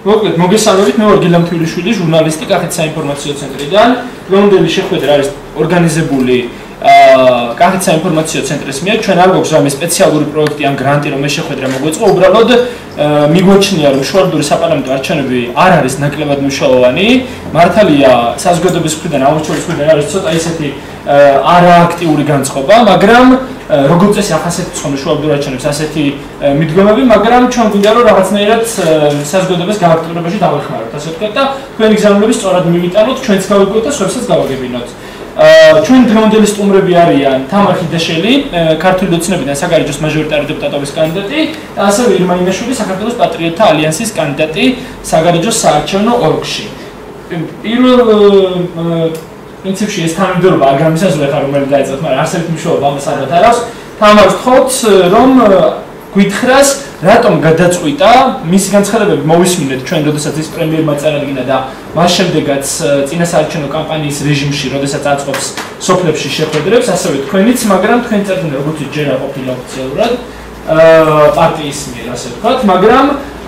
მოკლედ მოგესალმებით, მე ვარ გილამ თბილისშვილი, ჟურნალისტი კახეთის საინფორმაციო ცენტრიდან, რომელი შეხვედრა არის ორგანიზებული კახეთის საინფორმაციო ცენტრის მიერ. ჩვენ არ გვაქვს რამე სპეციალური პროექტი ან გრანტი, რომ ეს შეხვედრა მოგვეწყო, უბრალოდ მიგვაჩნია, რომ შუალედური საპარლამენტო არჩევნები არ არის ნაკლებად მნიშვნელოვანი. მართალია, საზოგადოების მხრიდან, აუცილებლად მხრიდან არის ცოტა ისეთი არააქტიური განწყობა, მაგრამ როგორც წესი ახასიათებს ხოლმე შუალედურ არჩევნებს ასეთი მიდგომები, მაგრამ ჩვენ გვინდა რომ რაღაცნაირად საზოგადოების გააქტიურებაში დავეხმაროთ, ასე ვთქვათ და თქვენი გზავნილები სწორად მივიტანოთ, ჩვენც გავიგოთ და სხვებსაც გავაგებინოთ. ჩვენ დღევანდელი სტუმრები არიან თამარ ხიდაშელი, ქართული ოცნებიდან საგარეჯოს მაჟორიტარი დეპუტატობის კანდიდატი და ასევე ირმა იმაშვილი, საქართველოს პატრიოტთა ალიანსის კანდიდატი საგარეჯოს საარჩევნო ოლქში. პირველ პრინციპში ეს თანამდებობა არ გამისაზრდა ხარ რომელიც დაიწყეთ, მაგრამ არსებით მნიშვნელობა ამას არ დათარავს. თამარს ვთხოვთ, რომ გითხრას, რატომ გადაწყვიტა მისი განცხადებები მოვისმინეთ ჩვენ, როდესაც ის პრემიერმა წარადგინა და მას შემდეგაც წინასაარჩევნო კამპანიის რეჟიმში, როდესაც აწყობს სოფლებში შეხვედრებს, ასევე თქვენიც, მაგრამ თქვენ წერდნენ როგორც ჯერ არ ყოფილა ოფიციალურად პარტიის მიერ, ასე ვთქვათ, მაგრამ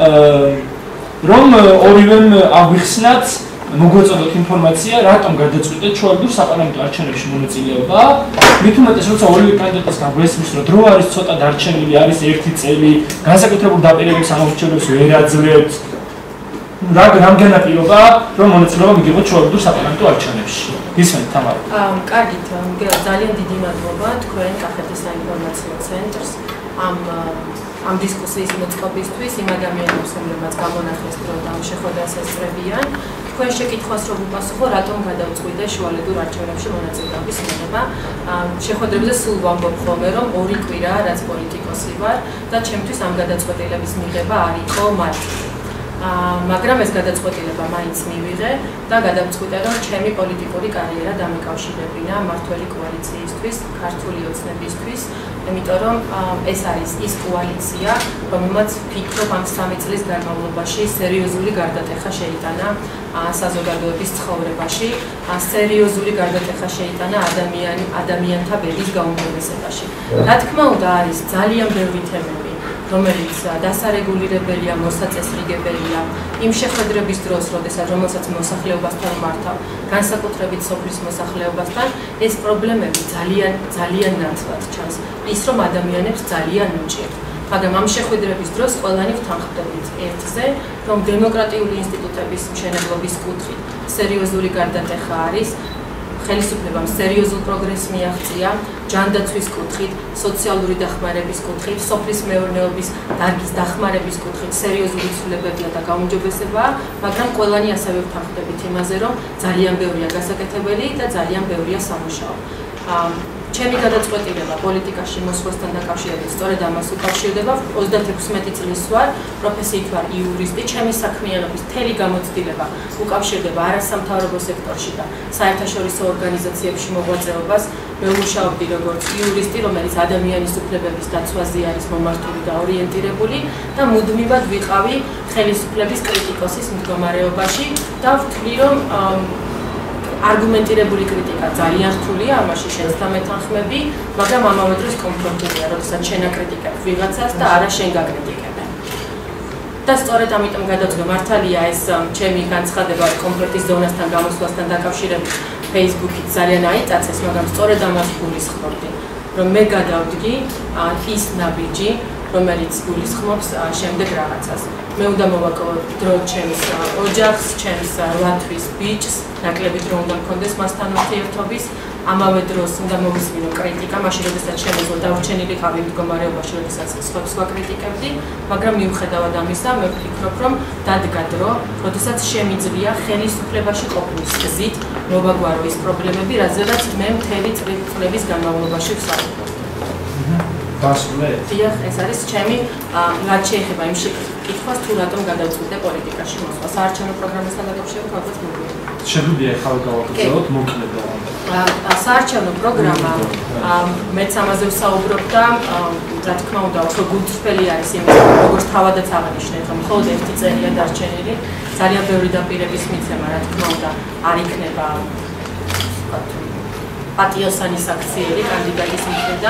რომ ორივემ აგვიხსნათ მოგვეწოდოთ ინფორმაცია, რატომ გადაწყვიტეთ შუალედურ საპარლამენტო არჩევნებში მონაწილეობა. მით უმეტეს, როცა ორივე კანდიდატისგან გვესმის, რომ დრო არის ცოტა დარჩენილი, არის 1 წელი, განსაკუთრებულ დაპირებებს ამორჩევლებს ვერ აძლევთ. რამდენი პირობა, რომ მონაწილეობა მიგიღოთ შუალედურ საპარლამენტო არჩევნებში. გისმენთ, თამარ? კარგით, ძალიან დიდი მადლობა თქვენ კახეთის საინფორმაციო ცენტრს ამ დისკუსიის მოწყობისთვის, იმ ადამიანებს, რომლებმაც გამონახეს დრო და ამ შეხვედრას ესწრებიან. თქვენ შეკითხვას რომ უპასუხო, რატომ გადავწყვიტე შუალედურ არჩევნებში მონაწილეობის მიღება. შეხვედრებზე სულ ვამბობ ხოლმე, რომ 2 კვირაა, რაც პოლიტიკოსი ვარ და ჩემთვის ამ გადაწყვეტილების მიღება არ იყო მარტივი. მაგრამ ეს გადაწყვეტილება მაინც მივიღე და გადავწყვიტე, რომ ჩემი პოლიტიკური კარიერა დამეკავშირებინა მმართველი კოალიციისთვის, ქართული ოცნებისთვის, იმიტომ რომ ეს არის ის კოალიცია, რომელმაც ფიქრობ ამ 3 წლის განმავლობაში სერიოზული გარდატეხა შეიტანა საზოგადოების ცხოვრებაში, სერიოზული გარდატეხა შეიტანა ადამიანთა ბედის გაუმჯობესებაში. რა თქმა უნდა, არის ძალიან ბევრი თემები, რომელიც დასარეგულირებელია, მოსაწესრიგებელია იმ შეხვედრების დროს, რომელსაც მოსახლეობასთან მართავ, განსაკუთრებით სოფლის მოსახლეობასთან, ეს პრობლემები ძალიან ნაცვლად ჩანს. ის რომ ადამიანებს ძალიან უჭირთ. მაგრამ ამ შეხვედრების დროს ყველანი ვთანხმდებით ერთზე, რომ დემოკრატიული ინსტიტუტების მშენებლობის კუთხით სერიოზული გარდატეხა არის, ხელისუფლებამ სერიოზულ პროგრესს მიაღწია, ჯანდაცვის კუთხით, სოციალური დახმარების კუთხით, სოფლის მეურნეობის დარგის დახმარების კუთხით სერიოზული ცვლილებებია და გაუმჯობესებაა, მაგრამ ყველანი ასევე ვთანხმდებით იმაზე, რომ ძალიან ბევრია გასაკეთებელი და ძალიან ბევრია სამუშაო. ჩემი გადაწყვეტილება პოლიტიკაში მოსვლასთან დაკავშირებით სწორედ ამას უკავშირდება. 36 წლის ვარ, პროფესიით ვარ იურისტი, ჩემი საქმიანობის მთელი გამოცდილება უკავშირდება არასამთავრობო სექტორში და საერთაშორისო ორგანიზაციებში მოღვაწეობას. მე ვმუშაობდი როგორც იურისტი, რომელიც ადამიანის უფლებების დაცვაზე არის მომართული და ორიენტირებული და მუდმივად ვიყავი ხელისუფლების კრიტიკოსის მდგომარეობაში და ვთვლი, რომ არგუმენტირებული კრიტიკა ძალიან რთულია, ამაში შეცდა მეთანხმები, მაგრამ ამავე დროს კომფორტულია, როდესაც შენ აკრიტიკებ ვიღაცას და არა შენ გაკრიტიკებ. და სწორედ ამიტომ გადავწყვიტე, მართალია ეს ჩემი განცხადება კონკრეტის ზონასთან გამოსვლასთან დაკავშირებით Facebook-ით ძალიან აიწაცეს, მაგრამ სწორედ ამას გულისხმობდი, რომ მე გადავდგი ის ნაბიჯი, რომელიც გულისხმობს შემდეგ რაღაცას. მე უნდა მოვაკავო დრო ჩემს ოჯახს, ჩემს ლატვის ბიჭს, ნაკლები დრო უნდა მქონდეს მასთან ურთიერთობის, ამავე დროს უნდა მოვისმინო კრიტიკა, მაშინ როდესაც შემეძლო დავრჩენილი ხავი მდგომარეობაში, როდესაც სხვებს ვაკრიტიკებდი, მაგრამ მიუხედავად ამისა, მე ვფიქრობ, რომ დადგა დრო, როდესაც შემიძლია ხელისუფლებაში ყოფნის გზით მოვაგვარო ის პრობლემები, რაზედაც მე მთელი წლების განმავლობაში ვსაუბრობ. დიახ, ეს არის ჩემი, რაც შეეხება იმ კითხვას, თუ რატომ გადავწყვიტე პოლიტიკაში მოსვლა. საარჩევნო პროგრამასთან დაკავშირებით ალბათ მოგვიყვება. შეგვიძლია ახლა გავაკეთოთ მოკლედ. საარჩევნო პროგრამა მეც ამაზე ვსაუბრობ და რა თქმა უნდა, უფრო გულწრფელი არის იმის, როგორც თავადაც აღნიშნეთ, რომ მხოლოდ 1 წელია დარჩენილი, ძალიან ბევრი დაპირების მიცემა, რა თქმა უნდა, არ იქნება პატიოსანი საქციელი კანდიდატის მხრიდან.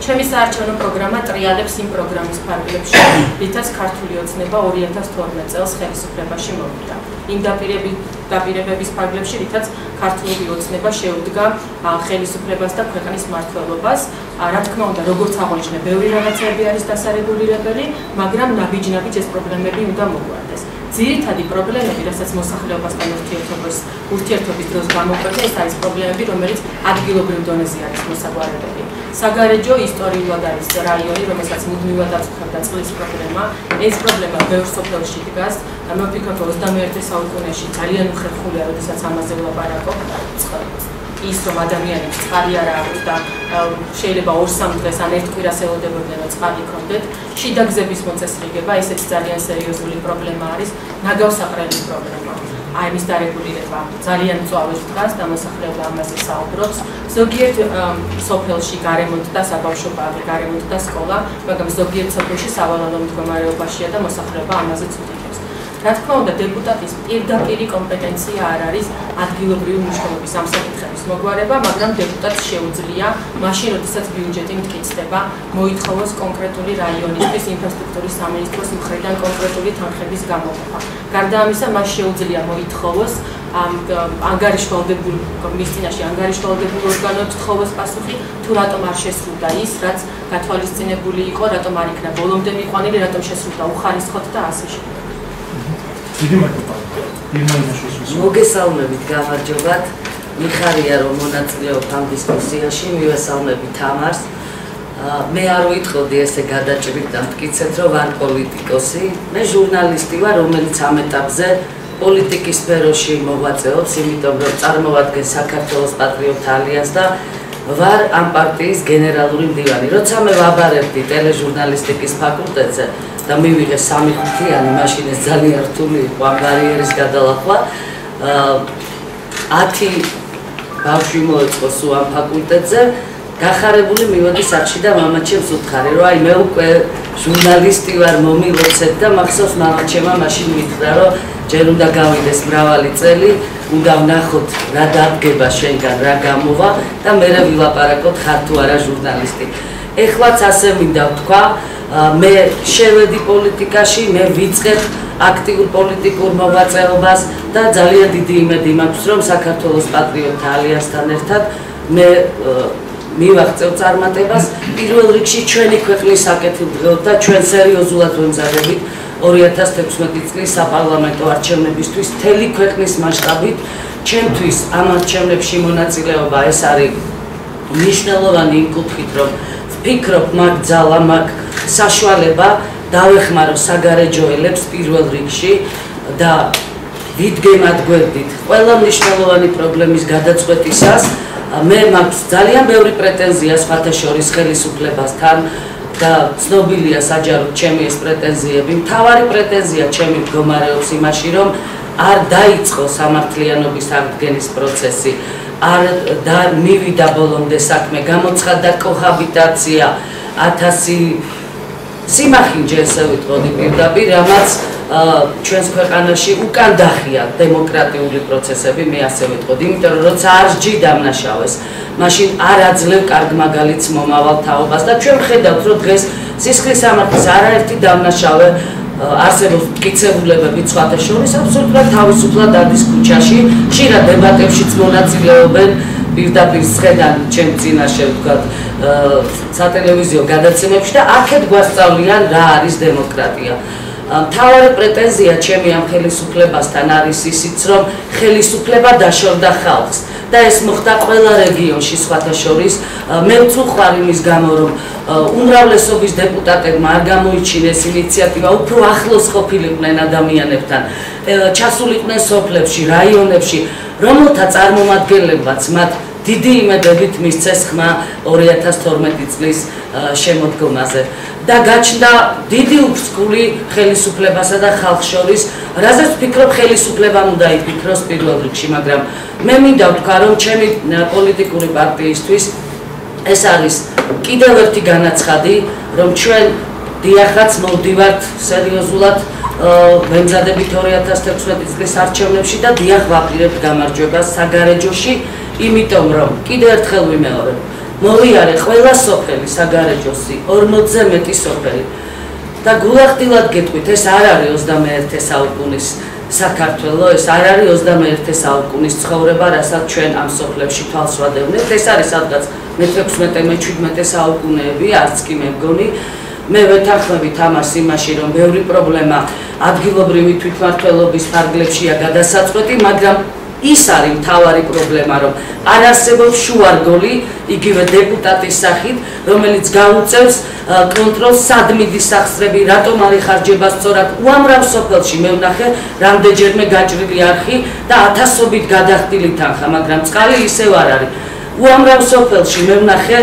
ჩემი საარჩევნო პროგრამა ტრიალებს იმ პროგრამის ფარგლებში, რითაც ქართული ოცნება 2012 წელს ხელისუფლებაში მოვიდა. იმ დაპირებების ფარგლებში, რითაც ქართული ოცნება შეუდგა ხელისუფლებას და ქვეყნის მმართველობას. რა თქმა უნდა, როგორც აღნიშნე, ბევრი რაღაცები არის დასარეგულირებელი, მაგრამ ნაბიჯ-ნაბიჯ ეს პრობლემები უნდა მოგვარდეს. ძირითადი პრობლემები, რასაც მოსახლეობასთან ურთიერთობის დროს გამოყვება, ეს არის პრობლემები, რომელიც ადგილობრივ დონეზე არის მოსაგვარებელი. საგარეჯო ისტორიულად არის რაიონი, რომელსაც მუდმივად აწუხებდა წყლის პრობლემა. ეს პრობლემა ბევრ სოფელში დგას და მე ვფიქრობ, რომ 21 საუკუნეში ძალიან უხერხულია, როდესაც ამაზე ვლაპარაკობ. ის რომ ადამიანებს წყალი არ აქვს და შეიძლება 2-3 დღეს ან ერთ კვირას ელოდებოდნენ, რომ წყალი ჰქონდეთ. შიდა გზების მოწესრიგება, ესეც ძალიან სერიოზული პრობლემა არის, ნაგავსაყრელი პრობლემა. აი მის დარეგულირება ძალიან მწვავედ დგას და მოსახლეობა ამაზე საუბრობს. ზოგიერთ სოფელში გარემონტ და საბავშვო ბაღი, გარემონტ და სკოლა, მაგრამ ზოგიერთ სოფელში სავალალო მდგომარეობაშია და მოსახლეობა ამაზე ცუდიკებს. რა თქმა უნდა, დეპუტატის პირდაპირი კომპეტენცია არ არის ადგილობრივი მნიშვნელობის ამ საკითხების მოგვარება, მაგრამ დეპუტატს შეუძლია, მაშინ, როდესაც ბიუჯეტი მტკიცდება, მოითხოვოს კონკრეტული რაიონისთვის ინფრასტრუქტურის სამინისტროს მხრიდან კონკრეტული თანხების გამოყოფა. გარდა ამისა, მას შეუძლია მოითხოვოს ანგარიშვალდებულ მის წინაშე ანგარიშვალდებულ ორგანოებს თხოვოს პასუხი, თუ რატომ არ შესრულდა ის, რაც გათვალისწინებული იყო, რატომ არ იქნა ბოლომდე მიყვანილი, რატომ შესრულდა უხარისხოდ და ასე შემდეგ. მოგესალმებით, გამარჯობათ. მიხარია, რომ მონაწილეობ ამ დისკუსიაში, მივესალმები თამარს. მე არ ვიტყოდი ესე გადაჭრით და მტკიცეთ, რომ ვარ პოლიტიკოსი. მე ჟურნალისტი ვარ, რომელიც ამ ეტაპზე პოლიტიკის სფეროში მოღვაწეობს, იმიტომ რომ წარმოვადგენ საქართველოს პატრიოტთა ალიანსს და ვარ ამ პარტიის გენერალური მდივანი. როცა მე ვაბარებდი ტელეჟურნალისტიკის ფაკულტეტზე და მივიღე 3 ხუთიანი, მაშინ ეს ძალიან რთული იყო ამ ბარიერის გადალახვა. 10 ბავშვი მოეწყო სულ ამ ფაკულტეტზე. გახარებული მივოდი სახში და მამაჩემს უთხარი, რომ აი მე უკვე ჟურნალისტი ვარ, მომილოცეთ და მახსოვს მამაჩემმა მაშინ მითხრა, რომ ჯერ უნდა გავიდეს მრავალი წელი, უნდა ვნახოთ რა დადგება შენგან, რა გამოვა და მერე ვილაპარაკოთ ხარ თუ არა ჟურნალისტი. ეხლაც ასე მინდა ვთქვა, მე შევედი პოლიტიკაში, მე ვიწყებ აქტიურ პოლიტიკურ მოღვაწეობას და ძალიან დიდი იმედი მაქვს, რომ საქართველოს პატრიოტთა ალიანსთან ერთად მე მივაღწევ წარმატებას. პირველ რიგში ჩვენი ქვეყნის საკეთილდღეოდ და ჩვენ სერიოზულად ვემზადებით 2016 წლის საპარლამენტო არჩევნებისთვის მთელი ქვეყნის მასშტაბით. ჩემთვის ამ არჩევნებში მონაწილეობა ეს არის მნიშვნელოვანი იმ კუთხით, რომ ვფიქრობ, მაგ ძალა, მაგ საშუალება დავეხმარო საგარეჯოელებს პირველ რიგში და ვიდგემად გვერდით ყველა მნიშვნელოვანი პრობლემის გადაწყვეტისას. მე მაქვს ძალიან ბევრი პრეტენზია სხვათა შორის ხელისუფლებასთან და ცნობილია საჯაროდ ჩემი ეს პრეტენზიები. მთავარი პრეტენზია ჩემი მდგომარეობს იმაში, რომ არ დაიწყო სამართლიანობის აღდგენის პროცესი, არ მივიდა ბოლომდე საქმე, გამოცხადდა კოჰაბიტაცია 1000 სიმახინჯე, ესე ვიტყოდი პირდაპირ, რამაც ჩვენს ქვეყანაში უკან დახია დემოკრატიული პროცესები, მე ასე ვიტყოდი, იმიტომ რომ როცა არ სჯი დამნაშავეს, მაშინ არ აძლევ კარგ მაგალითს მომავალ თაობას და ჩვენ ვხედავთ, რომ დღეს სისხლის სამართლის არაერთი დამნაშავე არსებობს მტკიცებულებებით სხვათა შორის, აბსოლუტურად თავისუფლად ადის ქუჩაში, ხშირად დებატებშიც მონაწილეობენ, პირდაპირ სხედან ჩემ წინაშე ვთქვათ სატელევიზიო გადაცემებში და აქეთ გვასწავლიან რა არის დემოკრატია. მთავარი პრეტენზია ჩემი ამ ხელისუფლებასთან არის ისიც, რომ ხელისუფლება დაშორდა ხალხს და ეს მოხდა ყველა რეგიონში სხვათა შორის. მე ვწუხარ იმის გამო, რომ უმრავლესობის დეპუტატებმა არ გამოიჩინეს ინიციატივა უფრო ახლოს ყოფილიყვნენ ადამიანებთან, ჩასულიყვნენ სოფლებში, რაიონებში, რომელთა წარმომადგენლებაც მათ დიდი იმედებით მისცეს ხმა 2012 წლის შემოდგომაზე და გაჩნდა დიდი უფსკული ხელისუფლებასა და ხალხს შორის, რაზეც ვფიქრობ ხელისუფლებამ უნდა იფიქროს პირველ რიგში, მაგრამ მე მინდა ვთქვა, რომ ჩემი პოლიტიკური პარტიისთვის ეს არის კიდევ ერთი განაცხადი, რომ ჩვენ დიახაც მოვდივართ სერიოზულად ვემზადებით 2016 წლის არჩევნებში და დიახ ვაპირებთ გამარჯვებას საგარეჯოში, იმიტომ რომ კიდევ ერთხელ ვიმეორებ, მოვიარე ყველა სოფელი საგარეჯოსი 40-ზე მეტი სოფელი და გულახდილად გეტყვით ეს არ არის 21 საუკუნის საქართველო ეს არ არის 21 საუკუნის ცხოვრება რასაც ჩვენ ამ სოფლებში თვალს ვადევნებთ ეს არის სადღაც მე-16 მე-17 საუკუნეები არც კი მე მგონი მე ვეთანხმებით ამას იმაში რომ ბევრი პრობლემა ადგილობრივი თვითმმართველობის ფარგლებშია გადასაწყვეტი მაგრამ ის არის მთავარი პრობლემა რომ არ არსებობს შუარგოლი იგივე დეპუტატის სახით რომელიც გაუწევს კონტროლს სად მიდის სახსრები რატომ არ იხარჯება სწორად უამრავ სოფელში მე ვნახე რამდენჯერმე გაჭრილი არხი და ათასობით გადახდილი თანხა მაგრამ წყალი ისევ არ არის უამრავ სოფელში მე ვნახე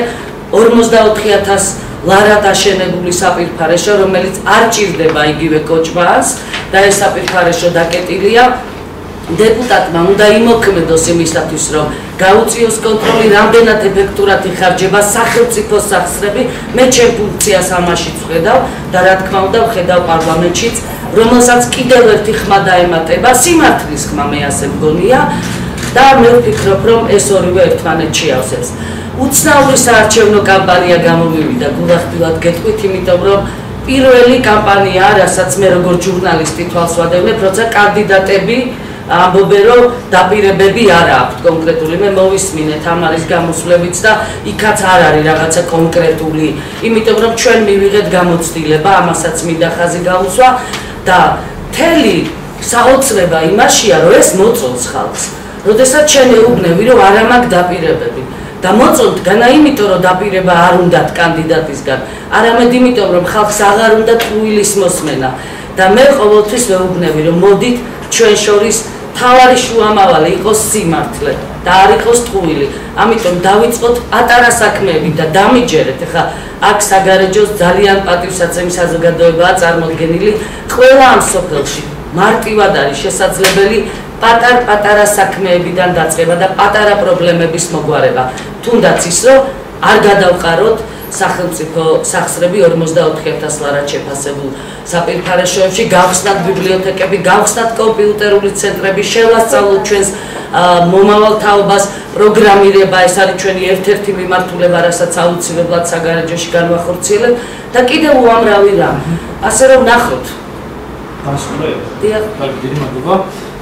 44000 ლარად აშენებული საპირფარეშო რომელიც არ ჭირდება იგივე კოჭმას და ეს საპირფარეშო დაკეტილია დეპუტატმა უნდა იმოქმედოს იმისათვის რომ გაუწიოს კონტროლი რამდენად ეფექტურად იხარჯება სახელმწიფოს სახსრები მე ჩემ ფუნქციას ამაში ვხედავ და რა თქმა უნდა ვხედავ პარლამენტშიც რომელსაც კიდევ ერთი ხმა დაემატება სიმართლის ხმა მე ასე მგონია და მე ვფიქრობ რომ ეს ორივე ერთმანეთს შეავსებს უცნაური საარჩევნო კამპანია გამომივიდა გულახდილად გეტყვით იმიტომ რომ პირველი კამპანია რასაც მე როგორც ჟურნალისტი თვალს ვადევნებ როცა კანდიდატები ამბობენ რომ დაპირებები არ აქვთ კონკრეტული მე მოვისმინეთ ამ არის გამოსვლებიც და იქაც არ არის რაღაცა კონკრეტული იმიტომ რომ ჩვენ მივიღეთ გამოცდილება ამასაც მინდა ხაზი გაუსვა და მთელი საოცრება იმაშია რომ ეს მოწონს ხალხს როდესაც ჩვენ ეუბნები რომ არ მაქვს დაპირებები და მოწონთ განა იმიტომ რომ დაპირება არ უნდათ კანდიდატისგან არამედ იმიტომ რომ ხალხს აღარ უნდა ტყუილის მოსმენა და მე ყოველთვის ვეუბნები რომ მოდით ჩვენ შორის თავარი შუამავალი იყოს სიმართლე და არ იყოს ტყუილი ამიტომ დავიწყოთ პატარა საქმეები და დამიჯერეთ ეხლა აქ საგარეჯოს ძალიან პატივსაცემი საზოგადოებაა წარმოდგენილი ყველა ამ სოფელში მარტივად არის შესაძლებელი პატარ-პატარა საქმეებიდან დაწყება და პატარა პრობლემების მოგვარება თუნდაც ის რომ არ გადავყაროთ სახელმწიფო სახსრები 44000 ლარად შეფასებულ საპირფარეშოებში გავხსნათ ბიბლიოთეკები გავხსნათ კომპიუტერული ცენტრები შევასწავლოთ ჩვენს მომავალ თაობას პროგრამირება ეს არის ჩვენი ერთ-ერთი მიმართულება რასაც აუცილებლად საგარეჯოში განვახორციელებთ და კიდევ უამრავი რამ ასე რომ ნახოთ გასულებ დიდი მადლობა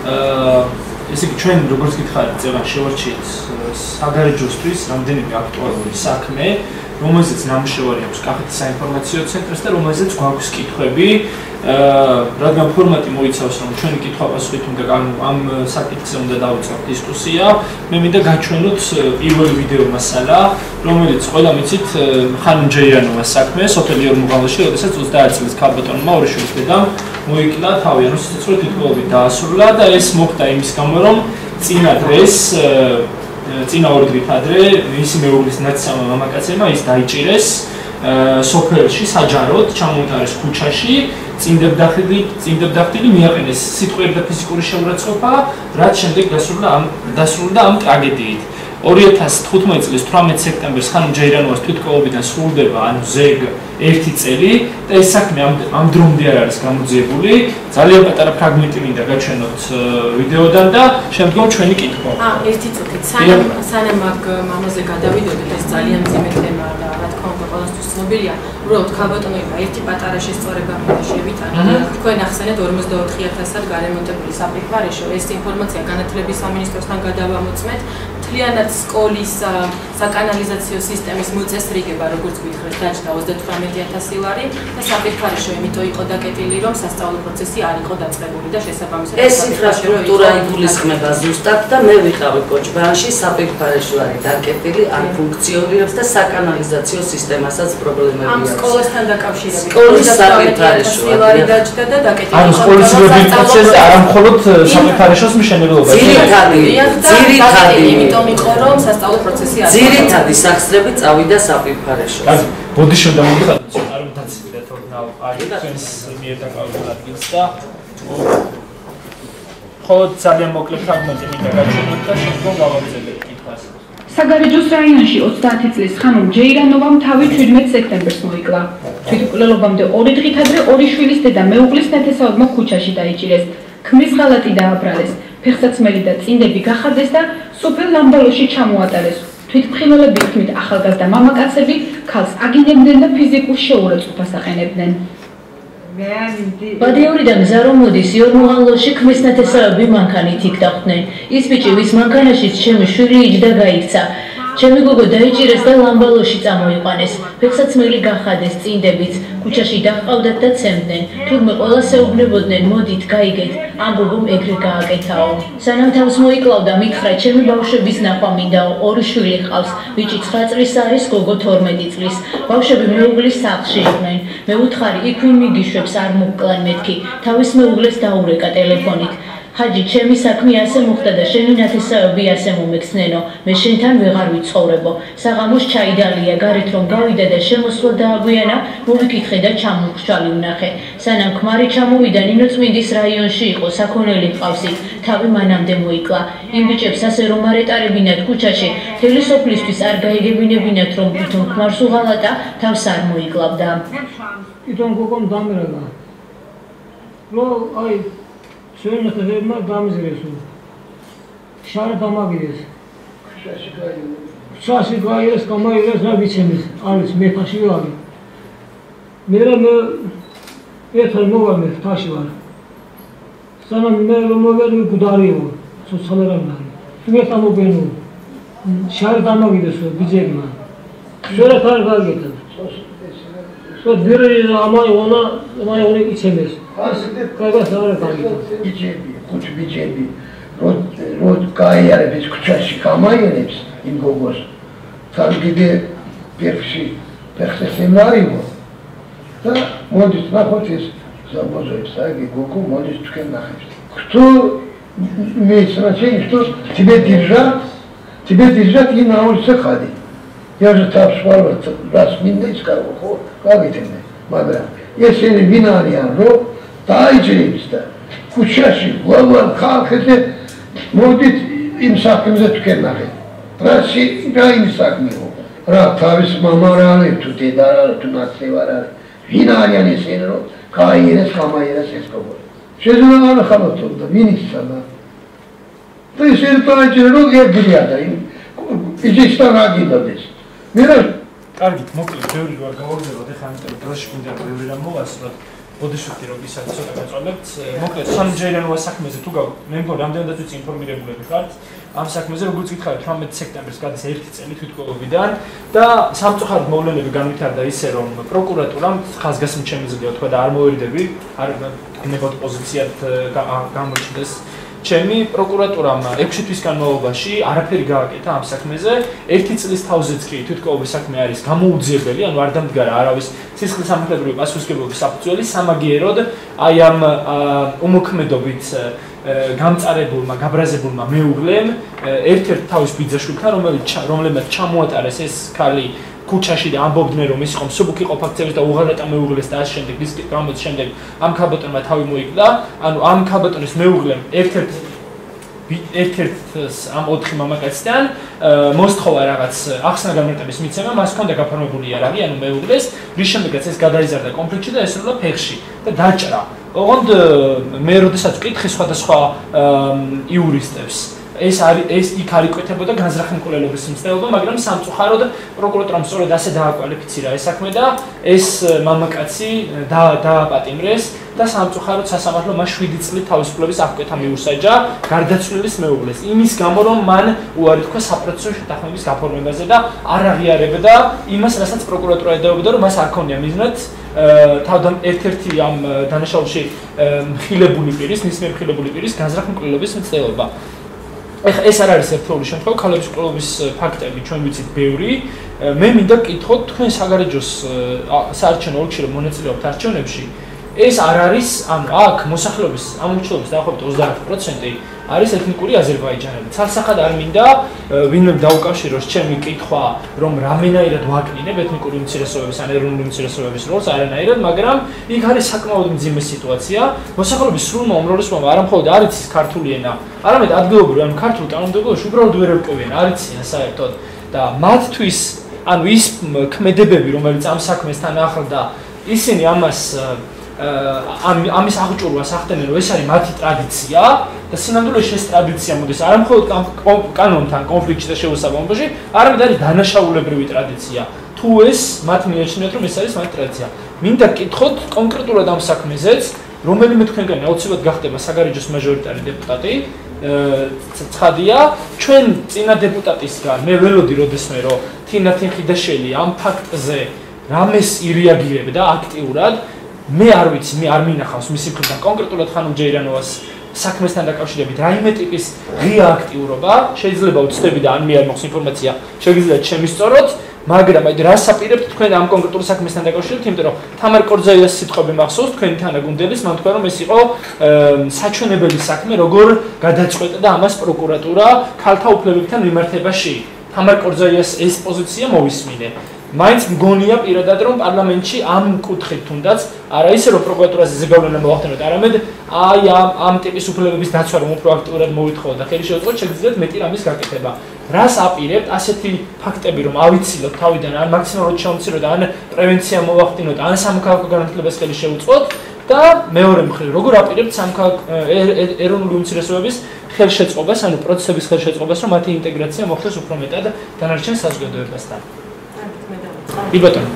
ესე იგი ჩვენ როგორც გითხარით წევან შევარჩიეთ საგარეჯოსთვის რამდენიმე აქტუალური საქმე რომელზეც ნამუშევარი აქვს კახეთის საინფორმაციო ცენტრს და რომელზეც გვაქვს კითხვები რადგან ფორმატი მოიცავს რომ ჩვენი კითხვა-პასუხით უნდა ამ საკითხზე უნდა დავიწყოთ დისკუსია მე მინდა გაჩვენოთ პირველი ვიდეო მასალა რომელიც ყველა მიცით ხანუნ ჯეიანოვას საქმე სოფელი ორმუღალაში როდესაც 30 წლის ქალბატონმა ორიშვილის დედამ მოიკლა თავი ანუ სიცოცხლე თითოეულობით დაასრულა და ეს მოხდა იმის გამო რომ წინა დღეს წინა ორი დღით ადრე მისი მეუღლის ნაცისმა მამაკაცებმა ის დაიჭირეს სოფელში საჯაროდ ჩამოუტარეს ქუჩაში წინდებდახტილი მიაყენეს სიტყვიერი და ფიზიკური შეურაცხყოფა რაც შემდეგ დასრულდა ამ ტრაგედიით 2015 წლის 18 სექტემბერს ხანუნ ჯეირანოვას თვითმკვლელობიდან სრულდება ანუ ზეგ 1 წელი და ეს საქმე ამ დრომდე არ არის გამოძიებული ძალიან პატარა ფრაგმენტი მინდა გაჩვენოთ ვიდეოდან და შემდგომ ჩვენი კითხვა. ერთი წუთით სანამ აქ მამაზე გადავიდოდეთ ეს ძალიან მძიმე თემაა და რა თქმა უნდა ყველასთვის ცნობილია უბრალოდ ქალბატონებმა ერთი პატარა შესწორება მინდა შევიტანო და თქვენ ახსენეთ 44000-ად გარემონტებული საპირფარეშო ეს ინფორმაცია განათლების სამინისტროსთან გადავამოწმეთ მთლიანად სკოლის საკანალიზაციო სისტემის მოწესრიგება როგორც გითხრათ დაჭდა 38000 ლარი და საპირფარეშო იმიტომ იყო დაკეტილი რომ სასწავლო პროცესი არ იყო დაწყებული და შესაბამისად ეს ინფრასტრუქტურა იგულისხმება ზუსტად და მე ვიყავი კოჭბანში საპირფარეშო არის დაკეტილი არ ფუნქციონირებს და საკანალიზაციო სისტემასაც პრობლემები აქვს. სკოლასთან დაკავშირებით სკოლის საპირფარეშო ლარი დაჭდა და დაკეტილი ანუ სკოლის პროცესი და არა მხოლოდ საპირფარეშოს მშენებლობა. ძირითადი იმიტომ იყო რომ სასწავლო პროცესი არის. ძირითადი სახსრები წავიდა საპირფარეშოში. კაი, ბოდი შევდამოვიხადოთ, არ მტაცებია თორნავ აი ჩვენს მიერ დაკავებულ ადგილს და ხო ძალიან მოკლე ფრაგმენტი მინდა გაჩვენოთ და შემდგომ გავაგრძელებთ კითხვას. საგარეჯოს რაიონში 30 წლის ხანუნ ჯეირანოვამ თავი 17 სექტემბერს მოიკლა. თვითმკვლელობამდე 2 დღით ადრე ორი შვილის დედა მეუღლის ნათესაურმა ქუჩაში დაიჭირეს. ქმრის ღალატი დააბრალეს, ფეხსაცმელი და წინდები გახარდეს და სოფელ ლამბალოში ჩამოატარეს. თვითმფრინავების თქმით, ახალგაზრდა მამაკაცები ქალს აგინებდნენ და ფიზიკურ შეურაცხყოფას აყენებდნენ. ბადეურიდან გზა რომ მოდის იორმუღალოში ქმრის ნათესავები მანქანით იქ დახვდნენ. ის ბიჭი, ვის მანქანაშიც ჩემი შვილი იჯდა გაიქცა. ჩემი გოგო დაიჭირეს და ლამბალოში წამოიყვანეს. ფეხსაცმელი გახადეს, წინდებიც, ქუჩაში დაჰყავდათ და ცემდნენ. თურმე ყველას ეუბნებოდნენ, მოდით, გაიგეთ, ამ გოგომ ეგრე გააკეთაო. სანამ თავს მოიკლავდა, მითხრა, ჩემი ბავშვების ნახვა მინდაო, 2 შვილი ჰყავს, ბიჭი 9 წლის არის, გოგო 12 წლის. ბავშვები მეუღლის სახლში იყვნენ. მე უთხარი, იქ ვინ მიგიშვებს არ მოგკლან მეთქი, თავის მეუღლეს დაურეკა ტელეფონით. ჰაჯი, ჩემი საქმე ასე მოხდა და შენი ნათესავები ასე მომექცნენო, მე შენთან ვეღარ ვიცხოვრებო. საღამოს ჩაიდალია, გარეთ რომ გავიდა და შემოსვლა დააგვიანა, მოვიკითხე და ჩამომხშალი ვნახე. სანამ ქმარი ჩამოვიდა, ნინო წმინდის რაიონში იყო, საქონელი ჰყავს იქ, თავი მანამდე მოიკლა. იმ ბიჭებს ასე რომ არ ეტარებინათ ქუჩაში, მთელი სოფლისთვის არ გაიგებინებინათ, რომ თვითონ ქმარს უღალატა, თავს არ მოიკლავდა. თვითონ გოგომ დამერაგა. აი Şöyle mesela damızırıyorsun. Şarı dama gidiyoruz. Kuşaşı gayres, kama gayres, ne biçimiz. Alis, metaşı var. Mera mı, eter mi var mı, taşı var. Sana mera mı ver mi, kudarı var. Sosalarım var. Sümet ama benim. Şarı dama gidiyorsun, biçim var. Şöyle kar getir. Sonra bir ama onu içemiz. Kutu bicebi, rod kayar biz kuçaşı kamayınız ingogos. Tabii de persesemlari bu. Da modis na hotes zabozoy sagi gogo modis tükenmez. Кто значение, что тебе держат и на улице ходи. Я же там свалил, раз минда искал, как это мне, мадам. Если винариян роб, Dağıcıyımızda, kuşaşı, vallahi kalkıdı, modit imsakımıza tükenmek. Rası İbrahim sakmıyor. Tavis mamarağını tutu, dararı, tunatsı vararı. Vinaryan esenin o, kayyeres, kamayyeres ses kabul. Sözünü anı kalıt oldu, minik sana. Dışarı dağıcılar o, evdiliyadayım. İcistan ragilades. Biraz. Კარგით, მოკლედ, ბევრი ვარ გავაგზავნოთ, ეხლა ამიტომ დროში მინდა ბევრი რამ მოვასწროთ. ბოდიშვილი რომ ისაც ცოტა გაწოლებთ. მოკლედ, სამჯერიანოა საქმეზე თუ მე მგონი რამდენადაც ვიცი ინფორმირებულები ხართ. ამ საქმეზე როგორც გითხარით 18 სექტემბერს გადის 1 წელი თვითმკვლელობიდან და სამწუხაროდ მოვლენები განვითარდა ისე რომ პროკურატურამ ხაზგასმჩემიზდია თქვა და არ მოერიდები, არ გნებოდ პოზიციად გამოჩნდეს. ჩემი პროკურატურამ 6 თვის განმავლობაში არაფერი გააკეთა ამ საქმეზე. 1 წლის თავზეც კი თვითმკვლელობის საქმე არის გამოუძიებელი, ანუ არ დამდგარა არავის სისხლის სამართლებრივი პასუხისმგებლობის საფუძველი, სამაგიეროდ აი ამ უმოქმედობით გამწარებულმა, გაბრაზებულმა მეუღლემ ერთ-ერთ თავის ბიძაშვილთან, რომელმაც ჩამოატარეს ეს ქალი ქუჩაში და ამბობდნენ რომ ის იყო მსუბუქი ყოფაქცევის და უღალატა მეუღლეს და ამ შემდეგ ის გამოც შემდეგ ამ ქალბატონმა თავი მოიკლა, ანუ ამ ქალბატონის მეუღლემ ერთ-ერთ ამ 4 მამაკაცთან მოსთხოვა რაღაც ახსნა განმარტების მიცემა, მას ჰქონდა გაფორმებული იარაღი, ანუ მეუღლეს, რის შემდეგაც ეს გადაიზარდა კონფლიქტში და ესრულა ფეხში და დაჭრა. ოღონდ მე როდესაც ვკითხე სხვადასხვა იურისტებს ეს იქ არ იკვეთებოდა განზრახ მკვლელობის მცდელობა, მაგრამ სამწუხაროდ პროკურატურამ სწორედ ასე დააკვალიფიცირა ეს საქმე და ეს მამაკაცი დააპატიმრეს და სამწუხაროდ სასამართლო მას 7 წლით თავისუფლების აღკვეთა მიუსაჯა გარდაცვლილის მეუღლეს. იმის გამო რომ მან უარი თქვა საპროცესო შეთანხმების გაფორმებაზე და არ აღიარებდა იმას, რასაც პროკურატურა ეძებდა, რომ მას არ ქონია მიზნად თავდან ერთ-ერთი ამ დანაშაულში მხილებული პირის, მის მიერ მხილებული პირის განზრახ მკვლელობის მცდელობა. ეს არ არის ერთეული შემთხვევა, ქალების მკვლელობის ფაქტები ჩვენ ვიცით ბევრი. მე მინდა გკითხოთ თქვენ საგარეჯოს საარჩევნო ოლქში რომ მონაწილეობთ არჩევნებში, ეს არ არის, ანუ აქ მოსახლეობის ამომრჩევლობის დაახლოებით 30% არის ეთნიკური აზერბაიჯანელი. ცალსახად არ მინდა ვინმე დაუკავშიროს ჩემი კითხვა, რომ რამენაირად ვაკნინებ ეთნიკური უმცირესობების ან ეროვნული უმცირესობების როლს, არანაირად, მაგრამ იქ არის საკმაოდ მძიმე სიტუაცია. მოსახლეობის სრულმა უმრავლესობამ არა მხოლოდ არ იცის ქართული ენა, არამედ ადგილობრივი, ანუ ქართულ კანონმდებლობაში უბრალოდ ვერ ევკვევიან, არ იციან საერთოდ და მათთვის, ანუ ის ქმედებები, რომელიც ამ საქმესთან ახლდა, ისინი ამას ამის აღჭურვას ახდენენ, რომ ეს არის მათი ტრადიცია და სინამდვილეში ეს ტრადიცია მოდის არა მხოლოდ კანონთან კონფლიქტში და შეუსაბამობაში, არამედ არის დანაშაულებრივი ტრადიცია. თუ ეს მათ მიაჩნიათ, რომ ეს არის მათი ტრადიცია. მინდა გკითხოთ კონკრეტულად ამ საქმეზეც, რომელიმე თქვენგანი აუცილებლად გახდება საგარეჯოს მაჟორიტარი დეპუტატი. ცხადია, ჩვენ წინა დეპუტატისგან მე ველოდი როდესმე რომ თინა თინხიდაშვილი ამ ფაქტზე რამეს ირეაგირებდა აქტიურად, მე არ ვიცი, მე არ მინახავს მისი მხრიდან კონკრეტულად ხანუმ ჯეირანოვას საქმესთან დაკავშირებით რაიმე ტიპის ღია აქტიურობა, შეიძლება უცდები და ან მე არ მაქვს ინფორმაცია, შეგიძლიათ შემისწოროთ, მაგრამ აი რას აპირებთ თქვენ ამ კონკრეტულ საქმესთან დაკავშირებით, იმიტომ რომ თამარ კორძაიას სიტყვები მახსოვს თქვენი თანაგუნდელის, მან თქვა რომ ეს იყო საჩვენებელი საქმე, როგორ გადაწყვეტდა ამას პროკურატურა ქალთა უფლებებთან მიმართებაში. თამარ კორძაიას ეს პოზიცია მოვისმინე. მაინც მგონია პირადად რომ პარლამენტში ამ კუთხით თუნდაც არა ისე რომ პროკურატურაზე ზეგავლენა მოახდინოთ, არამედ აი ამ ტიპის უფლებების დაცვა რომ უფრო აქტიურად მოვითხოვოთ და ხელი შეუწყოთ, შეგიძლიათ მეტი რამის გაკეთება. რას აპირებთ ასეთი ფაქტები რომ ავიცილოთ თავიდან, ან მაქსიმალურად შევამციროთ, ან პრევენცია მოახდინოთ, ან სამოქალაქო განათლებას ხელი შეუწყოთ და მეორე მხრივ როგორ აპირებთ ეროვნული უმცირესობების ხელშეწყობას, ანუ პროცესების ხელშეწყობას, რომ მათი ინტეგრაცია მოხდეს უფრო მეტად დანარჩენ საზოგადოებასთან. ბატონო.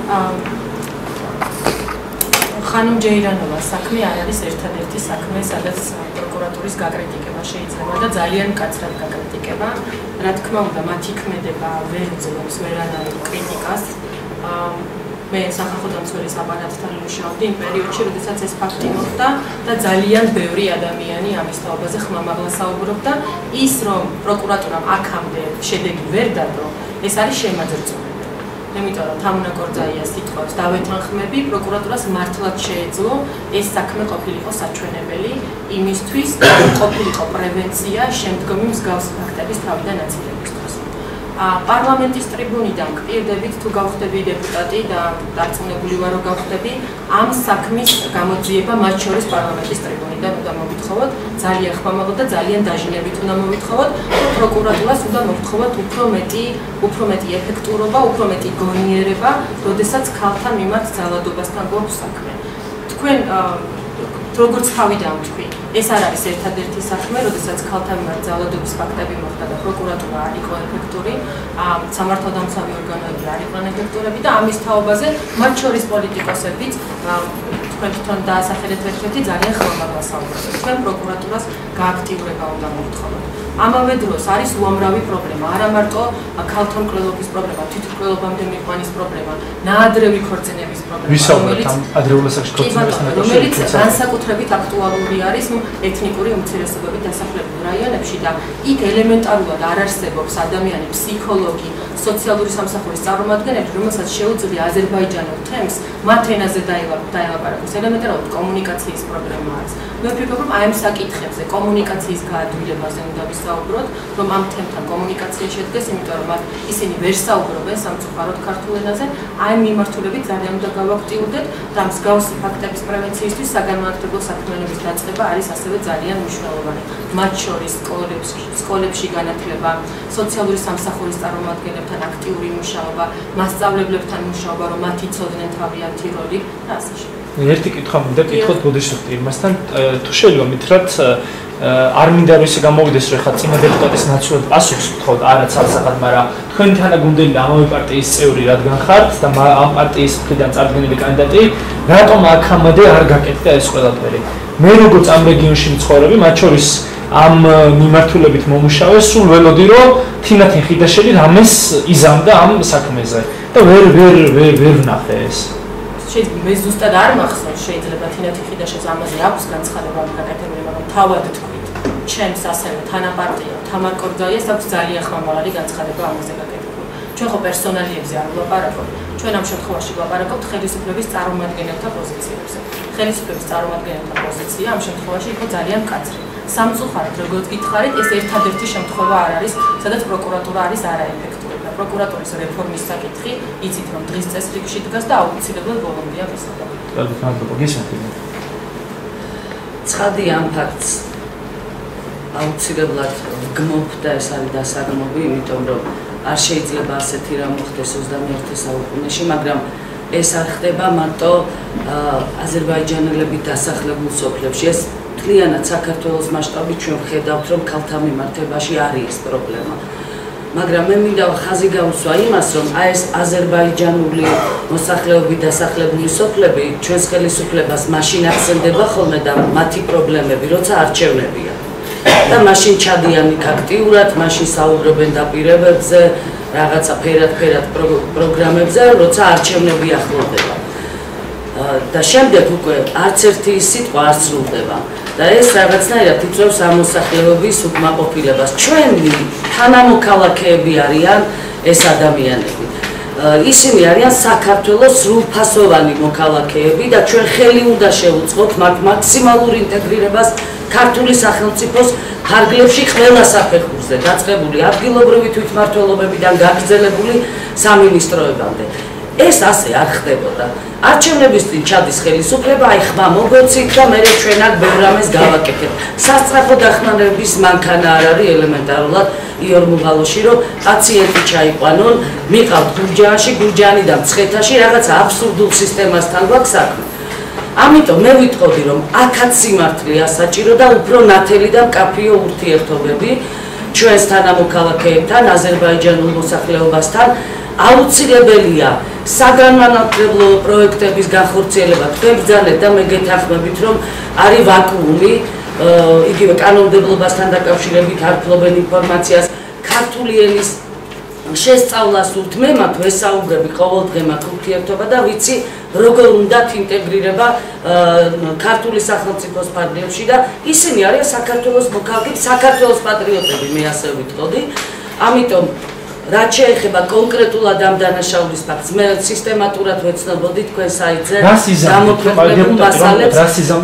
ხანუმ ჯეირანოვას საქმე არ არის ერთადერთი საქმე, სადაც პროკურატურის გაკრიტიკება შეიძლება და ძალიან მკაცრად გაკრიტიკება. რა თქმა უნდა, მათი ქმედება ვერ ძლობს ვერანაირ კრიტიკას. მე სახალხო დამცველის აპარატთან მუშაობდი იმ პერიოდში, როდესაც ეს ფაქტი მოხდა და ძალიან ბევრი ადამიანი ამის თაობაზე ხმამაღლა საუბრობდა. ის რომ პროკურატურამ აქამდე შედეგი ვერ დადო, ეს არის შემაძრწული. იმიტომ რომ თამუნა კორძაიას სიტყვებს დავეთანხმები, პროკურატურას მართლაც შეეძლო ეს საქმე ყოფილიყო საჩვენებელი იმისთვის, რომ ყოფილიყო პრევენცია შემდგომი მსგავსი ფაქტების თავიდან აცილებისთვის. პარლამენტის ტრიბუნიდან გპირდებით თუ გავხდები დეპუტატი და დარწმუნებული ვარ რომ გავხდები, ამ საქმის გამოძიება მათ შორის პარლამენტის ტრიბუნიდან უნდა მოვითხოვოთ, ძალიან ხმამაღლა და ძალიან დაჟინებით უნდა მოვითხოვოთ, პროკურატურას უნდა მოვითხოვოთ უფრო მეტი ეფექტურობა, უფრო მეტი გონიერება, როდესაც ქალთან მიმართ ძალადობასთან გვაქვს საქმე. თქვენ როგორც თავიდან ვთქვი, ეს არ არის ერთადერთი საქმე, როდესაც ქალთან მიმართ ძალადობის ფაქტები მოხდა და პროკურატურა არ იყო ეფექტური, სამართალდამცავი ორგანოები არ იყვნენ ეფექტურები და ამის თაობაზე მათ შორის პოლიტიკოსებიც თქვენ თვითონ დაასახელეთ ერთ-ერთი ძალიან ხმამაღლა საუბრობთ. თქვენ პროკურატურას გააქტიურება უნდა მოითხოვოთ. ამავე დროს არის უამრავი პრობლემა, არა მარტო ქალთა მკვლელობის პრობლემა, თვითმკვლელობამდე მიყვანის პრობლემა, ნაადრევი ქორწინების პრობლემა, რომელიც განსაკუთრებით აქტუალური არის ეთნიკური უმცირესობებით დასახლებულ რაიონებში და იქ ელემენტარულად არ არსებობს ადამიანი, ფსიქოლოგი, სოციალური სამსახურის წარმომადგენელი, რომელსაც შეუძლია აზერბაიჯანულ თემს მათ ენაზე დაელაპარაკოს. ელემენტარულად კომუნიკაციის პრობლემა არის. მე ვფიქრობ, რომ აი ამ საკითხებზე კომუნიკაციის გაადვილებაზე უნდა ვისაუბროთ, რომ ამ თემთან კომუნიკაცია შედგეს, იმიტომ რომ ისინი ვერ საუბრობენ სამწუხაროდ ქართულ ენაზე, აი მიმართულებით ძალიან უნდა გავაქტიურდეთ და მსგავსი ფაქტების პრევენციისთვის საგანმანათლებლო საქმიანობის დაწყება არის ასევე ძალიან მნიშვნელოვანი. მათ შორის სკოლებში განათლება, სოციალური სამსახურის წარმომადგენლებთან აქტიური მუშაობა, მასწავლებლებთან მუშაობა, რომ მათ იცოდნენ თავიანთი როლი და ასე შემდეგ. ერთი კითხვა მინდა გკითხოთ ბოდიშოხტი იმასთან, თუ შეიძლება მითხრათ არ მინდა რომ ისე გამოვიდეს რომ ხა წინა დეპუტატის ნაცვლად პასუხს ვთხოვთ არა ცალსახად, მაგრამ თქვენი თანაგუნდელი ამავე პარტიის წევრი რადგან ხართ და ამ პარტიის მხრიდან წარდგენილი კანდიდატი, რატომ აქამდე არ გაკეთდა ეს ყველაფერი? მე როგორც ამ რეგიონში მცხოვრები, მათ შორის ამ მიმართულებით მომუშავე, სულ ველოდი რომ თინა თინხიდაშვილი რამეს იზამდა ამ საქმეზე და ვერ ვნახე ეს. შეიძლება მე ზუსტად არ მახსოვს, შეიძლება თინა თინხიდაშვილს ამაზე აქვს განცხადება გაკეთებული, მაგრამ თავად თქვით, ჩემს ასევე თანაპარტია თამარ კორძაიას აქვს ძალიან ხმამაღალი განცხადება ამაზე გაკეთებული. ჩვენ ხო პერსონალიებზე არ ვლაპარაკობთ, ჩვენ ამ შემთხვევაში ვლაპარაკობთ ხელისუფლების წარმომადგენელთა პოზიციებზე. ხელისუფლების წარმომადგენელთა პოზიცია ამ შემთხვევაში იყო ძალიან მკაცრი. სამწუხაროდ, როგორც გითხარით, ეს ერთადერთი შემთხვევა არ არის, სადაც პროკურატურა არის არაეფექტური. პროკურატურის რეფორმის საკითხი იცით რომ დღის წესრიგში დგას და აუცილებლად ბოლომდეა მისაღები. ცხადია ამ ფაქტს აუცილებლად გმობ და ეს არის დასაგმობი, იმიტომ რომ არ შეიძლება ასეთი რამ მოხდეს 21 საუკუნეში, მაგრამ ეს არ ხდება მარტო აზერბაიჯანელები დასახლებულ სოფლებში. ეს მთლიანად საქართველოს მასშტაბით ჩვენ ვხედავთ, რომ ქალთა მიმართებაში არის ეს პრობლემა. მაგრამ მე მინდა ხაზი გავუსვა იმას, რომ აი ეს აზერბაიჯანული მოსახლეობით დასახლებული სოფლები ჩვენს ხელისუფლებას მაშინ ახსენდება ხოლმე და მათი პრობლემები, როცა არჩევნებია. და მაშინ ჩადიან იქ აქტიურად, მაშინ საუბრობენ დაპირებებზე, რაღაცა ფერად პროგრამებზე, როცა არჩევნები ახლოვდება. და შემდეგ უკვე არც ერთი სიტყვა არ სრულდება. და ეს რაღაცნაირად იწვევს ამ მოსახლეობის უკმაყოფილებას. ჩვენი თანამოქალაქეები არიან ეს ადამიანები. ისინი არიან საქართველოს სრულფასოვანი მოქალაქეები და ჩვენ ხელი უნდა შევუწყოთ მათ მაქსიმალურ ინტეგრირებას ქართული სახელმწიფოს ფარგლებში ყველა საფეხურზე, დაწყებული ადგილობრივი თვითმმართველობებიდან გაგრძელებული სამინისტროებამდე. ეს ასე არ ხდებოდა. არჩევნების წინ ჩადის ხელისუფლება, აი ხმა მოგოცით და მე ჩვენ აქ ბევრ რამეს გავაკეთებთ. სასწრაფო დახმარების მანქანა არ არის ელემენტარულად იორ მუღალოში, რომ პაციენტი ჩაიყვანონ, მიყავთ გურჯაანში, გურჯაანიდან მცხეთაში, რაღაცა აბსურდულ სისტემასთან გვაქვს საქმე. ამიტომ მე ვიტყოდი, რომ აქაც სიმართლეა საჭირო და უფრო ნათელი და მკაფიო ურთიერთობები ჩვენს თანამოქალაქეებთან, აზერბაიჯანულ მოსახლეობასთან აუცილებელია საგანმანათლებლო პროექტების განხორციელება. თქვენ ბრძანეთ და მე გეთანხმებით, რომ არის ვაკუუმი, იგივე კანონმდებლობასთან დაკავშირებით არ ფლობენ ინფორმაციას, ქართული ენის შესწავლას ურთ მე მათ ვესაუბრები ყოველდღე მათ ურთიერთობა და ვიცი როგორ უნდათ ინტეგრირება ქართული სახელმწიფოს ფარგლებში და ისინი არიან საქართველოს მოქალაქეები, საქართველოს პატრიოტები, მე ასე ვიტყოდი. ამიტომ რაც შეეხება კონკრეტულად ამ დანაშაულის ფაქტს, მე სისტემატურად ვეცნობოდი თქვენ საიტზე გამოქვეყნებულ მასალებს,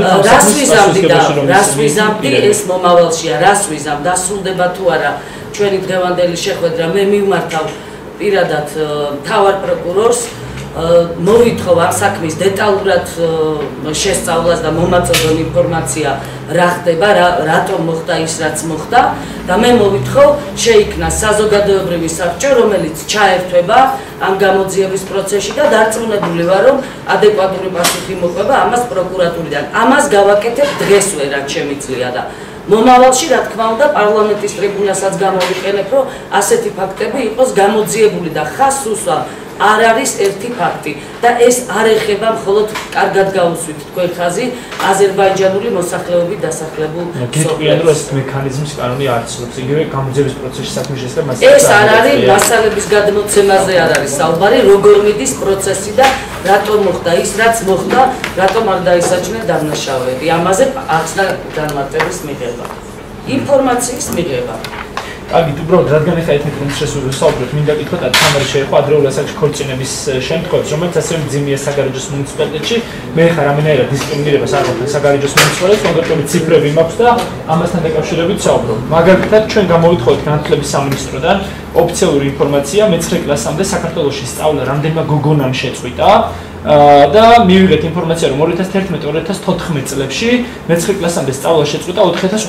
რას ვიზამდი, ეს მომავალშია, რას ვიზამ, დასრულდება თუ არა ჩვენი დღევანდელი შეხვედრა, მე მივმართავ პირადად მთავარ პროკურორს, მოვითხოვ ამ საქმის დეტალურად შესწავლას და მომაწოდონ ინფორმაცია რა ხდება, რატომ მოხდა ის რაც მოხდა და მე მოვითხოვ შეიქმნა საზოგადოებრივი საბჭო, რომელიც ჩაერთვება ამ გამოძიების პროცესში და დარწმუნებული ვარ, რომ ადეკვატური პასუხი მოყვება ამას პროკურატურიდან. ამას გავაკეთებ დღესვე, რაც შემიძლია და მომავალში რა თქმა უნდა პარლამენტის ტრიბუნასაც გამოვიყენებ, რომ ასეთი ფაქტები იყოს გამოძიებული და ხაზს უსვამ. არ არის ერთი ფაქტი და ეს არ ეხება მხოლოდ კარგად გაუსვით თქვენ ხაზი აზერბაიჯანული მოსახლეობით დასახლებულ სოფლებს. მექანიზმის კანონი არ იცნობს, იგივე გამოძიების პროცესის საქმის შესახებ ეს არ არის მასალების გადმოცემაზე არ არის საუბარი, როგორ მიდის პროცესი და რატომ მოხდა ის, რაც მოხდა, რატომ არ დაისაჯნენ დამნაშავეები. ამაზე ახსნა განმარტების მიღება, ინფორმაციის მიღება. კარგი, უბრალოდ რადგან ახლა ეთნიკურ შესაძლებლობებს მინდა გითხრათ, თამარი შეეხო ადრეულ ასაკში ქორწინების შემთხვევებს, რომელიც ასე მძიმეა საგარეჯოს მუნიციპალიტეტში. მე ხარ რამენერად დისკრიმინირებას არ ვაკეთებ საგარეჯოს მუნიციპალიტეტს, კონკრეტული ციფრები მაქვს და ამასთან დაკავშირებით საუბრობ. მაგალითად, ჩვენ გამოვითხოვეთ განათლების სამინისტროდან ოფიციალური ინფორმაცია, მე-9 კლასამდე საქართველოში სწავლა რამდენმა გოგონამ შეწყვიტა. და მივიღეთ ინფორმაცია, რომ 2011-2014 წლებში მე-9 კლასამდე სწავლა შეწყვიტა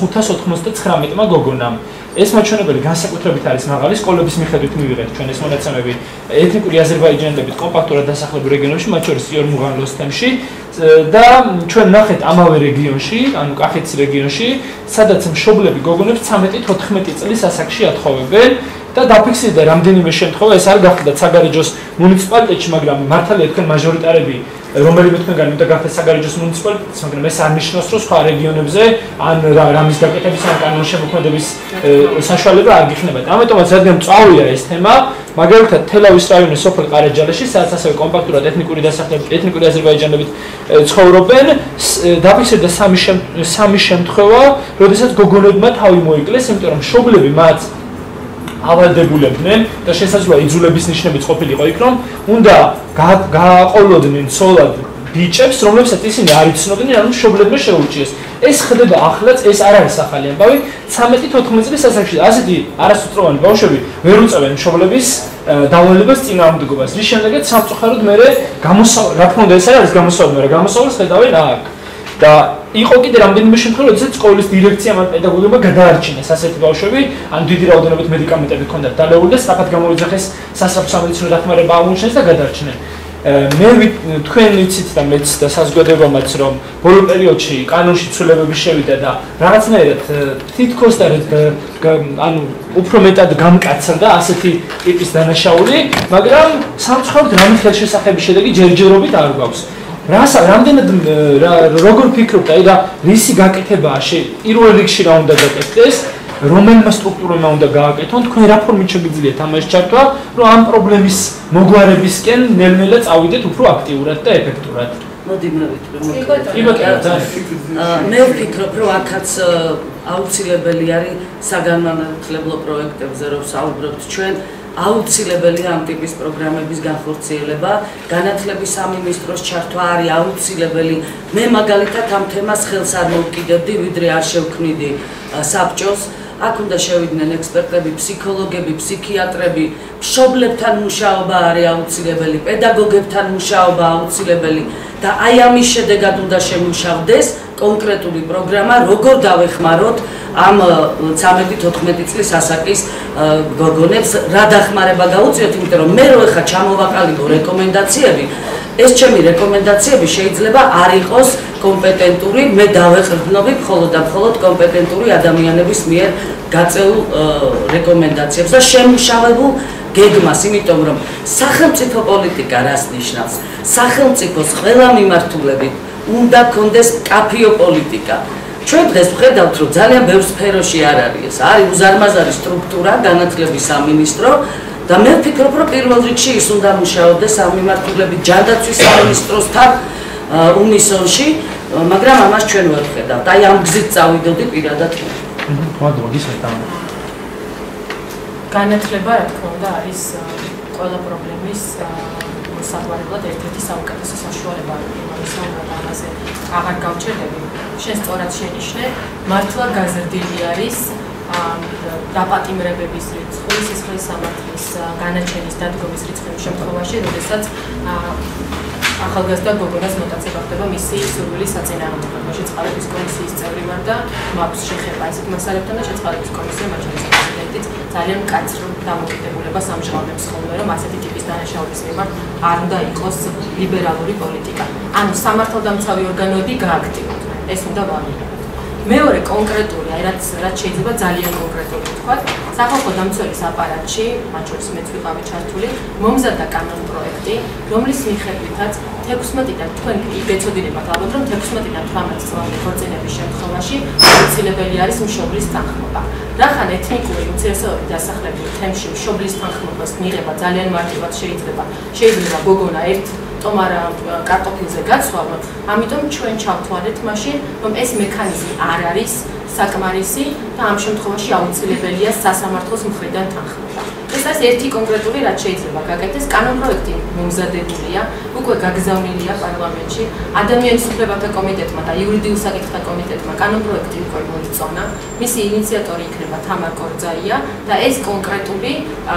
4599-მა გოგონამ. ეს მაჩვენებელი განსაკუთრებით არის მაღალი სკოლების მიხედვით მივიღეთ ჩვენ ეს მონაცემები ეთნიკური აზერბაიჯანელებით კომპაქტურად დასახლებულ რეგიონებში, მათ შორის იორ-მუღალოს თემში და ჩვენ ნახეთ ამავე რეგიონში, ანუ კახეთის რეგიონში, სადაც მშობლები გოგონებს 13-14 წლის ასაკში ათხოვებენ და დაფიქსირდა რამდენიმე შემთხვევა, ეს არ გახლდათ საგარეჯოს მუნიციპალიტეტში, მაგრამ მართალია თქვენ მაჟორიტარები რომელიმე თქვენგანი უნდა გახდეს საგარეჯოს მუნიციპალიტეტის, მაგრამ ეს არ ნიშნავს, რომ სხვა რეგიონებზე ან რამის გაკეთების ან კანონის შემოქმედების საშუალება არ გიხნებათ. ამიტომაც რადგან წავია ეს თემა, მაგალითად თელავის რაიონის სოფელ ყარაჯალეში, სადაც ასევე კომპაქტურად ეთნიკური აზერბაიჯანელებით ცხოვრობენ, დაფიქსირდა სამი შემთხვევა, როდესაც გოგონებმა თავი მოიკლეს, იმიტომ რომ მშობლები მათ ავალდებულებდნენ და შესაძლოა იძულების ნიშნებიც ყოფილიყო იქ, რომ უნდა გააყოლოდნენ ცოლად ბიჭებს, რომლებსაც ისინი არ იცნობდნენ, ანუ მშობლებმა შეუჭიეს. ეს ხდება ახლაც, ეს არ არის ახალი ამბავი, 13-14 წლის ასაკში ასეთი არასწოროვანი ბავშვები ვერ უწევენ მშობლების დავალებას წინააღმდეგობას. რის შემდეგაც სამწუხაროდ მე რა თქმა უნდა ეს არ არის გამოსავალი, მაგრამ გამოსავალს ხედავენ აქ. და იყო კიდე რამდენიმე შემთხვევა, როდესაც სკოლის დირექციამ ან პედაგოგებმა გადაარჩინეს ასეთი ბავშვები, ან დიდი რაოდენობით მედიკამენტები ჰქონდათ დალეული და სწრაფად გამოიძახეს სასწრაფო სამედიცინო დახმარება აღმოჩნდეს და გადაარჩინენ. მე თქვენ ვიცით და მეც და საზოგადოებამაც რომ ბოლო პერიოდში კანონში ცვლილებები შევიდა და რაღაცნაირად თითქოს და ანუ უფრო მეტად გამკაცდა ასეთი ტიპის დანაშაული, მაგრამ სამწუხაროდ რამე ხელშესახების შედეგი ჯერჯერობით არ გვაქვს. რამდენად როგორ ფიქრობთ, აი რა რისი გაკეთებაა პირველ რიგში რა უნდა გაკეთდეს? რომელმა სტრუქტურებმა უნდა გააკეთონ, თქვენ რა ფორმით შეგიძლიათ ამას ჩართვა, რომ ამ პრობლემის მოგვარებისკენ ნელ-ნელა წავიდეთ უფრო აქტიურად და ეფექტურად. მოდი მე ვფიქრობ, რომ აქაც აუცილებელი არის საგანმანათლებლო პროექტებზე რომ საუბრობთ ჩვენ, აუცილებელია ამ ტიპის პროგრამების განხორციელება, განათლების სამინისტროს ჩართვა არის აუცილებელი. მე მაგალითად ამ თემას ხელს არ მოვკიდებდი, ვიდრე არ შევქმნიდი საბჭოს. აქ უნდა შევიდნენ ექსპერტები, ფსიქოლოგები, ფსიქიატრები, მშობლებთან მუშაობა არის აუცილებელი, პედაგოგებთან მუშაობა აუცილებელი და აი ამის შედეგად უნდა შემუშავდეს კონკრეტული პროგრამა, როგორ დავეხმაროთ ამ 13-14 წლის ასაკის გოგონებს, რა დახმარება გაუწიოთ, იმიტომ რომ მე რო ეხა ჩამოვაყალიბო რეკომენდაციები, ეს ჩემი რეკომენდაციები შეიძლება არ იყოს კომპეტენტური, მე დავეყრდნობი მხოლოდ და მხოლოდ კომპეტენტური ადამიანების მიერ გაწეულ რეკომენდაციებს და შემუშავებულ გეგმას, იმიტომ რომ სახელმწიფო პოლიტიკა რას ნიშნავს? სახელმწიფოს ყველა მიმართულებით უნდა კონდეს კაფიო პოლიტიკა. ჩვენ დღეს ვხედავთ, რომ ძალიან ბევრ სფეროში არ არის. არის უზარმაზარი სტრუქტურა, განათლების სამინისტრო და მე ვფიქრობ, რომ პირველ რიგში ის უნდა მუშაობდეს ამ მიმართულებით ჯანდაცვის სამინისტროსთან უნისონში, მაგრამ ამას ჩვენ ვერ ვხედავთ. აი ამ გზით წავიდოდი პირადად. მადლობა, გისმენთ ამ. განათლება, რა თქმა უნდა, არის ყველა პრობლემის მოსაგვარებლად ერთ-ერთი საუკეთესო საშუალება. იმისა, რომ ამაზე აღარ გავჩერდები. შენ სწორად შენიშნე, მართლა გაზრდილი არის დაპატიმრებების რიცხვი, სისხლის სამართლის განაჩენის დადგომის რიცხვი შემთხვევაში, როდესაც ახალგაზრდა გოგონას მოტაცება ხდება მისი სურვილის საწინააღმდეგოდ. მე შეწყალების კომისიის წევრი ვარ და მაქვს შეხება ისეთ მასალებთან და შეწყალების კომისია, მათ შორის პრეზიდენტიც ძალიან მკაცრ დამოკიდებულებას ამჟღავნებს ხოლმე, რომ ასეთი ტიპის დანაშაულის მიმართ არ უნდა იყოს ლიბერალური პოლიტიკა. ანუ სამართალდამცავი ორგანოები გააქტიურდნენ. ეს უნდა ვამბობ. მეორე კონკრეტული, აი რაც შეიძლება ძალიან კონკრეტული თქვა, სახალხო დამცველის აპარატში, მათ შორის მეც ვიყავი ჩართული, მომზადდა კანონ პროექტი, რომლის მიხედვითაც 16-დან თქვენ გეცოდინებათ ალბათ, რომ 16-დან 18 წლამდე ქორწინების შემთხვევაში აუცილებელი არის მშობლის თანხმობა. რახან ეთნიკური უმცირესობები დასახლებული თემში მშობლის თანხმობას მიღება ძალიან მარტივად შეიძლება. შეიძლება გოგონა ერთ ტომარა კარტოფილზე გაცვალოთ, ამიტომ ჩვენ ჩავთვალეთ მაშინ, რომ ეს მექანიზმი არ არის საკმარისი და ამ შემთხვევაში აუცილებელია სასამართლოს მხრიდან თანხმობა. ეს არის ერთი კონკრეტული, რაც შეიძლება გაკეთდეს. კანონ პროექტი მომზადებულია, უკვე გაგზავნილია პარლამენტში. ადამიანის უფლებათა კომიტეტმა და იურიდიულ საკითხთა კომიტეტმა კანონ პროექტი უკვე მოიწონა. მისი ინიციატორი იქნება თამარ კორძაია და ეს კონკრეტული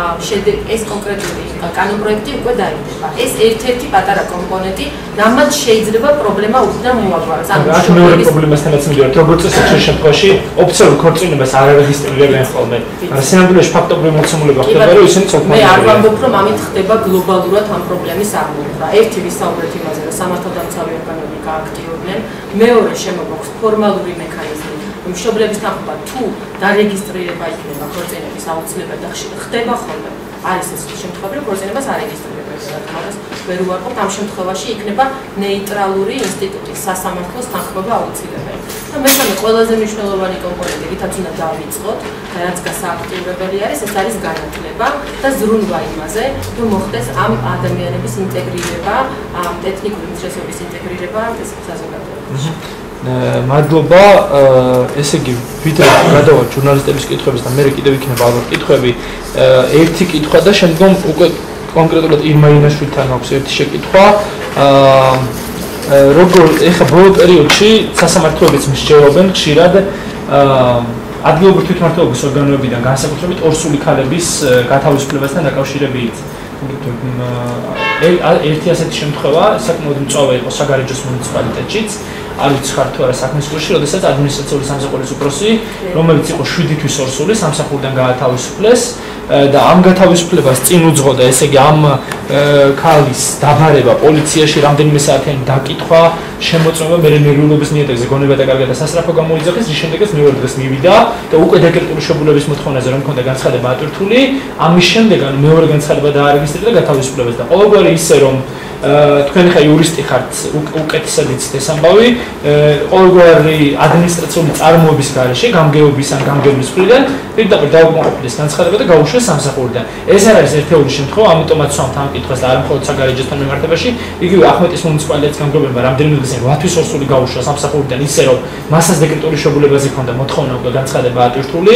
კანონ პროექტი უკვე დაიდება. ეს ერთ-ერთი პატარა კომპონენტი, რამაც შეიძლება პრობლემა უდნა მოაგვაროს. ანუ მეორე პრობლემასთანაც მივიდეთ, როგორც წესი შემთხვევაში ოფიციალურ ქორწინებას არ არეგისტრირებენ ხოლმე. მაგრამ სინამდვილეში ფაქტობრივი მოცემულობა ხდება, რომ ისინი მე არ ვამბობ, რომ ამით ხდება გლობალურად ამ პრობლემის აღმოფხვრა. ერთი ვისაუბრეთ იმაზე, რომ სამართალდამცავი ორგანოები გააქტიურდნენ, მეორე შემოგვაქვს ფორმალური მექანიზმი, რომ მშობლების თანხმობა თუ დარეგისტრირება იქნება ქორწინების აუცილებლად და ხდება ხოლმე. არის ეს შემთხვევები, რომ ქორწინებას არეგისტრირებენ. რადგანაც ვერ ვარყოფთ, ამ შემთხვევაში იქნება ნეიტრალური ინსტიტუტის სასამართლოს თანხმობა აუცილებელი. და მესამე ყველაზე მნიშვნელოვანი კომპონენტი, რითაც უნდა დავიწყოთ, რაც გასააქტიურებელი არის, ეს არის განათლება და ზრუნვა იმაზე, რომ მოხდეს ამ ადამიანების ინტეგრირება, ამ ეთნიკური უმცირესობების ინტეგრირება საზოგადოებაში. მადლობა, ესე იგი, ვიდრე გადავალ ჟურნალისტების კითხვებს და მე კიდევ იქნება ალბათ კითხვები, ერთი კითხვა და შემდგომ უკვე კონკრეტულად ირმაინაშვილთან აქვს ერთი შეკითხვა. როგორ ეხა ბოლო პერიოდში სასამართლოებიც მსჯელობენ ხშირად ადგილობრივი თვითმმართველობის ორგანოებიდან განსაკუთრებით ორსული ქალების გათავისუფლებასთან დაკავშირებით. ერთი ასეთი შემთხვევა საკმაოდ მწვავე იყო საგარეჯოს მუნიციპალიტეტშიც. არ ვიცი ხარ თუ არა საქმის კურსში, როდესაც ადმინისტრაციული სამსახურის უფროსი, რომელიც იყო 7 თვის ორსული სამსახურიდან გაათავისუფლეს და ამ გათავისუფლებას წინ უძღოდა, ესე იგი ამ ქალის დაბარება პოლიციაში რამდენიმე საათიანი დაკითხვა, შემოწმება მე ნერვიულობის ნიადაგზე გონება და კარგად სასწრაფო გამოიძახეს, რის შემდეგაც მეორე დღეს მივიდა და უკვე დეკრეტული შებულებების მოთხოვნაზე რომ მქონდა განცხადება ატვირთული, ამის შემდეგ ანუ მეორე განცხადება დაარეგისტრირდა გათავისუფლებას და ყოველგვარი ისე რომ თქვენ ხა იურისტი ხართ, უკეთესად იცით ეს ამბავი, ყოველგვარი ადმინისტრაციული წარმოების გარეშე, გამგეობის ან გამგეობის მხრიდან პირდაპირ დაუკმაყოფილეს განცხადება და გაუშვეს სამსახურიდან. ეს არ არის ერთეული შემთხვევა, ამიტომაც სვამთ ამ კითხვას და არა მხოლოდ საგარეჯოსთან მიმართებაში, იგივე ახმეტის მუნიციპალიტეტის გამგეობებმა რამდენიმე დღეს წინ 8 თვის ორსული გაუშვა სამსახურიდან ისე რომ მასას დეკრეტული შებულებაზე ჰქონდა მოთხოვნა უკვე განცხადება ატვირთული.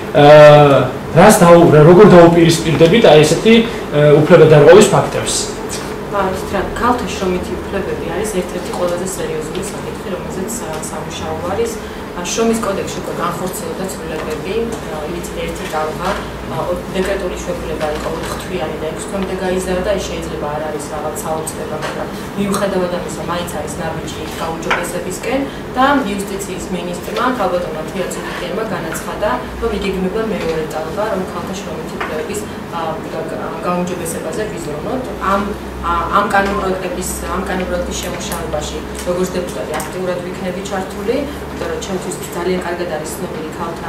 როგორ დაუპირისპირდებით აი ესეთი უფლებადარღვევის ფაქტებს? ქალთა შრომითი უფლებები არის ერთ-ერთი ყველაზე სერიოზული საკითხი, რომელზეც სამუშაო არის. შრომის კოდექსში უკვე განხორციელდა ცვლილებები, იმით ერთი ტალღა დეკრეტული შეფულება იყო 4 თვიანი და 6 თვემდე გაიზარდა, ეს შეიძლება არ არის რაღაც საოცრება, მაგრამ მიუხედავად ამისა, მაინც არის ნაბიჯი გაუმჯობესებისკენ და იუსტიციის მინისტრმა ქალბატონმა თიაცურიკიანმა განაცხადა, რომ იგეგმება მეორე ტალღა, რომ ქალთა შრომითი უფლებების გაუმჯობესებაზე ვიზრუნოთ. ამ კანონპროექტის შემუშავებაში როგორც დეპუტატი აქტიურად ვიქნები ჩართული, იმიტომ რომ ჩემთვის ძალიან კარგად არის ცნობილი ქალთა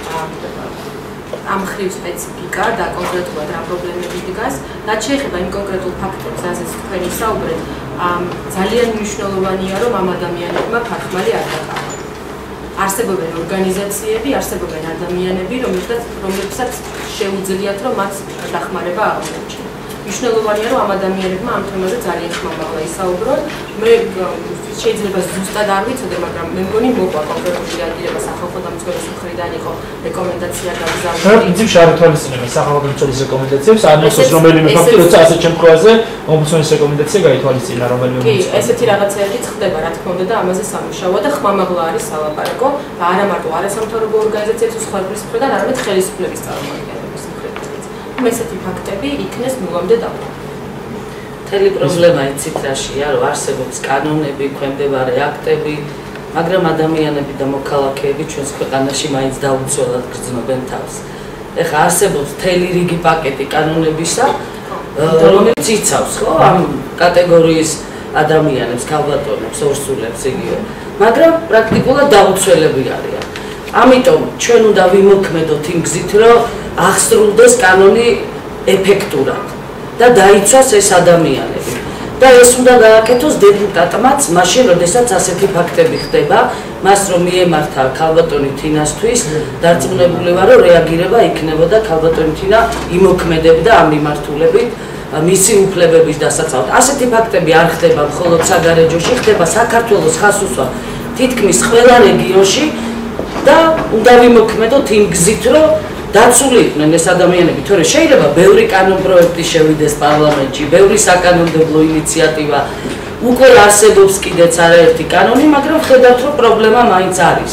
ამ ხრივ სპეციფიკა და კონკრეტულად რა პრობლემები დგას. რაც შეეხება იმ კონკრეტულ ფაქტებს, რაზეც თქვენ ისაუბრეთ, ძალიან მნიშვნელოვანია, რომ ამ ადამიანებმა ფარხმალი არ დაკარგონ. არსებობენ ორგანიზაციები, არსებობენ ადამიანები, რომლებსაც შეუძლიათ, რომ მათ დახმარება აღმოეჩინონ. მნიშვნელოვანია, რომ ამ ადამიანებმა ამ თემაზე ძალიან ხმამაღლა ისაუბრონ. მე შეიძლება ზუსტად არ ვიცოდე, მაგრამ მე მგონი მოყვა კონკრეტული რეაგირება სახალხო დამცველის მხრიდან იყო რეკომენდაცია გამგზავრული. პრინციპში არ ითვალისწინებენ სახალხო დამცველის რეკომენდაციებს, არ ნახოს რომელიმე ფაქტი, როცა ასეთ შემთხვევაზე ომბუდსმენის რეკომენდაცია გაითვალისწინა რომელიმე კი, ესეთი რაღაცეებიც ხდება, რა თქმა უნდა და ამაზე სამუშაოა და ხმამაღლა არის სალაპარაკო და არა მარტო არასამთავრობო ორგანიზაციების უცხოეთის მხრიდან, არამედ ხელისუფლების წარმომადგენლების მხრიდანაც. ესეთი ფაქტები იქნეს ნულამდე დაბრუნებული. მთელი პრობლემა იცით რაშია, რომ არსებობს კანონები, ქვემდებარე აქტები, მაგრამ ადამიანები და მოქალაქეები ჩვენს ქვეყანაში მაინც დაუცველად გრძნობენ თავს. ეხლა არსებობს მთელი რიგი პაკეტი კანონებისა, რომელიც იცავს ხო ამ კატეგორიის ადამიანებს, ქალბატონებს, ორსულებს იგივე, მაგრამ პრაქტიკულად დაუცველები არიან. ამიტომ ჩვენ უნდა ვიმოქმედოთ იმ გზით, რომ აღსრულდეს კანონი ეფექტურად და დაიცვას ეს ადამიანები. და ეს უნდა გააკეთოს დეპუტატმაც, მაშინ, როდესაც ასეთი ფაქტები ხდება, მას რომ მიემართა ქალბატონი თინასთვის, დარწმუნებული ვარ, რომ რეაგირება იქნებოდა ქალბატონი თინა იმოქმედებდა ამ მიმართულებით მისი უფლებების დასაცავად. ასეთი ფაქტები არ ხდება მხოლოდ საგარეჯოში, ხდება საქართველოს ხასუსვა თითქმის ყველა რეგიონში და უნდა ვიმოქმედოთ იმ გზით, რომ დაცული იყვნენ ეს ადამიანები, თორე შეიძლება ბევრი კანონპროექტი შევიდეს პარლამენტში, ბევრი საკანონმდებლო ინიციატივა, უკვე არსებობს კიდეც არაერთი კანონი, მაგრამ ხედავთ, რომ პრობლემა მაინც არის.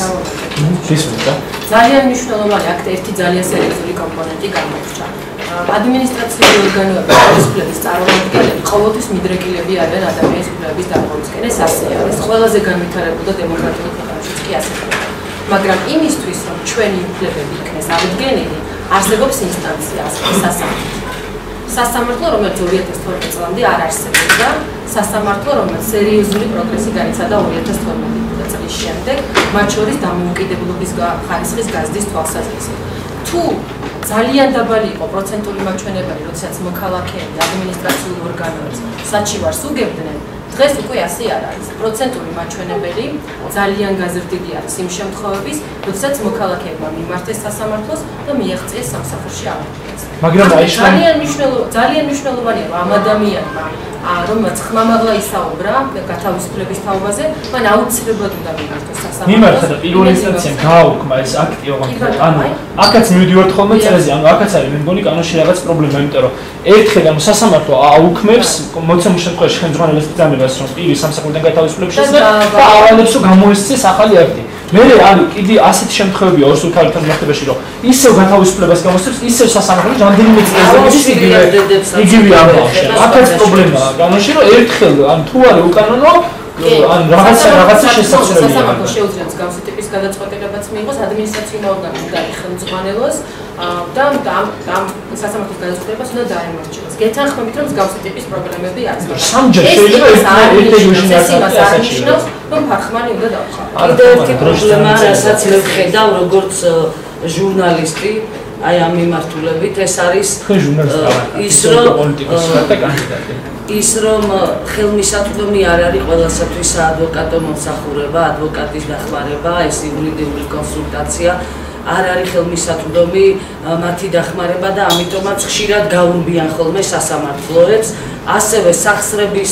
ძალიან მნიშვნელოვანი აქ ერთი ძალიან სერიოზული კომპონენტი გამოირჩა. ადმინისტრაციული ორგანოების ხელისუფლების წარმომადგენლები ყოველთვის მიდრეკილები არიან ადამიანის უფლებების დარღვევისკენ. ეს ასე არის. ყველაზე განვითარებულ და დემოკრატიულ ქვეყანაშიც კი ასე ხდება. მაგრამ იმისთვის, რომ ჩვენი უფლებები იქნეს აღდგენილი, არსებობს ინსტანცია, სასამართლო, რომელიც 2012 წლამდე არ არსებობდა, სასამართლო, რომელიც სერიოზული პროგრესი განიცადა 2012 წლის შემდეგ, მათ შორის დამოუკიდებლობის ხარისხის გაზრდის თვალსაზრისით. თუ ძალიან დაბალი იყო პროცენტული მაჩვენებელი, როდესაც მოქალაქეები ადმინისტრაციულ ორგანოებს საჩივარს უგებდნენ, დღეს უკვე ასე არ არის. პროცენტული მაჩვენებელი ძალიან გაზრდილი არის იმ შემთხვევების, როდესაც მოქალაქეებმა მიმართეს სასამართლოს და მიაღწიეს სამსახურში აღდგენას. მაგრამ ძალიან მნიშვნელოვანია, რომ ამ ადამიანმა, რომელმაც ხმამაღლა ისაუბრა გათავისუფლების თაობაზე, მან აუცილებლად უნდა მიმართოს სასამართლოს. მიმართა და პირველი ინსტანციამ გააუქმა ეს აქტი ოღონდ. ანუ აქაც მივიდივართ ხოლმე წელზე, ანუ აქაც არის მე მგონი კანონში რაღაც პრობლემა, იმიტომ რომ ერთხელ ანუ სასამართლო აუქმებს მოცემულ შემთხვევაში ხელმძღვანელის ბრძანებას, რომ პირი სამსახურიდან გათავისუფლების შესახებ და ავალებს, რომ გამოესწრეს ახალი აქტი. მე ანუ კიდე ასეთი შემთხვევებია ორსულ ქალთან მიმართებაში, რომ ისევ გათავისუფლებას გამოსცემს, ისევ სასამართლო რამდენიმე წელს იგივე ამბავს. აქაც პრობლემაა კანონში, რომ ერთხელ ან თუ არის უკანონო ან რაღაცა შესაძლებელია. სასამართლო შეუძლებს გავსი ტიპის გადაწყვეტილებაც მიიღოს ადმინისტრაციული ორგანო და ხელმძღვანელოს და ამ სასამართლოს გადაწყვეტილებას უნდა დაემორჩილოს. გეთანხმებით რომ გავსი ტიპის პრობლემები არის. სამჯერ შეიძლება ისე რომ ფარხმანი უნდა დავხმარო. კიდევ ერთი პრობლემა, რასაც მე ვხედავ როგორც ჟურნალისტი, აი ამ მიმართულებით ეს არის ის რომ ხელმისაწვდომი არ არის ყველასათვის საადვოკატო მომსახურება, ადვოკატის დახმარება, ეს იურიდიული კონსულტაცია არ არის ხელმისაწვდომი მათი დახმარება და ამიტომაც ხშირად გაურბიან ხოლმე სასამართლოებს, ასევე სახსრების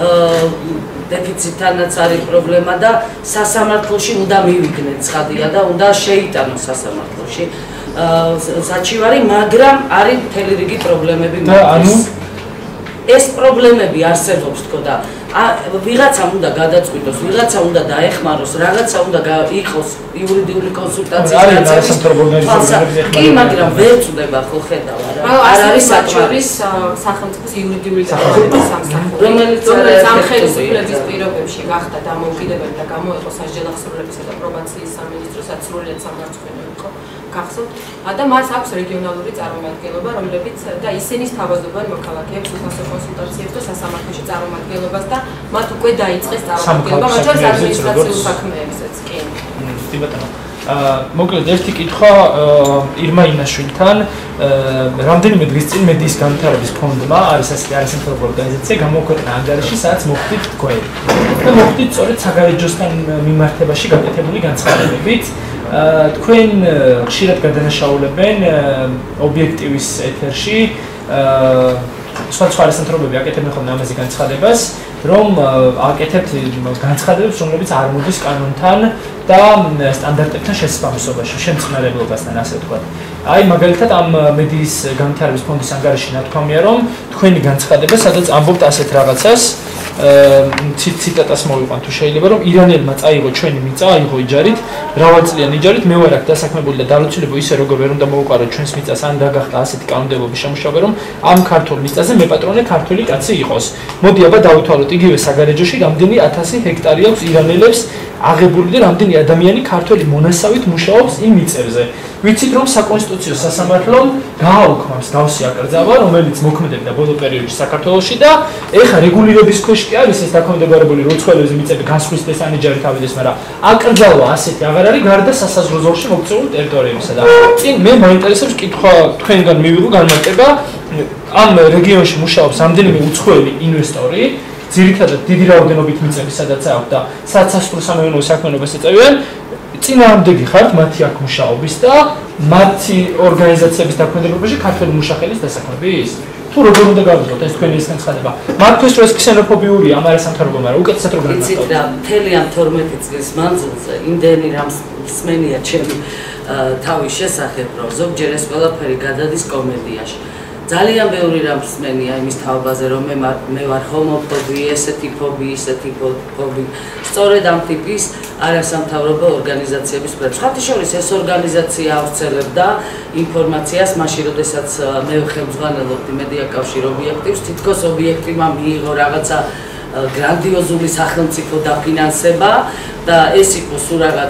დეფიციტთანაც არის პრობლემა და სასამართლოში უნდა მივიდნენ ცხადია და უნდა შეიტანოს სასამართლოში საჩივარი, მაგრამ არის მთელი რიგი პრობლემები მათთვის. ეს პრობლემები არსებობს თქო და ვიღაცამ უნდა გადაწყვიტოს, ვიღაცა უნდა დაეხმაროს, რაღაცა უნდა იყოს იურიდიული კონსულტაციის დაწესება. კი, მაგრამ ვერ წდება ხო ხედავ არ არის საჭირის სახელმწიფოს იურიდიული სამსახური, რომელიც ამ ხელისუფლების პირობებში გახდა დამოუკიდებელი და გამოიყო სასჯელახსოვრებისა და პრობაციის სამინისტროსაც სრულიად სამართლიანი იყო. და მას აქვს რეგიონალური წარმომადგენლობა, რომლებიც და ისინი სთავაზობენ მოქალაქეებს უსასო კონსულტაციებს და სასამართლოში წარმომადგენლობას და მათ უკვე დაიწყეს წარმომადგენლობა, მათ შორის ადმინისტრაციულ საქმეებზეც. კი ბატონო. მოკლედ ერთი კითხვა ირმა ინაშვილთან რამდენიმე დღის წინ მედიის განვითარების ფონდმა არის არასამთავრობო ორგანიზაცია გამოქვეყნა ანგარიში, სადაც მოხდით თქვენ და მოხდით სწორედ საგარეჯოსთან მიმართებაში გაკეთებული განცხადებებით. თქვენ ხშირად გადანაშაულებენ ობიექტივის ეთერში სხვა არასამთავრობოები აკეთებენ ხოლმე ამაზე განცხადებას, რომ აკეთებთ განცხადებებს, რომლებიც არ მოდის კანონთან და სტანდარტებთან შესაბამისობაში, შემწყნარებლობასთან, ასე ვთქვათ. აი მაგალითად ამ მედიის განვითარების ფონდის ანგარიში ნათქვამია, რომ თქვენი განცხადება, სადაც ამბობთ ასეთ რაღაცას, ციტატას მოვიყვან თუ შეიძლება, რომ ირანელმა წაიღო ჩვენი მიწა, აიღო იჯარით, მრავალწლიანი იჯარით, მე ვარ აქ დასაქმებული და დალოცილება ისე როგორ ვერ უნდა მოვუყარო ჩვენს მიწას, ან რა გახდა ასეთი კანონმდებლობის შემუშავება, რომ ამ ქართულ მიწაზე მეპატრონე ქართული კაცი იყოს. მოდი აბა დავთვალოთ იგივე საგარეჯოში რამდენი 1000 ჰექტარი აქვს ირანელებს აღებული და რამდენი ადამიანი ქართული მონასავით მუშაობს იმ მიწებზე. ვიცით რომ საკონსტიტუციო სასამართლომ გააუქმებს გავსი აკრძალა, რომელიც მოქმედებდა ბოლო პერიოდში საქართველოში და ეხა რეგულირების ქვეშ კი არის ეს დაქვემდებარებული როცხველების მიწები განსხვისდეს ან იჯარით ავიდეს, მაგრამ აკრძალვა ასეთი აღარ არის გარდა სასაზღვრო ზოლში მოქცეული ტერიტორიებისა და წინ მე მაინტერესებს კითხვა თქვენგან მივიღო განმარტება ამ რეგიონში მუშაობს რამდენიმე უცხოელი ინვესტორი, ძირითადად დიდი რაოდენობით მიწები სადაც აქვს და სადაც სასტუმრო სამეურნეო საქმიანობას ეწევიან, წინააღმდეგი ხართ მათი აქ მუშაობის და მათი ორგანიზაციების დაქვემდებარებაში ქართული მუშახელის დასაქმების? თუ როგორ უნდა გავიგოთ ეს თქვენი ეს განცხადება? მათთვის რომ ეს ქსენოფობიურია, ამ არასამთავრობო, მაგრამ უკეთესად რო განმარტავთ. იცით რა, მთელი ამ 12 წლის მანძილზე იმდენი რამს მსმენია ჩემი თავის შესახებ, რომ ზოგჯერ ეს ყველაფერი გადადის კომედიაში. ძალიან ბევრი რამ მსმენია იმის თავაზე, რომ მე ვარ ჰომოფობი, ესეთი ფობი, ისეთი ფობი. სწორედ ამ ტიპის არასამთავრობო ორგანიზაციების პროექტ. სხვათაშორის ეს ორგანიზაცია ავრცელებდა ინფორმაციას, მაშინ როდესაც მე ხელმძღვანელობდი მედიაკავშირ ობიექტივს, თითქოს ობიექტივმა მიიღო რაღაცა გრანდიოზული სახელმწიფო დაფინანსება და ეს იყო სულ რაღაც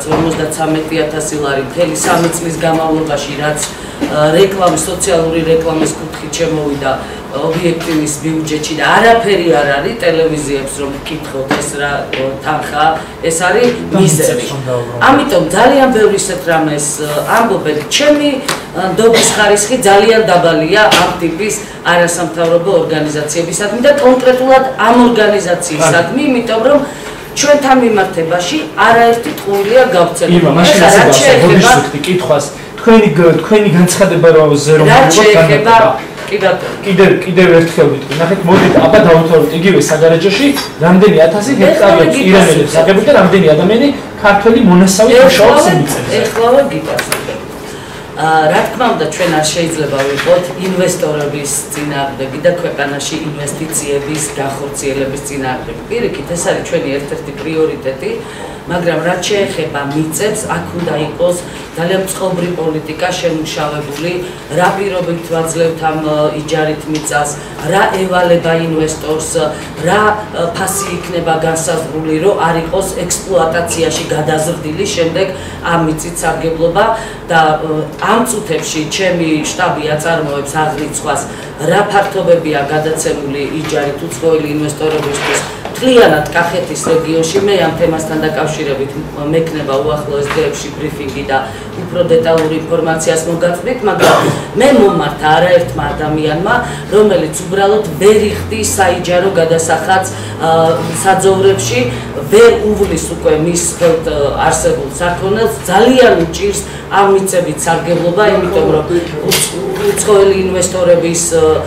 53000 ლარი მთელი 3 წლის განმავლობაში, რაც რეკლამის, სოციალური რეკლამის კუთხით შემოვიდა ობიექტივის ბიუჯეტში და არაფერი არ არის ტელევიზიებს რომ გკითხოთ ეს რა თანხა, ეს არის მიზერი. ამიტომ ძალიან ბევრი ისეთ რამეს ამბობენ. ჩემი ნდობის ხარისხი ძალიან დაბალია ამ ტიპის არასამთავრობო ორგანიზაციებისადმი და კონკრეტულად ამ ორგანიზაციისადმი, იმიტომ რომ ჩვენთან მიმართებაში არაერთი ტყუილია გავრცელებული. მაშინ ასე გავხსენებთ კითხვას. თქვენი განცხადება როზე რომ მოგვიყვება კიდევ ერთხელ ვიტყვი. ნახეთ, მოდით აბა დავთვალოთ იგივე საგარეჯოში რამდენი 1000 ჰექტარი აქვს ირანელებს აღებული და რამდენი ადამიანი ქართველი მონასავით მუშაობს იმ მიწებზე. ეხლა გიტყვი. რა თქმა უნდა, ჩვენ არ შეიძლება ვიყოთ ინვესტორების წინააღმდეგი და ქვეყანაში ინვესტიციების განხორციელების წინააღმდეგი. პირიქით, ეს არის ჩვენი ერთ-ერთი პრიორიტეტი. მაგრამ რაც შეეხება მიწებს, აქ უნდა იყოს ძალიან წყობრი პოლიტიკა შემუშავებული, რა პირობით ვაძლევთ ამ იჯარით მიწას, რა ევალება ინვესტორს, რა ფასი იქნება განსაზღვრული, რომ არ იყოს ექსპლუატაციაში გადაზრდილი შემდეგ ამ მიწის სარგებლობა და ამ წუთებში ჩემი შტაბი აწარმოებს აღრიცხვას, რა ფართობებია გადაცემული იჯარით უცხოელი ინვესტორებისთვის მთლიანად კახეთის რეგიონში. მე ამ თემასთან დაკავშირებით მექნება უახლოეს დღეებში ბრიფინგი და უფრო დეტალური ინფორმაციას მოგაწვდით, მაგრამ მე მომართა არაერთმა ადამიანმა, რომელიც უბრალოდ ვერ იხდის საიჯარო გადასახადს საძოვრებში, ვერ უვლის უკვე მის ხელთ არსებულ საქონელს, ძალიან უჭირს ამ მიწებით სარგებლობა, იმიტომ რომ უცხოელი ინვესტორების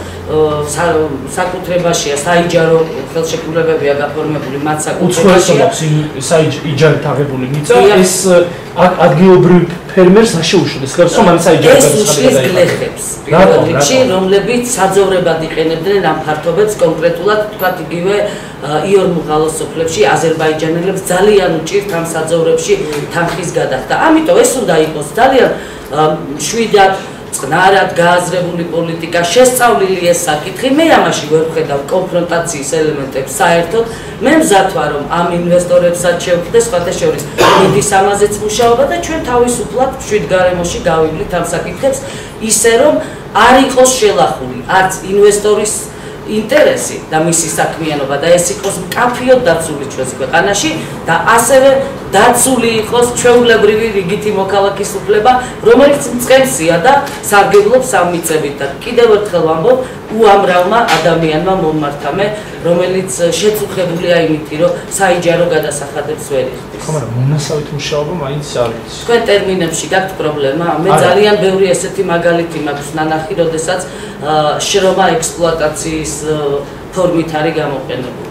საკუთრებაშია საიჯარო ხელშეკრულებებია გაფორმებული მათ საკუთრებაშია. საიჯარით აღებული მიწა ეს ადგილობრივ ფერმერს არ შეუშლის ხელს, რომ მან საიჯარო გადასახადი გლეხებს. პირველ რიგში, რომლებიც საძოვრებად იყენებდნენ ამ ფართობებს, კონკრეტულად თქვათ იგივე იორმუღალოს სოფლებში აზერბაიჯანელებს ძალიან უჭირთ ამ საძოვრებში თანხის გადახდა. ამიტომ ეს უნდა იყოს ძალიან შვიდად წყნარად გააზრებული პოლიტიკა, შესწავლილი ეს საკითხი. მე ამაში ვერ ვხედავ კონფრონტაციის ელემენტებს საერთოდ. მე მზად ვარ, რომ ამ ინვესტორებსაც შევხვდეს, სხვათა შორის მიდის ამაზეც მუშაობა და ჩვენ თავისუფლად შვიდ გარემოში გავივლით ამ საკითხებს, ისე რომ არ იყოს შელახული არც ინვესტორის ინტერესი და მისი საქმიანობა და ეს იყოს მკაფიოდ დაცული ჩვენს ქვეყანაში და ასევე დაცული იყოს ჩვეულებრივი რიგითი მოქალაქის უფლება, რომელიც მწყემსია და სარგებლობს ამ მიწებით. და კიდევ ერთხელ ვამბობ, უამრავმა ადამიანმა მომართა მე, რომელიც შეწუხებულია იმით, რომ საიჯარო გადასახადებს ვერ იხდის. მაგრამ მონასავით მუშაობა მაინც არ ვიცი. თქვენ ტერმინებში გაქვთ პრობლემა? მე ძალიან ბევრი ესეთი მაგალითი მაქვს ნანახი, როდესაც შრომა ექსპლუატაციის ფორმით არის გამოყენებული.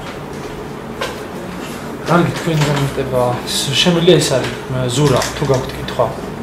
კარგი, თქვენი გამოტება შემიძლია ეს არის ზურა, თუ გაქვთ კითხვა.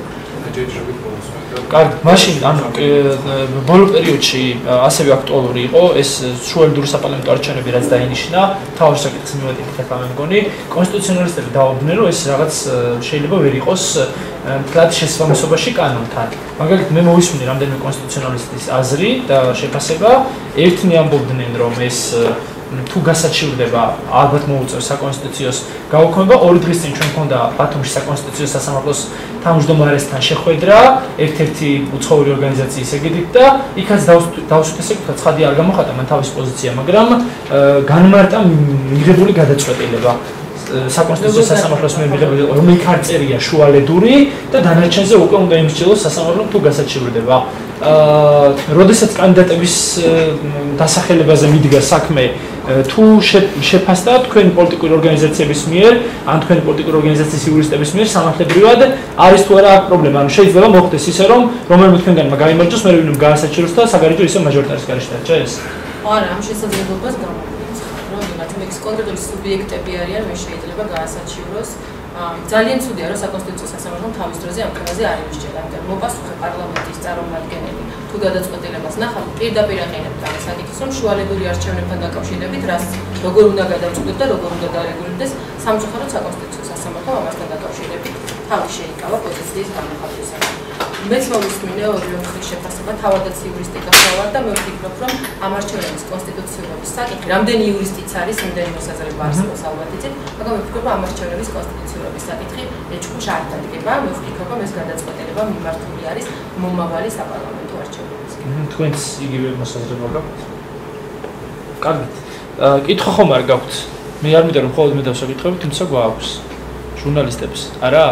კარგი, მაშინ ანუ ბოლო პერიოდში ასევე აქტუალური იყო ეს შუალედური საპარლამენტო არჩევნები, რაც დაინიშნა, თავის საკითხს მივედით ახლა მე მგონი, კონსტიტუციონალისტები დაობდნენ, რომ ეს რაღაც შეიძლება ვერ იყოს მთლად შესაბამისობაში კანონთან. მაგალითად, მე მოვისმინე რამდენიმე კონსტიტუციონალისტის აზრი და შეფასება, ერთნი ამბობდნენ, რომ ეს თუ გასაჩივრდება, ალბათ მოუწევს საკონსტიტუციოს გაუქმება. 2 დღის წინ ჩვენ მქონდა ბათუმში საკონსტიტუციო სასამართლოს თავმჯდომარესთან შეხვედრა, ერთ-ერთი უცხოური ორგანიზაციის ეგიდით და იქაც დავსვით ესე ვთქვა, ცხადი არ გამოხატა მან თავის პოზიცია, მაგრამ განმარტა მიღებული გადაწყვეტილება. საკონსტიტუციო სასამართლოს მიერ მიღებული, რომელიც არ წერია შუალედური და დანარჩენზე უკვე უნდა იმსჯელოს სასამართლომ თუ გასაჩივრდება. როდესაც კანდიდატების დასახელებაზე მიდგა საქმე, თუ შეფასდა თქვენი პოლიტიკური ორგანიზაციების მიერ, ან თქვენი პოლიტიკური ორგანიზაციის იურისტების მიერ სამართლებრივად არის თუ არა აქ პრობლემა. ანუ შეიძლება მოხდეს ისე, რომ რომელიმე თქვენგანმა გაიმარჯვოს, მე ვინმე გაასაჩივროს და საგარეჯო ისე მაჟორიტარის გარეშე დარჩა ეს. არა, ამ შესაძლებლობას გამოვიდეს, რომ ვიღაცა კონკრეტული სუბიექტები არიან, მე შეიძლება გაასაჩივროს. ძალიან ცუდია, რომ საკონსტიტუციო სასამართლომ თავის დროზე ამ თემაზე არ იმსჯელა, მაგრამ მოპასუხე პარლამენტის წარმომადგენელი თუ გადაწყვეტილებას ნახავთ, პირდაპირ აყენებთ ამ საკითხს, რომ შუალედური არჩევნებთან დაკავშირებით რას როგორ უნდა გადავწყვეტოთ და როგორ უნდა დარეგულირდეს, სამწუხაროდ საკონსტიტუციო სასამართლო ამასთან დაკავშირებით თავი შეიკავა პოზიციის განახორციელებას. მეც მოვისმინე ორივე მხრის შეფასება, თავადაც იურისტი გახლავართ და მე ვფიქრობ, რომ ამ არჩევნების კონსტიტუციურობის საკითხი, რამდენი იურისტიც არის, იმდენი მოსაზრება არსებობს ალბათ იცით, მაგრამ მე ვფიქრობ, ამ არჩევნების კონსტიტუციურობის საკითხი ეჭვქვეშ არ დადგება, მე ვფიქრობ, რომ ეს გადაწყვეტილება მიმართული არის მომავალი საპარლამენტო არჩევნებისკენ. თქვენს იგივე მოსაზრება გაქვთ? კარგით. კითხვა ხომ არ გაქვთ? მე არ მინდა რომ მხოლოდ მე დავსაკითხები, თუმცა გვაქვს ჟურნალისტებს, არა?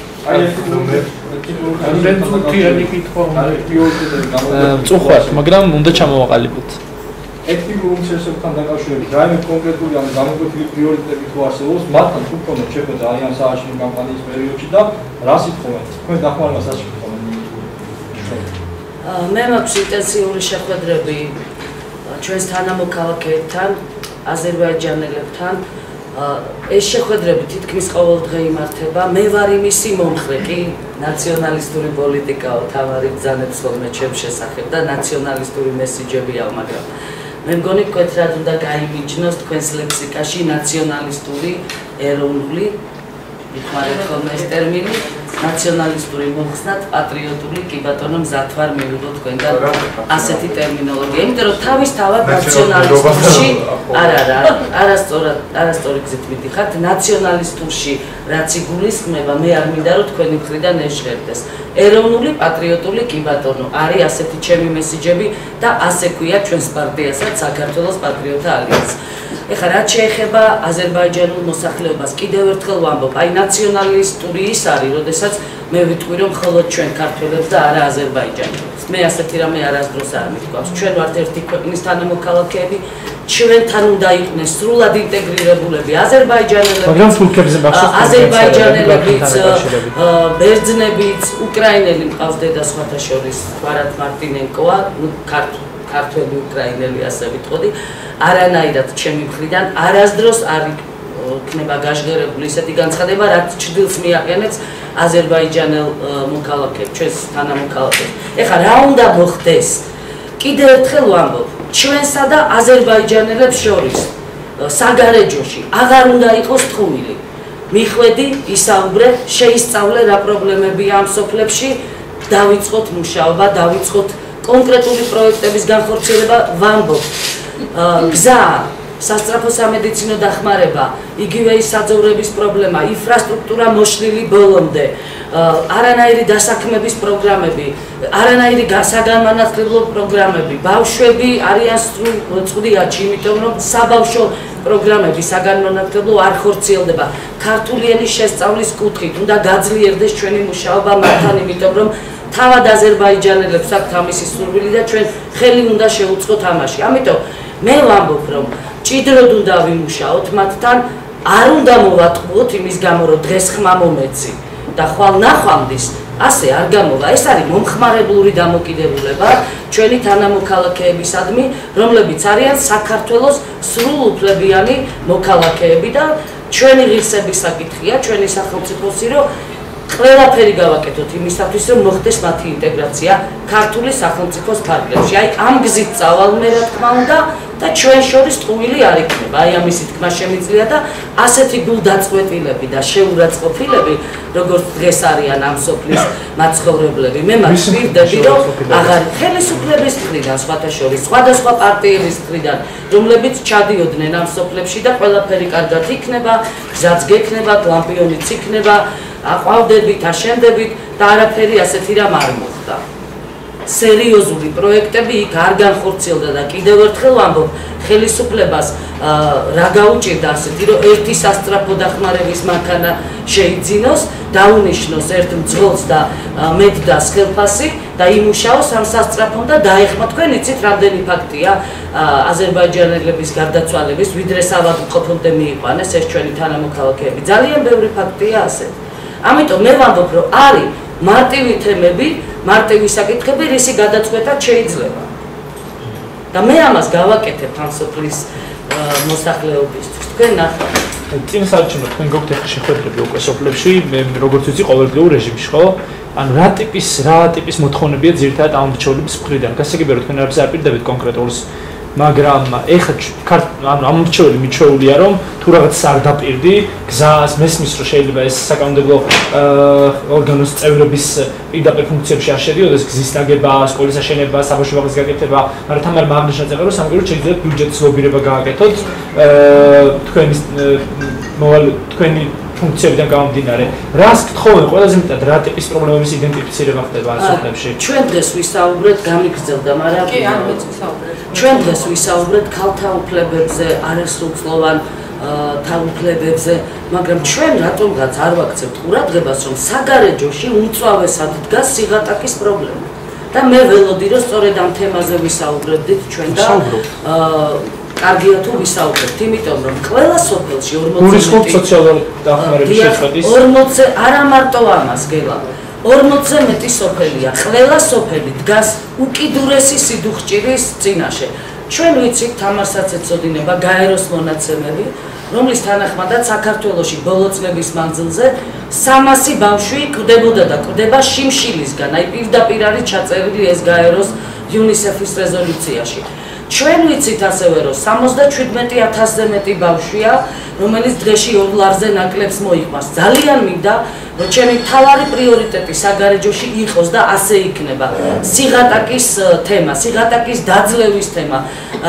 წუხართ, მაგრამ უნდა ჩამოვაყალიბოთ. ეთნიკურ უმცირესობებთან დაკავშირებით რაიმე კონკრეტული ან გამოკვეთილი პრიორიტეტები თუ არსებობს, მათთან თუ ქონდათ შეხვედრა აი ამ საარჩევნო კამპანიის პერიოდში და რა სიტყვენ? თქვენ დახმარებას არ შეხვდით? მე მაქვს ინტენსიური შეხვედრები ჩვენს თანამოქალაქეებთან, აზერბაიჯანელებთან. ეს შეხვედრები თითქმის ყოველ დღე იმართება. მე ვარ იმისი მომხრე, კი ნაციონალისტური პოლიტიკაო, თავარი ბრძანებს ხოლმე ჩემს შესახებ და ნაციონალისტური მესიჯებია, მაგრამ მე მგონი მკვეთრად უნდა გაიმიჯნოს თქვენს ლექსიკაში ნაციონალისტური, ეროვნული იხმარეთ ხოლმე ეს ტერმინი ნაციონალისტური მოხსნად პატრიოტული კი ბატონო მზად ვარ მივიღო თქვენგან ასეთი ტერმინოლოგია. იმიტომ რომ თავისთავად ნაციონალისტურში არასწორი გზით მიდიხართ, ნაციონალისტურში რაც იგულისხმება, მე არ მინდა რომ თქვენი მხრიდან ეშღერდეს. ეროვნული პატრიოტული კი ბატონო არის ასეთი ჩემი მესიჯები და ასე ქვია ჩვენს პარტიასაც საქართველოს პატრიოტთა ალიანსს. ეხლა რაც შეეხება აზერბაიჯანულ მოსახლეობას, კიდევ ერთხელ ვამბობ, აი ნაციონალისტური ის არის, როდესაც მე ვიტყვი რომ მხოლოდ ჩვენ ქართველებს და არა აზერბაიჯანელებს. მე ასეთი რამე არასდროს არ მithქვავს. ჩვენ ვართ ერთი ქვეყნის თანამოქალაქეები, ჩვენთან უნდა იყვნენ სრულად ინტეგრირებულები აზერბაიჯანელები, მაგრამ თურქებზე მახსოვს აზერბაიჯანელებიც, ბერძნებიც, უკრაინელი მყავს დედა სხვათა შორის, ვარად მარტინენკოა, ქართველი უკრაინელი ასე ვიტყოდი. არანაირად ჩემი მხრიდან არასდროს არ იქნება გაშღერებული ისეთი განცხადება, რაც ჩრდილს მიაყენებს აზერბაიჯანელ მოქალაქეებს, ჩვენს თანამოქალაქეებს. ეხლა რა უნდა მოხდეს? კიდევ ერთხელ ვამბობ, ჩვენსა და აზერბაიჯანელებს შორის საგარეჯოში აღარ უნდა იყოს თხოვნილი. მიხვედი, ისაუბრე, შეისწავლე რა პრობლემებია ამ სოფლებში, დავიწყოთ მუშაობა, დავიწყოთ კონკრეტული პროექტების განხორციელება, ვამბობ. გზა, სასწრაფო სამედიცინო დახმარება, იგივე ის საძოვრების პრობლემა, ინფრასტრუქტურა მოშლილი ბოლომდე, არანაირი დასაქმების პროგრამები, არანაირი საგანმანათლებლო პროგრამები, ბავშვები არიან წყდიაჩი, იმიტომ რომ საბავშვო პროგრამები საგანმანათლებლო არ ხორციელდება. ქართული ენის შესწავლის კუთხით უნდა გაძლიერდეს ჩვენი მუშაობა მათთან, იმიტომ რომ თავად აზერბაიჯანელებს აქვთ ამისი სურვილი და ჩვენ ხელი უნდა შევუწყოთ ამაში. ამიტომ მე ვამბობ, რომ ჭიდროდ უნდა ვიმუშაოთ მათთან, არ უნდა მოვატყუოთ იმის გამო, რომ დღეს ხმა მომეცი და ხვალ ნახვამდის ასე არ გამოვა. ეს არის მომხმარებლური დამოკიდებულება ჩვენი თანამოქალაქეებისადმი, რომლებიც არიან საქართველოს სრულუფლებიანი მოქალაქეები და ჩვენი ღირსების საკითხია, ჩვენი სახელმწიფოსი, რომ ყველაფერი გავაკეთოთ იმისათვის, რომ მოხდეს მათი ინტეგრაცია ქართული სახელმწიფოს ფარგლებში. აი ამ გზით წავალმე რა თქმა უნდა და ჩვენ შორის ტყუილი არ იქნება. აი ამისი თქმა შემიძლია და ასეთი გულდაწყვეტილები და შეურაცხყოფილები, როგორც დღეს არიან ამ სოფლის მაცხოვრებლები, მე მათ ვირდები, რომ აღარ ხელისუფლების მხრიდან, სხვათა შორის, სხვადასხვა პარტიების მხრიდან, რომლებიც ჩადიოდნენ ამ სოფლებში და ყველაფერი კარგად იქნება, გზაც გექნება, ლამპიონიც იქნება, აყვავდებით, აშენდებით და არაფერი ასეთი რამ არ მოხდა. სერიოზული პროექტები იქ არ განხორციელდა და კიდევ ერთხელ ვამბობ, ხელისუფლებას რა გაუჭირდა ასეთი, რომ ერთი სასწრაფო დახმარების მანქანა შეიძინოს, დაუნიშნოს ერთ მძღოლს და მედდას ხელფასი და იმუშაოს ამ სასწრაფომ და დაეხმა. თქვენ იცით, რამდენი ფაქტია აზერბაიჯანელების გარდაცვალების, ვიდრე საავადმყოფომდე მიიყვანეს ეს ჩვენი თანამოქალაქეები. ძალიან ბევრი ფაქტია ასე. ამიტომ მე ვამბობ, რომ არის მარტივი თემები, მარტივი საკითხები, რისი გადაწყვეტა შეიძლება. და მე ამას გავაკეთებ ამ სოფლის მოსახლეობისთვის. თქვენ ნახავთ. წინ საჩინო თქვენ გოგთ ახლა შეხვედრები უკვე სოფლებში, მე როგორც ვიცი ყოველდღიურ რეჟიმში, ხო? ანუ რა ტიპის მოთხოვნებია ძირითადად ამ მრჩევლების მხრიდან? გასაგებია რომ თქვენ არაფერს არ პირდებით კონკრეტულს, მაგრამ ეხლა ამ მრჩეველი მიჩვეულია რომ თუ რაღაც არ დაპირდი გზას მესმის რომ შეიძლება ეს საკანონმდებლო ორგანოს წევრების პირდაპირ ფუნქციებში არ შედიოდეს გზის დაგება, სკოლის აშენება, საბავშვო ბაღის გაკეთება, მაგრამ თამარ მაგნიშნა წერა რომ სამაგიეროდ შეიძლება ბიუჯეტის ლობირება გააკეთოთ თქვენი ფუნქციებიდან გამომდინარე. რას გთხოვენ ყველაზე მეტად რა ტიპის პრობლემების იდენტიფიცირება ხდება ამ სოფლებში? ჩვენ დღეს ვისაუბრეთ, გამიგრძელდა, მაგრამ კი, არ ვისაუბრეთ. ჩვენ დღეს ვისაუბრეთ ქალთა უფლებებზე, არასრულწლოვან თავუფლებებზე, მაგრამ ჩვენ რატომღაც არ ვაქცევთ ყურადღებას, რომ საგარეჯოში უმწვავესად დგას სიღატაკის პრობლემა. და მე ველოდი, რომ სწორედ ამ თემაზე ვისაუბრებდით ჩვენ და კარგია თუ ვისაუბრებთ, იმიტომ რომ ყველა სოფელში 40 სოციალური დახმარების შეწყვეტის 40 არა მარტო ამას გელა 40-ზე მეტი სოფელია. ყველა სოფელი დგას უკიდურესი სიდუხჭირის წინაშე. ჩვენ ვიცით, თამარსაც ეწოდინება გაეროს მონაცემები, რომლის თანახმადაც საქართველოში ბოლო წლების მანძილზე 300 ბავშვი კვდებოდა და კვდება შიმშილისგან. აი პირდაპირ არის ჩაწერილი ეს გაეროს UNICEF-ის რეზოლუციაში. ჩვენ ვიცით ასევე რომ 77,000-ზე მეტი ბავშვია, რომელიც დღეში 2 ლარზე ნაკლებს მოიხმარს. ძალიან მინდა რომ ჩემი მთავარი პრიორიტეტი საგარეჯოში იყოს და ასე იქნება. სიღატაკის თემა, სიღატაკის დაძლევის თემა,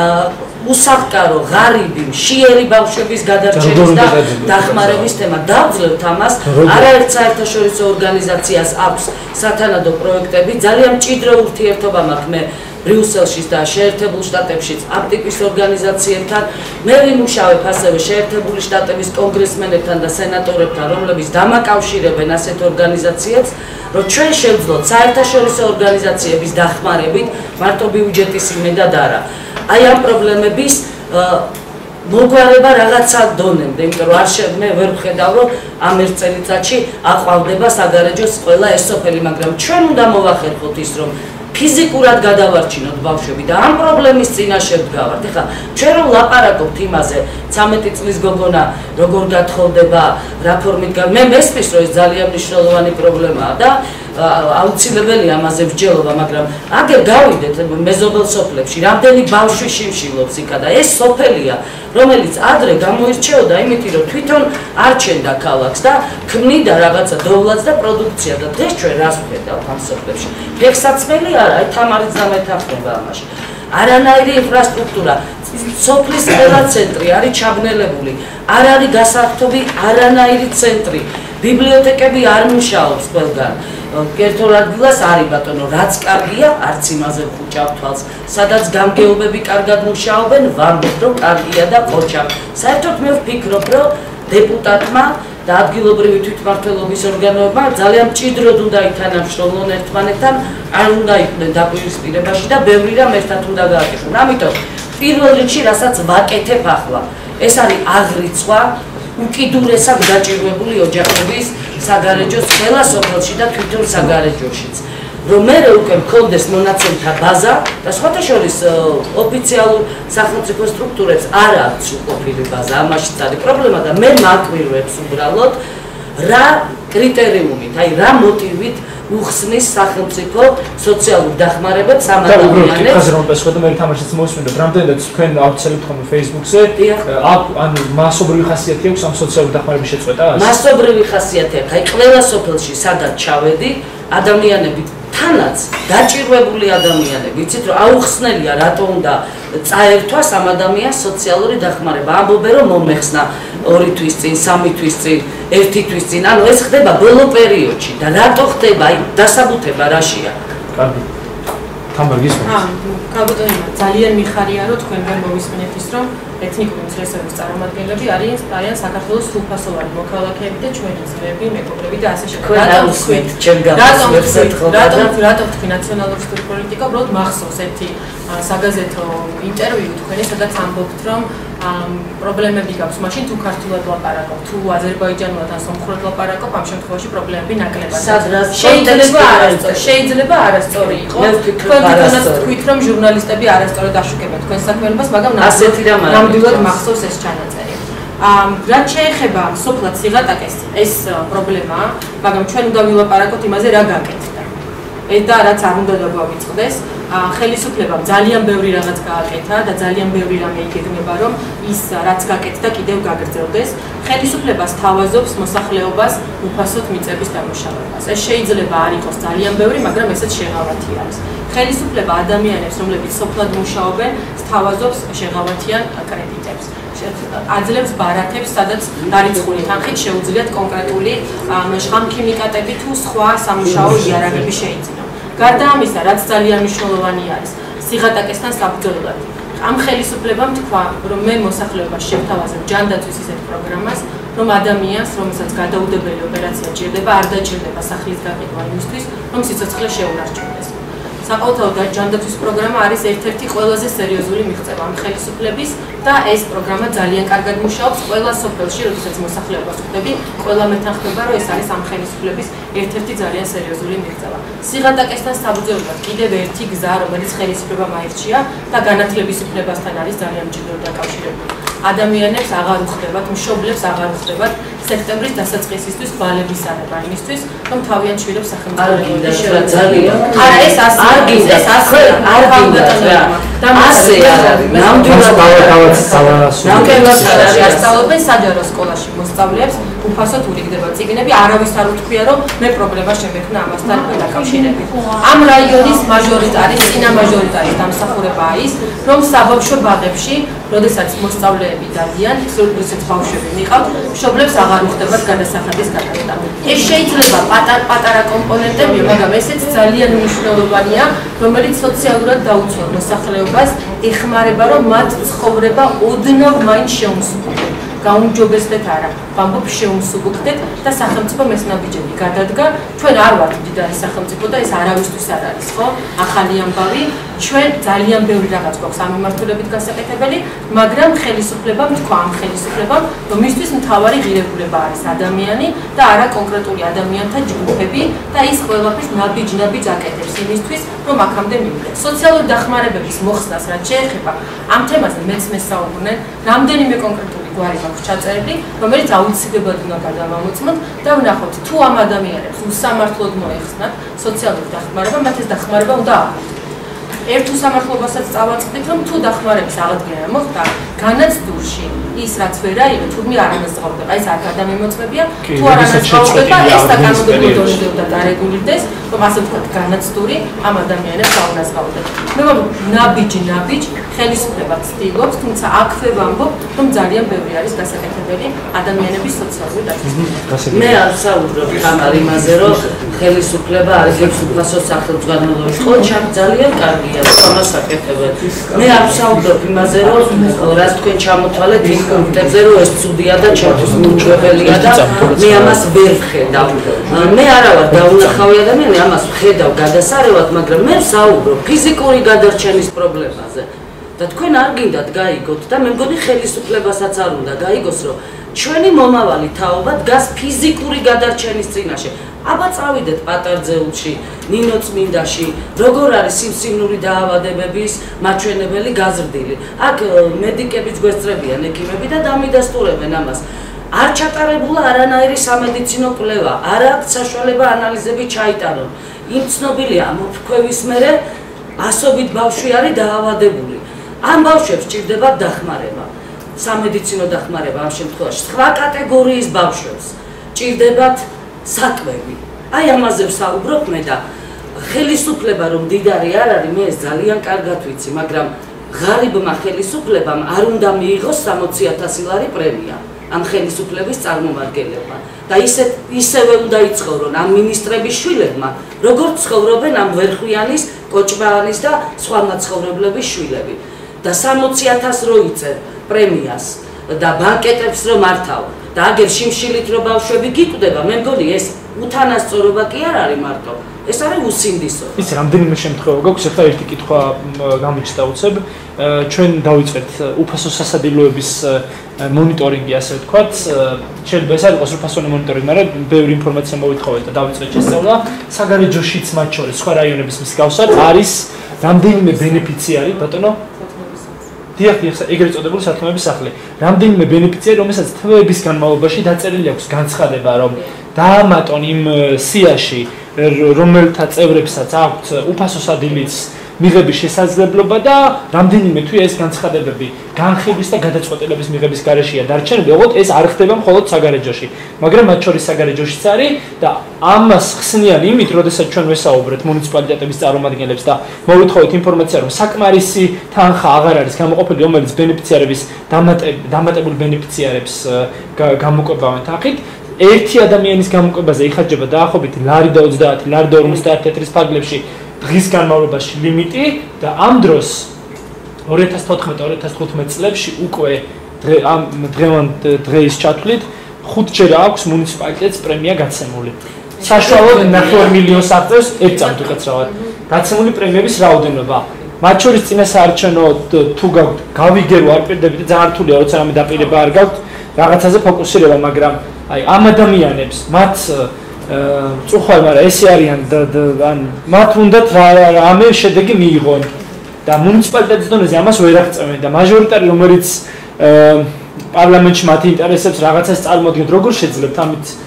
უსახკარო, ღარიბი, მშიერი ბავშვების გადარჩენის და დახმარების თემა. დავძლევთ ამას. არაერთ საერთაშორისო ორგანიზაციას აქვს სათანადო პროექტები. ძალიან მჭიდრო ურთიერთობა მაქვს მე ბრიუსელშიც და შეერთებულ შტატებშიც ამ ტიპის ორგანიზაციებთან. მე ვიმუშავებ ასევე შეერთებული შტატების კონგრესმენებთან და სენატორებთან, რომლებიც დამაკავშირებენ ასეთ ორგანიზაციებს, რომ ჩვენ შევძლოთ საერთაშორისო ორგანიზაციების დახმარებით მარტო ბიუჯეტის იმედად არა. აი ამ პრობლემების მოგვარება რაღაცა დონემდე, იმიტომ რომ მე ვერ ვხედავ, რომ ამ ერთ წელიწადში აყვავდება საგარეჯოს ყველა ეს სოფელი, მაგრამ ჩვენ უნდა მოვახერხოთ ის, რომ ფიზიკურად გადავარჩინოთ ბავშვები და ამ პრობლემის წინაშე ვდგავართ. ეხლა ჩვენ რომ ლაპარაკობთ იმაზე, 13 წლის გოგონა როგორ გათხოვდება, რა ფორმით მე მესმის, რომ ეს ძალიან მნიშვნელოვანი პრობლემაა და აუცილებელი ამაზე მსჯელობა, მაგრამ აგერ გავიდეთ მეზობელ სოფლებში, რამდენი ბავშვი შიმშილობს იქა და ეს სოფელია, რომელიც ადრე გამოირჩეოდა იმითი, რომ თვითონ არჩენდა ქალაქს და ქმნიდა რაღაცა დოვლას და პროდუქცია და დღეს ჩვენ რას ვხედავთ ამ სოფლებში? ფეხსაცმელი არა, აი თამარიც დამეთანხმება ამაში. არანაირი ინფრასტრუქტურა, სოფლის ყველა ცენტრი არის ჩაბნელებული, არ არის გასართობი არანაირი ცენტრი, ბიბლიოთეკები არ მუშაობს ყველგან. კერძო ადგილას არის ბატონო, რაც კარგია, არც იმაზე ხუჭავ თვალს. სადაც გამგეობები კარგად მუშაობენ, ვამბობ, რომ კარგია და ყოჩა. საერთოდ მე ვფიქრობ, რომ დეპუტატმა და ადგილობრივი თვითმმართველობის ორგანოებმა ძალიან მჭიდროდ უნდა ითანამშრომლონ ერთმანეთთან, არ უნდა იყვნენ დაპირისპირებაში და ბევრი რამ ერთად უნდა გააკეთონ. ამიტომ პირველ რიგში რასაც ვაკეთებ ახლა, ეს არის აღრიცხვა უკიდურესად დაჭირვებული ოჯახების საგარეჯოს ყველა სოფელში და თვითონ საგარეჯოშიც. რომ მე უკვე მქონდეს მონაცემთა ბაზა და სხვათა შორის ოფიციალურ სახელმწიფო სტრუქტურებს არ აქვს ყოფილი ბაზა, ამაშიც არის პრობლემა და მე მაკვირვებს უბრალოდ რა კრიტერიუმით, აი რა მოტივით უხსნის სახელმწიფო სოციალურ დახმარებებს ამ ადამიანებს. ხაზი რომ პესხოდა მე თამაშიც მოსმინდა, რამდენად თქვენ აუცილებთ ხოლმე Facebook-ზე, ანუ მასობრივი ხასიათი აქვს ამ სოციალური დახმარების შეწყვეტას? მასობრივი ხასიათი აქვს. აი ყველა სოფელში სადაც ჩავედი, ადამიანები თანაც დაჭირვებული ადამიანები, იცით რომ აუხსნელია რატო უნდა წაერთვას ამ ადამიანს სოციალური დახმარება. ამბობენ რომ მომეხსნა 2 თვის წინ, 3 თვის წინ, 1 თვის წინ. ანუ ეს ხდება ბოლო პერიოდში და რატო ხდება? აი დასაბუთება რაშია? კარგი. თამარ გისმენთ? გაბატონებია, ძალიან მიხარია რომ თქვენ ვერ მოვისმენთ ის რომ ეთნიკური უმცირესობების წარმომადგენლები არიან საქართველოს სრულფასოვანი მოქალაქეები და ჩვენი ძმები, მეგობრები და ასე შემდეგ. რატომ თქვი ნაციონალური პოლიტიკა უბრალოდ მახსოვს ერთი საგაზეთო ინტერვიუ თქვენი, სადაც ამბობთ რომ პრობლემები გაქვს, მაშინ თუ ქართულად ლაპარაკობ, თუ აზერბაიჯანულად ან სომხურად ლაპარაკობ, ამ შემთხვევაში პრობლემები ნაკლებად. შეიძლება არასწორი იყოს. თქვენ თვითონაც თქვით რომ ჟურნალისტები არასწორად აშუქებენ თქვენ საქმიანობას, მაგრამ ნამდვილად მახსოვს ეს ჩანაწერი. რაც შეეხება სოფლად სიღატაკეს, ეს პრობლემაა, მაგრამ ჩვენ უნდა ვილაპარაკოთ იმაზე რა გაკეთდა. და რაც არ უნდა დაგვავიწყდეს, ხელისუფლებამ ძალიან ბევრი რაღაც გააკეთა და ძალიან ბევრი რამე იგეგმება, რომ ის რაც გაკეთდა კიდევ გაგრძელდეს. ხელისუფლება სთავაზობს მოსახლეობას უფასოდ მიწების დამუშავებას. ეს შეიძლება არ იყოს ძალიან ბევრი, მაგრამ ესეც შეღავათი არის. ხელისუფლება ადამიანებს, რომლებიც სოფლად მუშაობენ, სთავაზობს შეღავათიან კრედიტებს. აძლევს ბარათებს, სადაც დარიცხული თანხით შეუძლიათ კონკრეტული შხამქიმიკატები თუ სხვა სამუშაო იარაღები შეიძინონ. გარდა ამისა, რაც ძალიან მნიშვნელოვანი არის, სიღატაკესთან საბრძოლოდ. ამ ხელისუფლებამ თქვა, რომ მე მოსახლეობას შევთავაზებ ჯანდაცვის ისეთ პროგრამას, რომ ადამიანს, რომელსაც გადაუდებელი ოპერაცია ჭირდება, არ დაჭირდება სახლის გაყიდვა იმისთვის, რომ სიცოცხლე შეუნარჩუნდეს. საყოველთაოდ ჯანდაცვის პროგრამა არის ერთ-ერთი ყველაზე სერიოზული მიღწევა ამ ხელისუფლების და ეს პროგრამა ძალიან კარგად მუშაობს ყველა სოფელში, როდესაც მოსახლეობას ხვდები, ყველა მეთანხმება, რომ ეს არის ამ ხელისუფლების ერთ-ერთი ძალიან სერიოზული მიღწევა. სიღატაკესთან საბრძოლოდ კიდევ ერთი გზა, რომელიც ხელისუფლებამ აირჩია და განათლების უფლებასთან არის ძალიან მჭიდროდ დაკავშირებული. ადამიანებს აღარ უხდებათ, მშობლებს აღარ უხდებათ სექტემბრის დასაწყისისთვის ვალების ანება იმისთვის, რომ თავიანთ შვილებს სახელმწიფო არ გინდა არა ეს ასე არ გინდა ასე არ არის. ნამდვილად ასწავლობენ საჯარო სკოლაში მოსწავლეებს უფასოდ ურიგდება წიგნები, არავის არ უთქვია რომ მე პრობლემა შემექმნა ამასთან დაკავშირებით. ამ რაიონის მაჟორიტარის, წინა მაჟორიტარის დამსახურებაა ის, რომ საბავშვო ბაღებში, როდესაც მოსწავლეები დადიან, როდესაც ბავშვები მიყავთ, მშობლებს აღარ უხდებათ გადასახადის გატანა. ეს შეიძლება პატარ-პატარა კომპონენტებია, მაგრამ ესეც ძალიან მნიშვნელოვანია, რომელიც სოციალურად დაუცველ მოსახლეობას ეხმარება, რომ მათ ცხოვრება ოდნავ მაინც შეუმსუბუქდეთ. გაუმჯობესდეთ არა, ვამბობ შეუმსუბუქდეთ და სახელმწიფო მესნაბიჯები გადადგა. ჩვენ არ ვართ მდიდარი სახელმწიფო და ეს არავისთვის არ არის, ხო? ახალი ამბავი, ჩვენ ძალიან ბევრი რაღაც გვაქვს ამ მიმართულებით გასაკეთებელი, მაგრამ ხელისუფლებამ თქვა ამ ხელისუფლებამ, რომ მისთვის მთავარი ღირებულება არის ადამიანი და არა კონკრეტული ადამიანთა ჯგუფები და ის ყველაფერს ნაბიჯ აკეთებს იმისთვის, რომ აქამდე მივიდეს. სოციალური დახმარებების მოხსნას რაც შეეხება, ამ თემაზე მეც მესაუბრნენ, რამდენიმე კონკრეტული გვარი აქვს ჩაწერილი, რომელიც აუცილებლად უნდა გადავამოწმოთ და ვნახოთ თუ ამ ადამიანებს უსამართლოდ მოეხსნათ სოციალური დახმარება, მათ ეს დახმარება უნდა აიღოთ. ერთ უსამართლობასაც წავაწყდით, რომ თუ დახმარების აღდგენა მოხდა, განაცდურში ის რაც ვერ აიღო, თურმე არ ანაზღაურდება, ეს არ გადამემოწმებია, თუ არ ანაზღაურდება, ეს საკანონმდებლო დონეზე უნდა დარეგულირდეს, რომ ასე ვთქვათ, განაცდური ამ ადამიანებს აუნაზღაურდეს. მე ვამბობ, ნაბიჯ ხელისუფლება ცდილობს, თუმცა აქვე ვამბობ, რომ ძალიან ბევრი არის გასაკეთებელი ადამიანების სოციალური დაცვა. მე არ ვსაუბრობ თამარ იმაზე, რომ ხელისუფლება არიგებს უფასო სახელმწიფოებში, ხო, ძალიან კარგია, ამას აკეთებენ. მე არ ვსაუბრობ იმაზე, რომ რაც თქვენ ჩამოთვალეთ იმ პუნქტებზე, რომ ეს ცუდია და ჩემთვის მიუჩვენელია და მე ამას ვერ ვხედავ. მე არა ვარ დაუნახავი ადამიანი, ამას ვხედავ გადასარევად, მაგრამ მე ვსაუბრობ ფიზიკური გადარჩენის პრობლემაზე. და თქვენ არ გინდათ გაიგოთ და მე მგონი ხელისუფლებასაც არ უნდა გაიგოს, რომ ჩვენი მომავალი თაობა დგას ფიზიკური გადარჩენის წინაშე. აბა წავიდეთ პატარძეულში, ნინო წმინდაში, როგორ არის სიმსივნური დაავადებების მაჩვენებელი გაზრდილი. აქ მედიკებიც გვესწრებიან, ექიმები და დამიდასტურებენ ამას. არ ჩატარებულა არანაირი სამედიცინო კვლევა, არ აქვს საშუალება ანალიზები ჩაიტარონ. იმ ცნობილია მოფრქვევის მერე ასობით ბავშვი არის დაავადებული. ამ ბავშვებს სჭირდება დახმარება, სამედიცინო დახმარება ამ შემთხვევაში. სხვა კატეგორიის ბავშვებს სჭირდებათ საკვები. აი ამაზე ვსაუბრობ მე და ხელისუფლება რომ მდიდარი არ არის, მე ეს ძალიან კარგად ვიცი, მაგრამ ღარიბმა ხელისუფლებამ არ უნდა მიიღოს 60,000 ლარი პრემია ამ ხელისუფლების წარმომადგენლებმა და ისევე უნდა იცხოვრონ ამ მინისტრების შვილებმა, როგორც ცხოვრობენ ამ ვერხვიანის, კოჭმაანის და სხვა მაცხოვრებლების შვილები. და 60,000 რო იწევ პრემიას და ბანკეტებს რომ მართავ და აგერ შიმშილით რო ბავშვები გიკვდება, მე მგონი ეს უთანასწორობა კი არ არის მარტო, ეს არის უსინდისო. ის რამდენიმე შემთხვევა გვაქვს, ახლა ერთი კითხვა გამიჩნდა უცებ, ჩვენ დავიწყეთ უფასო სასადილოების მონიტორინგი, ასე ვთქვათ, შეიძლება ეს არ იყოს უფასო მონიტორინგი, მაგრამ ბევრი ინფორმაცია მოვითხოვეთ და დავიწყეთ შესწავლა. საგარეჯოშიც მათ შორის სხვა რაიონების მსგავსად არის რამდენიმე ბენეფიციარი, ბატონო დიახ, ეგრეთ წოდებული სათქმების სახლი. რამდენიმე ბენეფიციარი, რომელსაც თვეების განმავლობაში დაწერილი აქვს განცხადება, რომ დაამატონ იმ სიაში, რომელთა წევრებსაც აქვთ უფასო სადილის მიღების შესაძლებლობა და რამდენიმე თვე ეს განცხადებები განხილვის და გადაწყვეტილების მიღების გარეშეა დარჩენილი, ოღონდ ეს არ ხდება მხოლოდ საგარეჯოში, მაგრამ მათ შორის საგარეჯოშიც არის და ამას ხსნიან იმით, როდესაც ჩვენ ვესაუბრეთ მუნიციპალიტეტების წარმომადგენლებს და მოვითხოვეთ ინფორმაცია, რომ საკმარისი თანხა აღარ არის გამოყოფილი, რომელიც ბენეფიციარების დამატებული ბენეფიციარებს გამოკვებავენ თანხით. ერთი ადამიანის გამოკვებაზე იხარჯება დაახლოებით ლარი და 30, ლარი და 50 თეთრის ფარგლებში დღის განმავლობაში ლიმიტი და ამ დროს 2014-2015 წლებში უკვე ამ დღევანდ დღეის ჩათვლით 5-ჯერ აქვს მუნიციპალიტეტს პრემია გაცემული. საშუალოდ 9 მილიონს აღწევს ერთ წამით უკაცრავად. გაცემული პრემიების რაოდენობა. მათ შორის წინასაარჩევნო თუ გაქვთ გავიგერო არ პირდებით, ძალიან რთულია, როცა რამე დაპირება არ გაქვთ, რაღაცაზე ფოკუსირება, მაგრამ აი ამ ადამიანებს მათ წუხვალ, მაგრამ ესე არიან ან მათ უნდათ რამე შედეგი მიიღონ და მუნიციპალიტეტის დონეზე ამას ვერ აღწევენ და მაჟორიტარი რომელიც პარლამენტში მათი ინტერესებს რაღაცას წარმოადგენთ, როგორ შეძლებთ ამით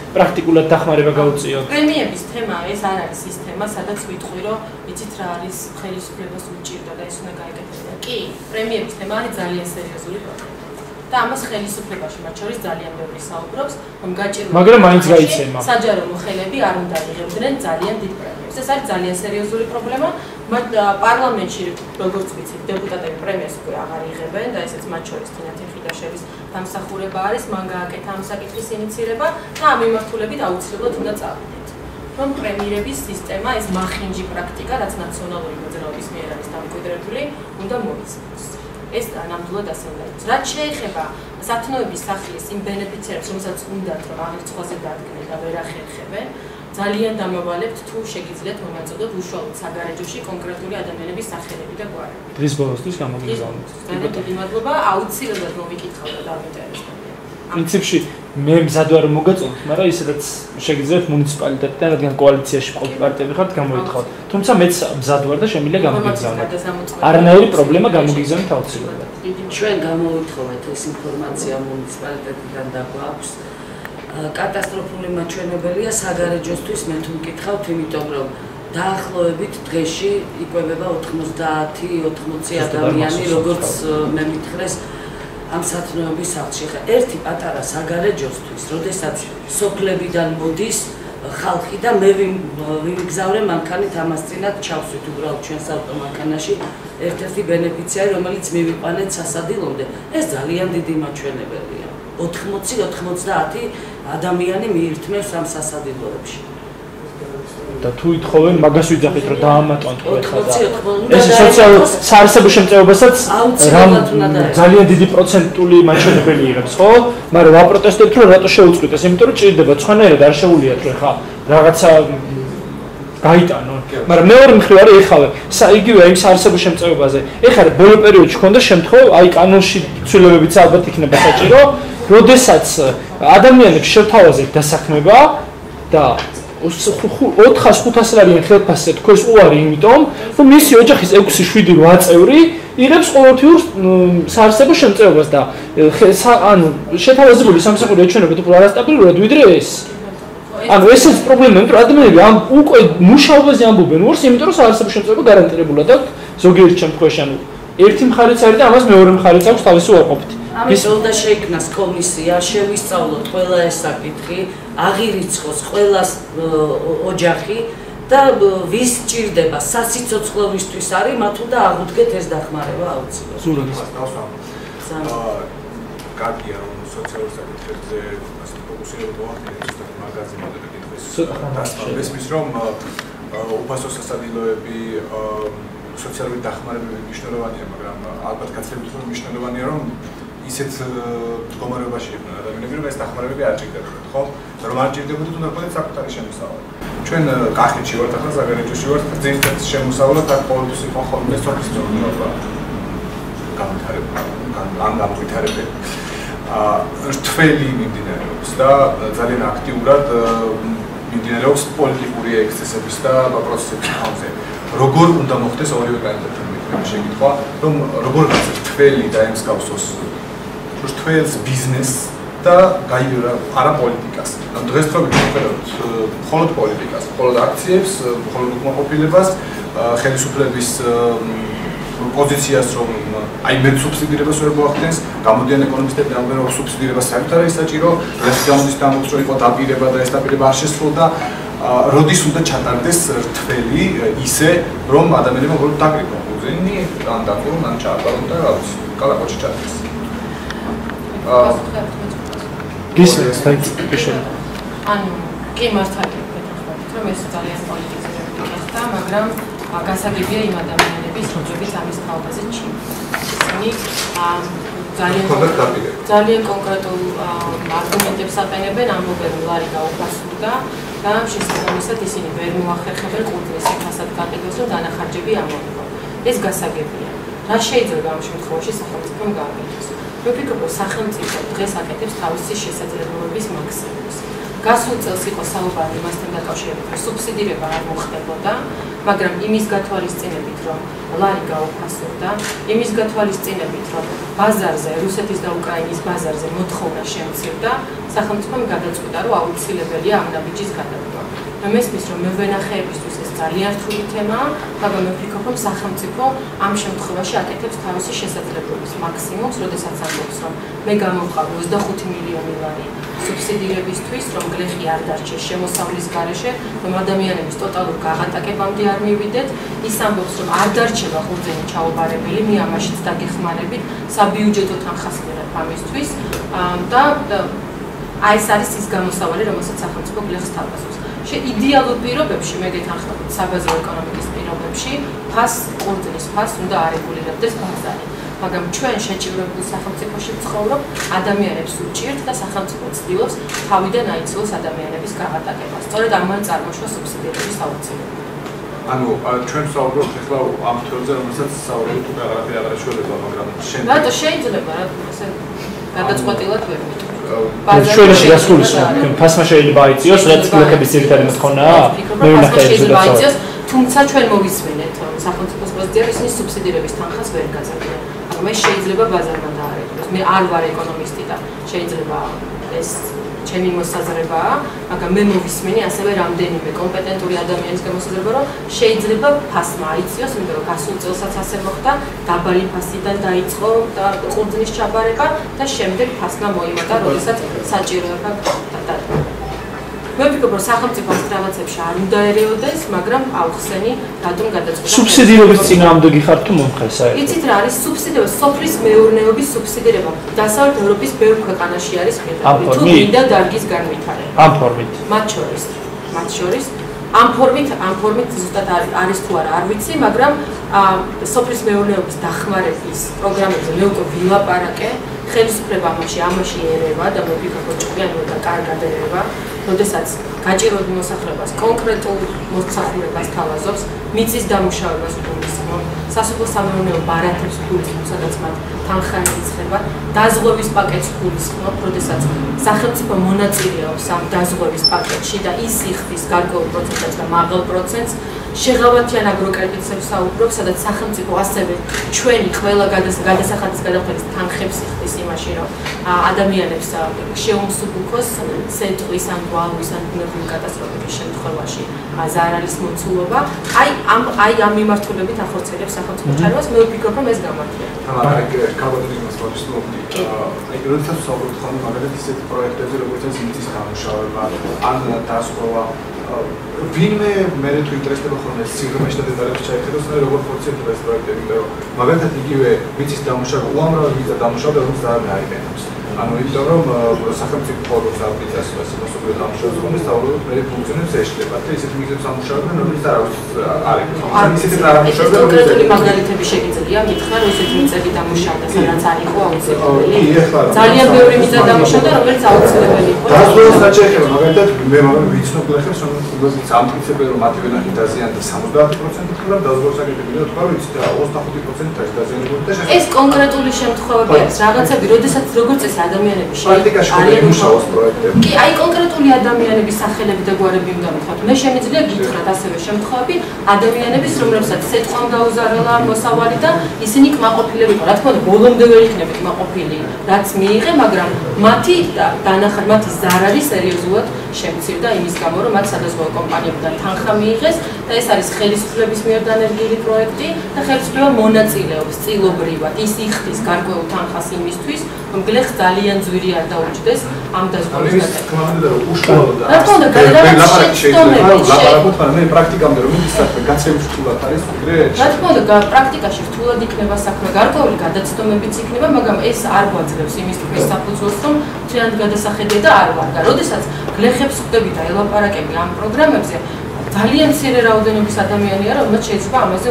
პრაქტიკულად დახმარება გაუწიოთ. პრემიების თემა ეს არ არის ის თემა, სადაც ვიტყვი, რომ იცით რა არის ხელისუფლებას უჭირდა და ეს უნდა გაეკეთებინა. კი, პრემიების თემა არის ძალიან სერიოზული პრობლემა. და ამას ხელისუფლებაში მათ შორის ძალიან ბევრი საუბრობს, რომ გაჭირვება. მაგრამ მაინც გაიცემა. საჯარო მოხელეები არ უნდა იღებდნენ ძალიან დიდ პრემიებს. ეს არის ძალიან სერიოზული პრობლემა. მათ პარლამენტში, როგორც ვიცით, დეპუტატები პრემიას უკვე აღარ იღებენ და ესეც მათ შორის თინათინ ხიდაშევის დამსახურება არის, მან გააკეთა ამ საკითხის ინიცირება და ამ მიმართულებით აუცილებლად უნდა წავიდეთ. რომ პრემიერების სისტემა, ეს მახინჯი პრაქტიკა, რაც ნაციონალური მოძრაობის მიერ არის დამკვიდრებული, უნდა მოიცნოს. ეს ნამდვილად ასე უნდა იყოს. რაც შეეხება სათნოების სახლის იმ ბენეფიციარებს, რომელსაც უნდათ რომ აღრიცხვაზე დადგნენ და ვერ ახერხებენ, ძალიან დამავალებთ თუ შეგიძლიათ მომაწოდოთ უშუალოდ საგარეჯოში კონკრეტული ადამიანების სახელები და გვარები. დღის ბოლოსთვის გამოგიზავნეთ. დიდი მადლობა, აუცილებლად მომიკითხავ და დავინტერესდები. პრინციპში მე მზად ვარ მოგაწონთ, მაგრამ ისედაც შეგიძლიათ მუნიციპალიტეტიდან, რადგან კოალიციაში მყოფი პარტიები ხართ, გამოითხოვოთ. თუმცა მეც მზად ვარ და შემიძლია გამოგიგზავნოთ. არანაირი პრობლემა გამოგიგზავნით აუცილებლად. ჩვენ გამოვითხოვეთ ეს ინფორმაცია მუნიციპალიტეტიდან და გვაქვს. კატასტროფული მაჩვენებელია საგარეჯოსთვის, მე თუ მკითხავთ, იმიტომ რომ დაახლოებით დღეში იკვებება 90-80 ადამიანი, როგორც მე მითხრეს ამ სათნოების სახლში. ერთი პატარა საგარეჯოსთვის, როდესაც სოფლებიდან მოდის ხალხი და მე ვიმგზავრე მანქანით ამას წინათ ჩავსვით უბრალოდ ჩვენს ავტომანქანაში ერთ-ერთი ბენეფიციარი, რომელიც მივიყვანეთ სასადილომდე. ეს ძალიან დიდი მაჩვენებელია. 80-90 ადამიანი მიირთმევს ამ სასადილოებში. და თუ ითხოვენ, მაგას ვიძახით, რომ დაამატვანთ ხოხა და ეს სოციალურ საარსებო შემწეობასაც ძალიან დიდი პროცენტული მაჩვენებელი იღებს, ხო? მაგრამ ვაპროტესტებთ, რომ რატო შეუწყვიტეს, იმიტომ რომ ჭირდება, სხვანაირად არ შეუულიათ, რომ ხა რაღაცა გაიტანონ. მაგრამ მეორე მხრივ არის ეხავე, იგივე იმ საარსებო შემწეობაზე. ეხლა ბოლო პერიოდში ქონდა შემთხვევა, აი კანონში ცვლილებებიც ალბათ იქნება საჭირო, როდესაც ადამიანებს შევთავაზეთ დასაქმება და 400-500 ლარიანი ხელფასზე თქოს უარი, იმიტომ რომ მისი ოჯახის 6-7-8 წევრი იღებს ყოველთვიურ საარსებო შემწეობას და ანუ შეთავაზებული სამსახური ეჩვენება უფრო არასტაბილურად ვიდრე ეს. ანუ ესეც პრობლემა, იმიტომ რომ ადამიანები ამ უკვე მუშაობაზე ამბობენ უარს, იმიტომ რომ საარსებო შემწეობა გარანტირებულად აქვს ზოგიერთ შემთხვევაში, ანუ ერთი მხარეც არის და ამას მეორე მხარეც აქვს თავისი უარყოფით. ამის უნდა შეიქმნას კომისია, შევისწავლოთ ყველა ეს საკითხი, აღირიცხოს ყველას ოჯახი და ვის ჭირდება სასიცოცხლოვისთვის არის, მათ უნდა აღუდგეთ ეს დახმარება აუცილებლად. ზურაბ. კარგია რომ სოციალურ საკითხებზე ასე ფოკუსირება მოახდინოს და მაგაზე მოდელების. მესმის რომ უფასო სასადილოები სოციალური დახმარებები მნიშვნელოვანია, მაგრამ ალბათ გაცილებით მნიშვნელოვანია რომ ისეთ მდგომარეობაში იყვნენ ადამიანები, რომ ეს დახმარებები არ ჭირდებოდათ, ხო? რომ არ ჭირდებოდათ, უნდა ჰქონდეთ საკუთარი შემოსავალი. ჩვენ კახეთში ვართ, ახლა საგარეჯოში ვართ, ძირითადად შემოსავლად აქ ყოველთვის იყო ხოლმე სოფლის მეურნეობა. განვითარებული. რთველი მიმდინარეობს და ძალიან აქტიურად მიმდინარეობს პოლიტიკური ექსცესების და პროცესების ხალხზე. როგორ უნდა მოხდეს ორივე კანდიდატთან შეკითხვა, რომ როგორ რთველი დაემსგავსოს რთველს ბიზნესს და გაიარა არა პოლიტიკას. ანუ დღესდღეობით ვხედავთ მხოლოდ პოლიტიკას, მხოლოდ აქციებს, მხოლოდ უკმაყოფილებას, ხელისუფლების პოზიციას, რომ აი მე სუბსიდირებას ვერ მოახდენს, გამოდიან ეკონომისტები ამბობენ, რომ სუბსიდირება საერთოდ არის საჭირო, ეს გამოდის და ამბობს, რომ იყო დაპირება და ეს დაპირება არ შესრულდა. როდის უნდა ჩატარდეს რთველი ისე, რომ ადამიანებმა უბრალოდ დაკრიფონ უზენი, ან დაკურონ, ან ჩააბარონ და რა ვიცი, კალაპოჩი ჩატარდეს. გისმენთ დაიწყო. ანუ კი მართალია გეთხოვთ, რომ ეს ძალიან პოლიტიზირებული გახდა, მაგრამ გასაგებია იმ ადამიანების, რომლებიც ამის თავაზე ჩიმდნენ. ისინი ძალიან კონკრეტულ არგუმენტებს აყენებენ, ამბობენ, რომ ლარი გაუფასურდა და შესაბამისად ისინი ვერ მოახერხებენ ყურძნის ფასად გაყიდოს, რომ დანახარჯები ამოიღო. ეს გასაგებია. რა შეიძლება ამ შემთხვევაში სახელმწიფომ გააკეთოს? მე ვფიქრობ, რომ სახელმწიფო დღეს აკეთებს თავისი შესაძლებლობების მაქსიმუმს. გასულ წელს იყო საუბარი იმასთან დაკავშირებით, რომ სუბსიდირება არ მოხდებოდა, მაგრამ იმის გათვალისწინებით, რომ ლარი გაუფასებდა, იმის გათვალისწინებით, რომ ბაზარზე, რუსეთის და უკრაინის ბაზარზე მოთხოვნა შემცირდა, სახელმწიფომ გადაწყვიტა, რომ აუცილებელია ამ ნაბიჯის გადადგმა. და მესმის, რომ მევენახეებისთვის ეს ძალიან რთული თემაა, მაგრამ მე ვფიქრობ, რომ სახელმწიფო ამ შემთხვევაში აკეთებს თავისი შესაძლებლობის მაქსიმუმს, როდესაც ამბობს, რომ მე გამოვყავ 25 მილიონი ლარი სუბსიდირებისთვის, რომ გლეხი არ დარჩეს შემოსავლის გარეშე, რომ ადამიანების ტოტალურ გაღატაკებამდე არ მივიდეთ, ის ამბობს, რომ არ დარჩება ხურძენი ჩაუბარებელი, მე ამაშიც დაგეხმარებით, საბიუჯეტო თანხას ვიღებ ამისთვის და აი ეს არის ის გამოსავალი, რომელსაც სახელმწიფო გლეხს თავაზობს. იდეალურ პირობებში, მე გეთანხმებით, საბაზრო ეკონომიკის პირობებში, ყურძნის ფასს უნდა არეგულირებდეს ბაზარი. მაგრამ ჩვენ შეჭირებულ სახელმწიფოში ვცხოვრობ, ადამიანებს უჭირთ და სახელმწიფო ცდილობს თავიდან აიცილოს ადამიანების გაღატაკება. სწორედ ამან წარმოშვა სუბსიდირების აუცილებლობა. ანუ ჩვენ ვსაუბრობთ ახლა ამ თემაზე, რომელსაც საუბრობთ უყურებთ აღარ შეიძლება, მაგრამ რატო შეიძლება რა ესე გადაწყვეტილად ვერ ვიტყვი. შუაში გასულისმრ ფასმა შეიძლება აიწიოს, რაც გლეხების ძირითადი მოთხოვნაა. შეიძლება აიწიოს, თუმცა ჩვენ მოვისმენთ, რომ სახელმწიფოს პოზიციაზე ისინი სუბსიდირების თანხას ვერ გაწევდნენ. მაგრამ ეს შეიძლება ბაზარმა დაარეკოს. მე არ ვარ ეკონომისტი და შეიძლება ეს ჩემი მოსაზრებაა, მაგრამ მე მოვისმენი ასევე რამდენიმე კომპეტენტური ადამიანის გამოსაზრება, რომ შეიძლება ფასმა აიწიოს, იმიტომ რომ გასულ წელსაც ასე მოხდა, დაბალი ფასიდან დაიწყო ყურძნის ჩაბარება და შემდეგ ფასმა მოიმატა, როდესაც საჭიროება დადგა. მე ვფიქრობ, რომ სახელმწიფო ამ რაღაცებში არ უნდა ერეოდეს, მაგრამ ავხსენი რატომ გადაწყვეტა. სუბსიდირების წინააღმდეგი ხარ თუ მომხრე საერთოდ? იცით რა არის სუბსიდირება? სოფლის მეურნეობის სუბსიდირება. დასავლეთ ევროპის ბევრ ქვეყანაში არის მიღებული. თუ მინდა დარგის განვითარება. ამ ფორმით. მათ შორის ამ ფორმით ზუსტად არის თუ არა არ ვიცი, მაგრამ სოფლის მეურნეობის დახმარების პროგრამებზე მე უკვე ვილაპარაკე, ხელისუფლება ამაში ერევა და მე ვფიქრობ, რომ ჭკვიანი და კარგად ერევა, როდესაც გაჭირვებულ მოსახლეობას კონკრეტულ მოსახურებას თავაზობს, მიწის დამუშავებას გულისხმობ, სასოფლო-სამეურნეო ბარათებს გულისხმობ, სადაც მათ თანხა ირიცხება, დაზღვევის პაკეტს გულისხმობ, როდესაც სახელმწიფო მონაწილეობს ამ დაზღვევის პაკეტში და ის იხდის გარკვეულ პროცენტს და მაღალ პროცენტს, შეღავათიან აგროკრედიტებს საუბრობ, სადაც სახელმწიფო ასევე ჩვენი ყველა გადასახადის გადახდების თანხებს იხდის იმაში, რომ ადამიანებს შეუმსუბუქოს სეტყვის ან გვალვის ან ბუნებრივი კატასტროფების შემთხვევაში ზარალის მოცულობა. აი ამ მიმართულებით ახორციელებს სახელმწიფო ჩარევას, მე ვფიქრობ, რომ ეს გამართლება. კაბადონის მოსვლის აი როდესაც საუბრობთ ხოლმე მაგალითად ისეთი პროექტებზე, როგორც მიწის დამუშავება, ან დასხობა ვინმე მე თუ ინტერესდება ხოლმე სიღრმეში და დეტალებში ჩაიხედოს, როგორ ფუნქციონირებს ეს პროექტები, იმიტომ რომ მაგალითად იგივე მიწის დამუშავება, უამრავი მიწის დამუშავება რომელიც არ გაიგებს. ანუ იმიტომ რომ სახელმწიფო ფონდს აპლიკაციას მოსულობ დამუშავებას ხომ სწავლობთ მე ფუნქციონირებს ეშლება და ისეთი მიწის დამუშავება რომელიც არავის არ ეკეთებს. ან ისეთი დამუშავება კონკრეტული მაგალითები შეგიძლია მითხრა რომ ისეთი მიწები დამუშავდა სადაც არ იყო აუცილებელი. ძალიან ბევრი მიწა დამუშავდა რომელიც აუცილებელი იყო. დაზღვევას შეეხება მაგალითად მე ვიცნობ გლეხებს რომელიც ამტკიცებენ რომ მათი ვენახი დაზიანდა 70% ხდება დაზღვევას აკეთებენ და თქვა რომ იცით რა 25% დაზიანებული და ეს კონკრეტული შემთხვევები არის რაღაცები როდესაც როგორც ეს ადამიანები არიან მუშაობს პროექტები. კი, აი კონკრეტული ადამიანების სახელები და გვარები უნდა მითხრათ. მე შემიძლია გითხრათ ასევე შემთხვევები ადამიანების, რომლებსაც სიტყვამ დაუზარალა მოსავალი და ისინი კმაყოფილები იყო. რა თქმა უნდა, ბოლომდე ვერ იქნება კმაყოფილი, რაც მიიღე, მაგრამ მათი ზარარი სერიოზულად შემცირდა იმის გამო, რომ მათ სადაზღვევო კომპანიებიდან თანხა მიიღეს და ეს არის ხელისუფლების მიერ დანერგილი პროექტი და ხელისუფლება მონაწილეობს წილობრივად. ის იხდის გარკვეულ თანხას იმისთვის, რომ გლეხს ძალიან ძვირი არ დაუჯდეს ამ დაზღვევის გადაწყვეტილება. უშუალოდ რა თქმა უნდა, გადაგვარებით ლაპარაკობთ, მაგრამ მე პრაქტიკამდე რომ ის საქმე გაცემის რთულად არის, ვიგრე რა თქმა უნდა, პრაქტიკაში რთულად იქნება საქმე, გარკვეული გადაცდომებიც იქნება, მაგრამ ეს არ გვაძლევს იმის თქვის საფუძველს, რომ მთლიანად გადასახედია და არ ვარგა. როდესაც გლეხებს ხვდები და ელაპარაკები ამ პროგრამებზე, ძალიან მცირე რაოდენობის ადამიანია, რომელსაც შეიძლება ამაზე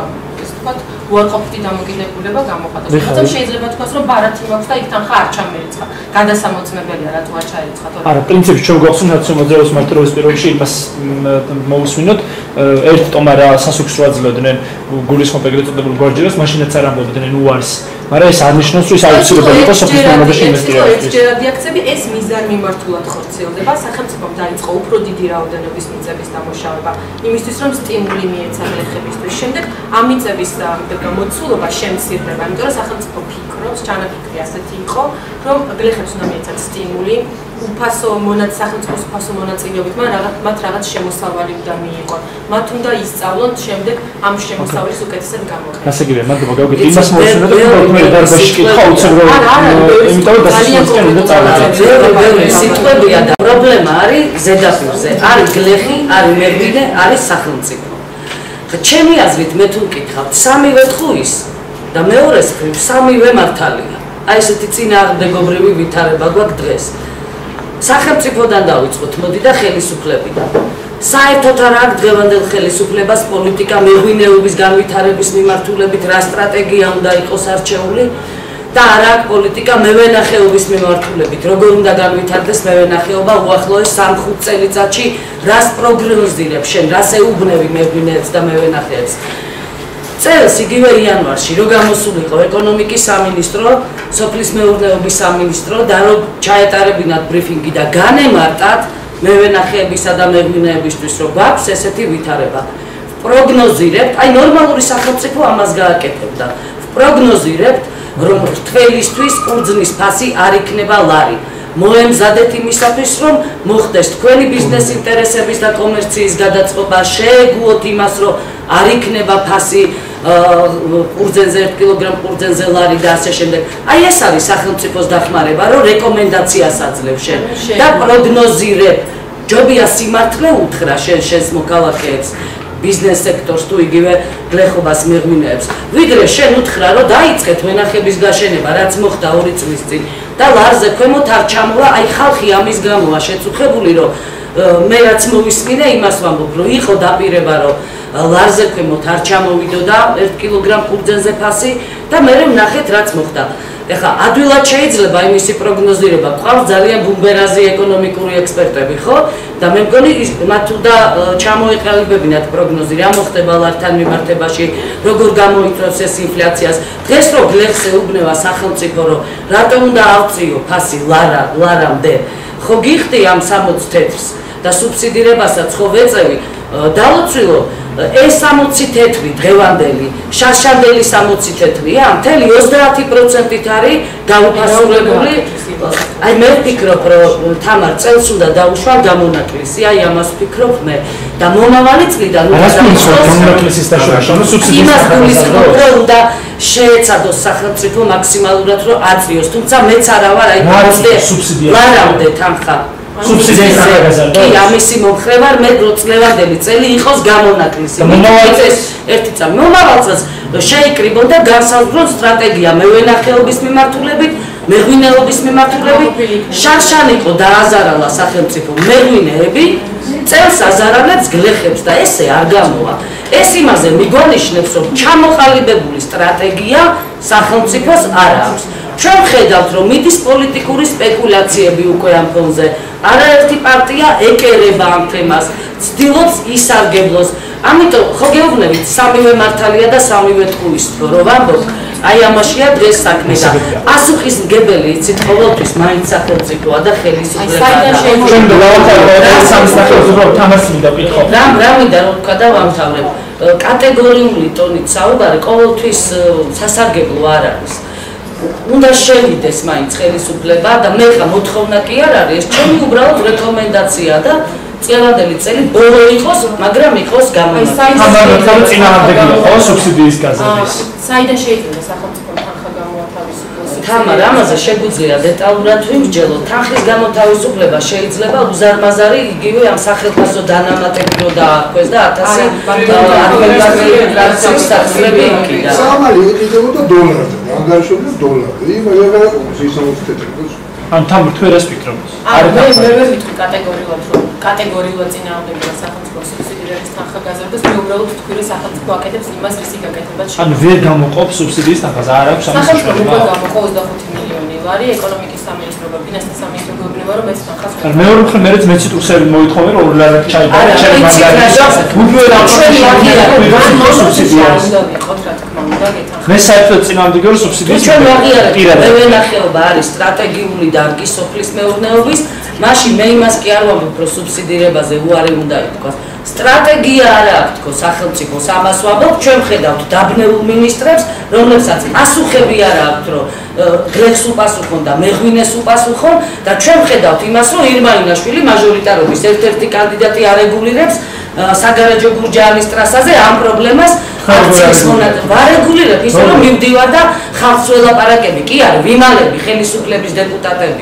უარყოფითი დამოკიდებულება გამოხატოს. თუმცა შეიძლება თქვას, რომ ბარათი მაქვს და იქ თანხა არ ჩამერიცხა. გადასამოწმებელია, რატო არ ჩაერიცხა თორე. არა, პრინციპში ჩვენ გვახსოვს ნაციონალიზაციის მართლობის პირობებში იმას მოусმინოთ, ერთ ტომარა სასუქს რო აძლევდნენ გულისხმობ ეგრეთ წოდებულ გვარჯერას, მაშინაც არ ამბობდნენ უარს მაგრამ ეს არ ნიშნავს, რომ ეს აუცილებელი იყო სოფლის მეურნეობაში ინვესტირებისთვის. ესჯერადი აქციები ეს მიზან მიმართულად ხორციელდება, სახელმწიფომ დაიწყო უფრო დიდი რაოდენობის მიწების დამუშავება, იმისთვის რომ სტიმული მიეცა გლეხებისთვის. შემდეგ ამ მიწების მოცულობა შემცირდება, იმიტომ რომ სახელმწიფო ფიქრობს, ჩანაფიქრი ასეთი იყო, რომ გლეხებს უნდა მიეცათ სტიმული, უფასო სახელმწიფოს უფასო მონაწილეობით, მათ რაღაც შემოსავალი უნდა მიიღონ. მათ უნდა ისწავლონ შემდეგ ამ შემოსავალის უკეთესად გამოყენება. ასე იგი, მაგრამ გავიგეთ იმას მოусმინოთ, რომ მე დარბაზში კითხვა უცებრო, იმიტომ რომ დასასრულისკენ უნდა წავიდეთ. სიტყვებია და პრობლემა არის ზედაპირზე. არის გლეხი, არის მეღვინე, არის სახელმწიფო. ჩემი აზრით მე თუ ვკითხავთ, სამივე თხუის და მეორეს მხრივ სამივე მართალია. აი ესეთი წინააღმდეგობრივი ვითარება გვაქვს დღეს. სახელმწიფოდან დავიწყოთ, მოდი და ხელისუფლებიდან. საერთოდ არ აქვს დღევანდელ ხელისუფლებას პოლიტიკა მეღვინეობის განვითარების მიმართულებით რა სტრატეგია უნდა იყოს არჩეული და არ აქვს პოლიტიკა მევენახეობის მიმართულებით. როგორ უნდა განვითარდეს მევენახეობა უახლოეს 3-5 წელიწადში, რას პროგნოზირებს შენ, რას ეუბნები მეღვინეებს და მევენახეებს. წელს იგივე იანვარში რო გამოსულიყო ეკონომიკის სამინისტრო, სოფლის მეურნეობის სამინისტრო და რო ჩაეტარებინათ ბრიფინგი და განემარტათ მევენახეებისა და მეღვინეებისთვის რომ გვაქვს ესეთი ვითარება. პროგნოზირებთ, აი ნორმალური სახელმწიფო ამას გააკეთებდა. პროგნოზირებთ, რომ რთველისთვის ყურძნის ფასი არ იქნება ლარი. მოემზადეთ იმისათვის, რომ მოხდეს თქვენი ბიზნეს ინტერესების და კომერციის გადაწყობა, შეეგუოთ იმას, რომ არ იქნება ფასი ყურძენზე 1 კილოგრამ ყურძენზე ლარი და ასე შემდეგ. აი ეს არის სახელმწიფოს დახმარება, რომ რეკომენდაციას აძლევ შენ და პროგნოზირებ. ჯობია სიმართლე უთხრა შენს მოქალაქეებს, ბიზნეს სექტორს თუ იგივე გლეხობას მეღვინეებს. ვიდრე შენ უთხრა, რომ დაიწყეთ ვენახების გაშენება, რაც მოხდა 2 წლის წინ და ლარზე ქვემოთ არ ჩამოვა, აი ხალხი ამის გამოა შეწუხებული, რომ მე რაც მოვისმინე იმას ვამბობ, რომ იყო დაპირება, რომ ლარზე ქვემოთ არ ჩამოვიდო და 1 კილოგრამ ყურძენზე ფასი და მე ვნახეთ რაც მოხდა. ეხლა ადვილად შეიძლება იმისი პროგნოზირება, ყავს ძალიან ბუმბერაზი ეკონომიკური ექსპერტები, ხო? და მე მგონი მათ უნდა ჩამოეყალიბებინათ პროგნოზი, რა მოხდება ლართან მიმართებაში, როგორ გამოიწვევს ეს ინფლაციას. დღეს რო გლეხს ეუბნება სახელმწიფო, რომ რატომ უნდა ავწიო ფასი ლარამდე, ხო გიხდი ამ 60 თეთრს და სუბსიდირებასაც ხო ვეწევი, დაუცილო ეს 60 თეთრი დღევანდელი, შარშანდელი 60 თეთრია, მთელი 30%-ით არის გაუფასურებული. აი მე ვფიქრობ, რომ თამარ წელს უნდა დაუშვა გამონაკლისი, აი ამას ვფიქრობ მე და მომავალი წლიდან უნდა გამონაკლისის დაშოვა, სუბსიდიის იმას გულისხმობ, რომ უნდა შეეცადოს სახელმწიფო მაქსიმალურად რომ აწიოს, თუმცა მეც არა ვარ აი ლარამდე თანხა სუბსიდიის აღგაზარდა. კი, ამისი მომხრე ვარ, მე რო წლევანდელი წელი იყოს გამონაკლისი. ერთი წამი მომავალ წელს შეიკრიბონ და განსაზღვრონ სტრატეგია მევენახეობის მიმართულებით, მეღვინეობის მიმართულებით. შარშანიყო დააზარალა სახელმწიფო მეღვინეები, წელს აზარალებს გლეხებს და ესე არ გამოვა. ეს იმაზე მიგონიშნებს, რომ ჩამოყალიბებული სტრატეგია სახელმწიფოს არ აქვს. ჩვენ ხედავთ, რომ მიდის პოლიტიკური სპეკულაციები უკვე ამ ფონზე. არაერთი პარტია ეკერება ამ თემას, ცდილობს ისარგებლოს. ამიტომ ხო გეუბნებით, სამივე მართალია და სამივე თხუის თქო, რომ ვამბობ, აი ამაშია დღეს საქმე და პასუხისმგებელი იცით ყოველთვის მაინც სახელმწიფოა და ხელისუფლება. რა მინდა რომ ვთქვა და ვამთავრებ. კატეგორიული ტონით საუბარი ყოველთვის სასარგებლო არ არის. უნდა შევიდეს მაინც ხელისუფლება და მე ხა მოთხოვნა კი არ არის, ჩემი უბრალოდ რეკომენდაცია და წლევანდელი წელი ბოლო იყოს, მაგრამ იყოს გამონაკლისი. ამიტომ წინააღმდეგია ხო სუბსიდიის გაზრდის. საიდან შეიძლება სახელმწიფო თანხა გამოათავისუფლოს? თამარ, ამაზე შეგვიძლია დეტალურად ვიმსჯელოთ. თანხის გამოთავისუფლება შეიძლება უზარმაზარი იგივე ამ სახელმწიფო დანამატებიო დაარქვეს და 1000 ადმინისტრაციის სახსრები იქიდა. სამალი იყიდებოდა დოლარზე, ანგარიშობდა დოლარზე. იმა 60 თეთრი. ან თამარ თუ ერას ფიქრობთ? არა, მე ვერ ვიტყვი კატეგორიულად წინააღმდეგია სახელმწიფო სუბსიდირების თანხა გაზრდას, მე უბრალოდ ვთქვი, რომ სახელმწიფო აკეთებს იმას, რისი გაკეთებაც ან ვერ გამოყოფ სუბსიდიის თანხას, არ აქვს ამის სახელმწიფო უკვე გამოყო 25 მილიონი ლარი, ეკონომიკის სამინისტროა, ფინანსთა სამინისტრო გვეუბნება, რომ ეს თანხას ვერ. მეორე მხრივ მეც მეცით უსები მოითხოვე, რომ 2 ლარი ჩაიბარა ჩემი მაგალითად. უკვე რა პროცესი სუბსიდიას. უნდა ვიყოთ, რა თქმა უნდა. უნდა გეთანხმდეთ. მე საერთოდ წინააღმდეგია რომ სუბსიდიას ჩვენ ვაღიარებთ მევენახეობა არის სტრატეგიული დარგი სოფლის მეურნეობის, მაშინ მე იმას კი არ ვამბობ რომ სუბსიდირებაზე უარი უნდა ითქვას. სტრატეგია არ აქვს თქო სახელმწიფოს ამას ვამბობ, ჩვენ ხედავთ დაბნეულ მინისტრებს, რომლებსაც პასუხები არ აქვთ რომ გლეხს უპასუხონ და მეღვინეს უპასუხონ და ჩვენ ხედავთ იმას რომ ირმა ინაშვილი მაჟორიტარობის ერთ-ერთი კანდიდატი არეგულირებს საგარეჯო გურჯაანის ტრასაზე ამ პრობლემას აქციის მონად ვარეგულირებ ისე რომ მივდივარ და ხალხს ველაპარაკები კი არის ვიმალები ხელისუფლების დეპუტატები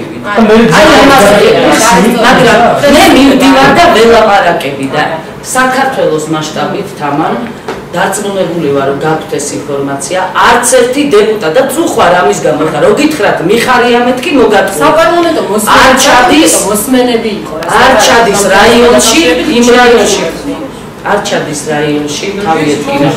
მაგრამ მე მივდივარ და ველაპარაკები და საქართველოს მასშტაბით თამარ დარწმუნებული ვარ რომ გაქვთ ეს ინფორმაცია არც ერთი დეპუტატი და წუხარ ამის გამო ხარ რო გითხრათ მიხარია მეთქი მოგატყუა საპარლამენტო მოსმენები იყო რა არჩადის რაიონში იმ რაიონში არჩადის რაიონში თავი ეთქინა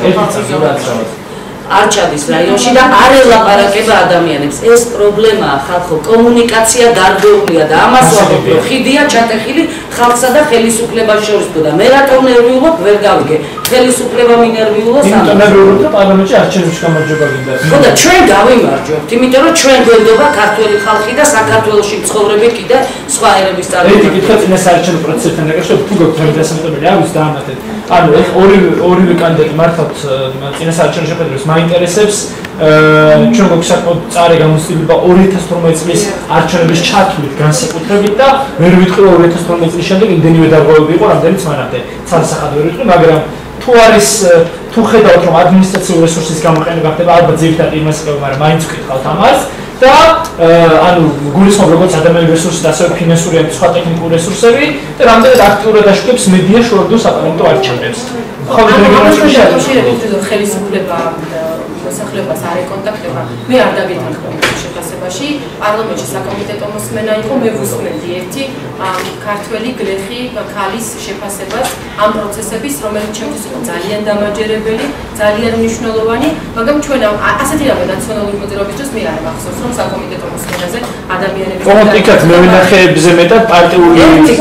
არჩადის რაიონში და არ ელაპარაკება ადამიანებს ეს პრობლემაა ხალხო კომუნიკაცია დარღვეულია და ამას ვამბობ რომ ხიდია ჩატეხილი ხალხსა და ხელისუფლებას შორის და მე რატომ ნერვიულობ ვერ გავიგე ხელისუფლება მინერვიულობს იმიტომ ნერვიულობ და პარლამენტში არჩევნებში გამარჯვება გინდა ხო და ჩვენ გავიმარჯვებთ იმიტომ რომ ჩვენ გვენდობა ქართველი ხალხი და საქართველოში მცხოვრები კიდე სხვა ერების წარმომადგენლები ერთი კითხვა წინას არჩევნო პროცესთან დაკავშირებით თუ გქონდა პრეზიდენტები არის დაამატეთ ანუ ეს ორივე კანდიდატი მართლაც წინას არჩევნო შეფერდებს მაინტერესებს ჩვენ გვაქვს წარე გამოცდილება 2012 წლის არჩევნების ჩათვლით განსაკუთრებით და ვერ ვიტყვი 2012 წლის შემდეგ იმდენივე დარღვევები იყო რამდენიც მანამდე ცალსახად ვერ ვიტყვი მაგრამ თუ არის თუ ხედავთ რომ ადმინისტრაციული რესურსის გამოყენება ხდება ალბათ ძირითადად იმას ხდება მაგრამ მაინც ვკითხავთ ამას და ანუ გულისხმობ როგორც ადამიანური რესურსი და ასევე ფინანსური და სხვა ტექნიკური რესურსები და რამდენად აქტიურად აშუქებს მედია შორდოს საპარლამენტო არჩევნებს. ხო, რეგიონებში ხელისუფლება მოსახლეობას არ ეკონტაქტება. მე არ დაგეთანხმები შეფასებაში. პარლამენტში საკომიტეტო მოსმენა იყო, მე ვუსმენდი ერთი ქართველი გლეხი ქალის შეფასებას ამ პროცესების, რომელიც ჩემთვის იყო ძალიან დამაჯერებელი, ძალიან მნიშვნელოვანი, მაგრამ ჩვენ ასეთი რამე ნაციონალური მოძრაობის დროს მე არ მახსოვს, რომ საკომიტეტო მოსმენაზე ადამიანები კონკრეტულად მე ვინახეებზე მეტად პარტიული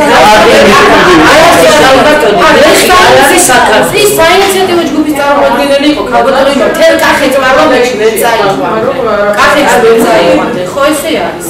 ის საინიციატივო ჯგუფის წარმომადგენელი იყო ქაბატონი თელ კახეთ პარლამენტში ვერ წაიყვა კახეთს ვერ წაიყვა ხო ესე არის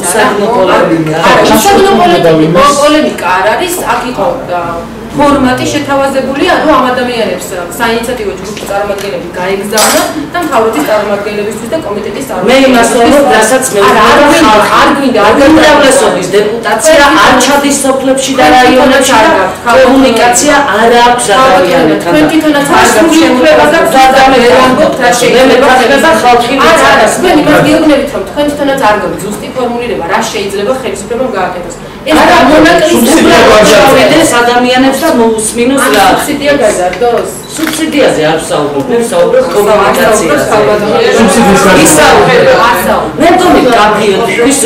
პოლემიკა არ არის აქ იყო ფორმატი შეთავაზებული ანუ ამ ადამიანებს საინიციატივო ჯგუფის წარმომადგენლები გაეგზავნა და მთავრობის წარმომადგენლებისთვის და კომიტეტის მე წარმომადგენლებს იმას ვამბობ რასაც მე არ გვინდა უმრავლესობის დეპუტაცია არ ჩადის სოფლებში და რაიონებში და კომუნიკაცია არ აქვს ადამიანებთან თქვენ თვითონაც აღსრულებაზე ვამბობთ რა შეიძლება ხალხი ვიცადოს მე იმას გეუბნებით რომ თქვენ თვითონაც არ გვაქვს ზუსტი ფორმულირება რა შეიძლება ხელისუფლებამ გააკეთოს ეს გამონაკლისს ადამიანებს და მოусმინოს რა სუბსიდია გაზარდოს სუბსიდიაზე არ ვსაუბრობ მე ვსაუბრობ კომუნიკაციაზე მე მგონი კაფეო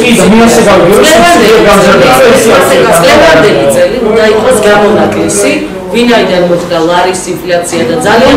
წლევანდელი წელი უნდა იყოს გამონაკლისი ვინაიდან მოხდა ლარის ინფლაცია და ძალიან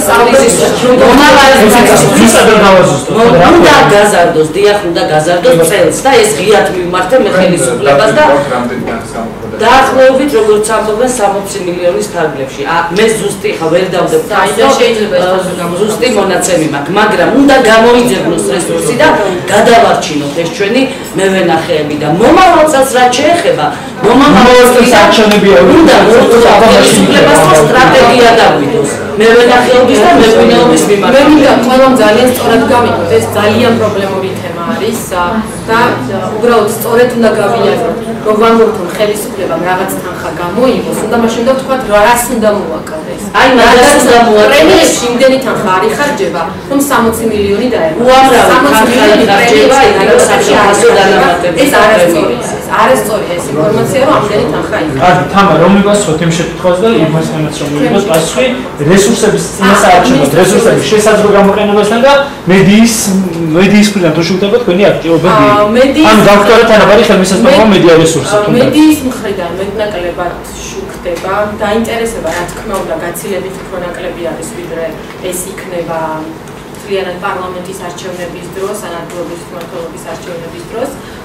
უნდა გაზარდოს დიახ უნდა გაზარდოს წელს და ეს ღიად მივმართე მე ხელისუფლებას და დაახლოებით როგორც ამბობენ 60 მილიონის ფარგლებში მე ზუსტი ხა ვერ დავდებ და ზუსტი მონაცემი მაქვს მაგრამ უნდა გამოიძებნოს რესურსი და გადავარჩინოთ ეს ჩვენი მევენახეები და მომავალ წელს რაც შეეხება მომავალ წელს არჩევნებია უნდა ხელისუფლებასთან სტრატეგია დავიდოს მევენახეობის და მეღვინეობის მიმართ მე მინდა ყველამ ძალიან სწორად გავიგოთ ეს ძალიან პრობლემური თემა არის და უბრალოდ სწორედ უნდა გავიაზროთ რომ ვამბობთ რომ ხელისუფლებამ რაღაც თანხა გამოიღოს უნდა მაშინ უნდა ვთქვათ რას უნდა მოაკავდეს აი მაგას უნდა მოაკავდეს იმდენი თანხა არ იხარჯება რომ 60 მილიონი დაერქვა უამრავი თანხა იხარჯება იქნებ საფრთხო დანამატები ეს არასწორია ეს ინფორმაცია რომ ამდენი თანხა იხარჯება კარგი თამა რომ მივასწროთ იმ შეკითხვას და იმასთანაც რომ მივიღოს პასუხი რესურსების წინასაარჩევნო რესურსების შესაძლო გამოყენებასთან და მედიის მხრიდან თუ შევხვდება თქვენი აქტივობები ანუ დავწეროთ თანაბარი ხელმისაწვდომობა მედია რესურსებს მედიის მხრიდან მეტნაკლებად შუქდება დაინტერესება რა თქმა უნდა გაცილებით უფრო ნაკლები არის ვიდრე ეს იქნება მთლიანად პარლამენტის არჩევნების დროს ან ადგილობრივი მმართველობის არჩევნების დროს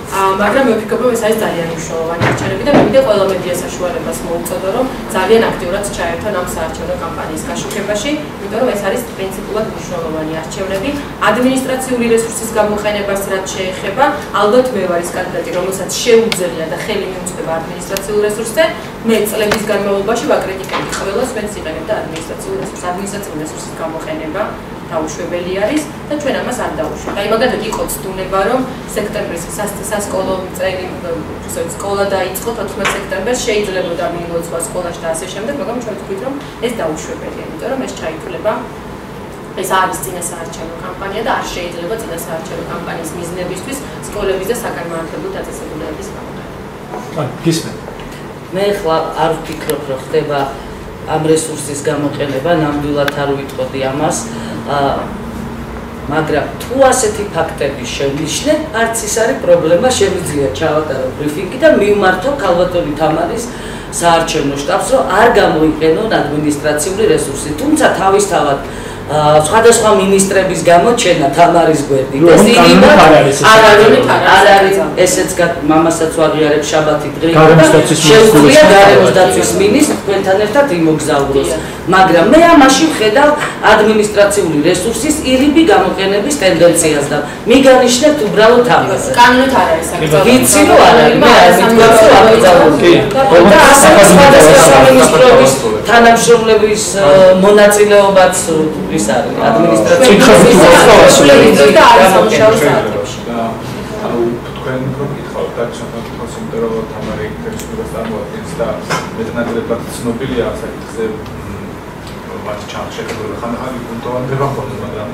მაგრამ მე ვფიქრობ, რომ ეს არის ძალიან მნიშვნელოვანი არჩევნები და მე ყველა მედია საშუალებას მოვუწოდო, რომ ძალიან აქტიურად ჩაერთონ ამ საარჩევნო კამპანიის გაშუქებაში, იმიტომ რომ ეს არის პრინციპულად მნიშვნელოვანი არჩევნები. ადმინისტრაციული რესურსის გამოყენებას რაც შეეხება, ალბათ მე ვარ ის კანდიდატი, რომელსაც შეუძლია და ხელი მიუწვდება ადმინისტრაციულ რესურსზე. მე წლების განმავლობაში ვაკრიტიკებდი ყველას, ვინც იყენებდა ადმინისტრაციულ რესურსის გამოყენება. დაუშვებელი არის და ჩვენ ამას არ დაუშვებთ. აი მაგალითად იყო ცდუნება, რომ სექტემბრის სასკოლო წელი, სკოლა დაიწყო 14 სექტემბერს, შეიძლებოდა მიიღოს სკოლაში და ასე შემდეგ, მაგრამ ჩვენ ვთქვით, რომ ეს დაუშვებელია, იმიტომ რომ ეს ჩაითვლება ეს არის წინასაარჩევნო კამპანია და არ შეიძლება წინასაარჩევნო კამპანიის მიზნებისთვის სკოლების და საგანმანათლებლო დაწესებულებების გამოყენება. გისმენთ. მე ხლა არ ვფიქრობ, რომ ხდება ამ რესურსის გამოყენება, ნამდვილად არ ვიტყოდი ამას. მაგრამ თუ ასეთი ფაქტები შევნიშნეთ, არც ის არის პრობლემა, შევიძლია ჩავატარო ბრიფინგი და მივმართო ქალბატონი თამარის საარჩევნო შტაბს, რომ არ გამოიყენონ ადმინისტრაციული რესურსი. თუმცა თავისთავად სხვადასხვა ministrების გამოჩენა თამარის გვერდით. ეს იქნება არ არის ესეც მამასაც ვაღიარებ შაბათი დღე და შეუძლია გარემოს დაცვის მინისტრს თქვენთან ერთად იმოგზაუროს. მაგრამ მე ამაში ვხედავ ადმინისტრაციული რესურსის ირიბი გამოყენების ტენდენციას და მიგანიშნებთ უბრალოდ ამას. კანონით არ არის საკითხი. ვიცი რომ არ არის, მე არ მითქვამს რომ აკრძალული. და ასევე სხვადასხვა ministrების თანამშრომლების მონაწილეობაც ის არის ადმინისტრაციული რესურსები და არის სამუშაო საათებში. ანუ თქვენ რომ გითხავთ და შემოგვიყვანს იმიტომ რომ თამარი ფერისპიროს წარმოადგენს და მეტნაკლებად ცნობილია საკითხზე მათ ჩამშეკრებული ხანახანი გუნდოვანდება ხოლმე მაგრამ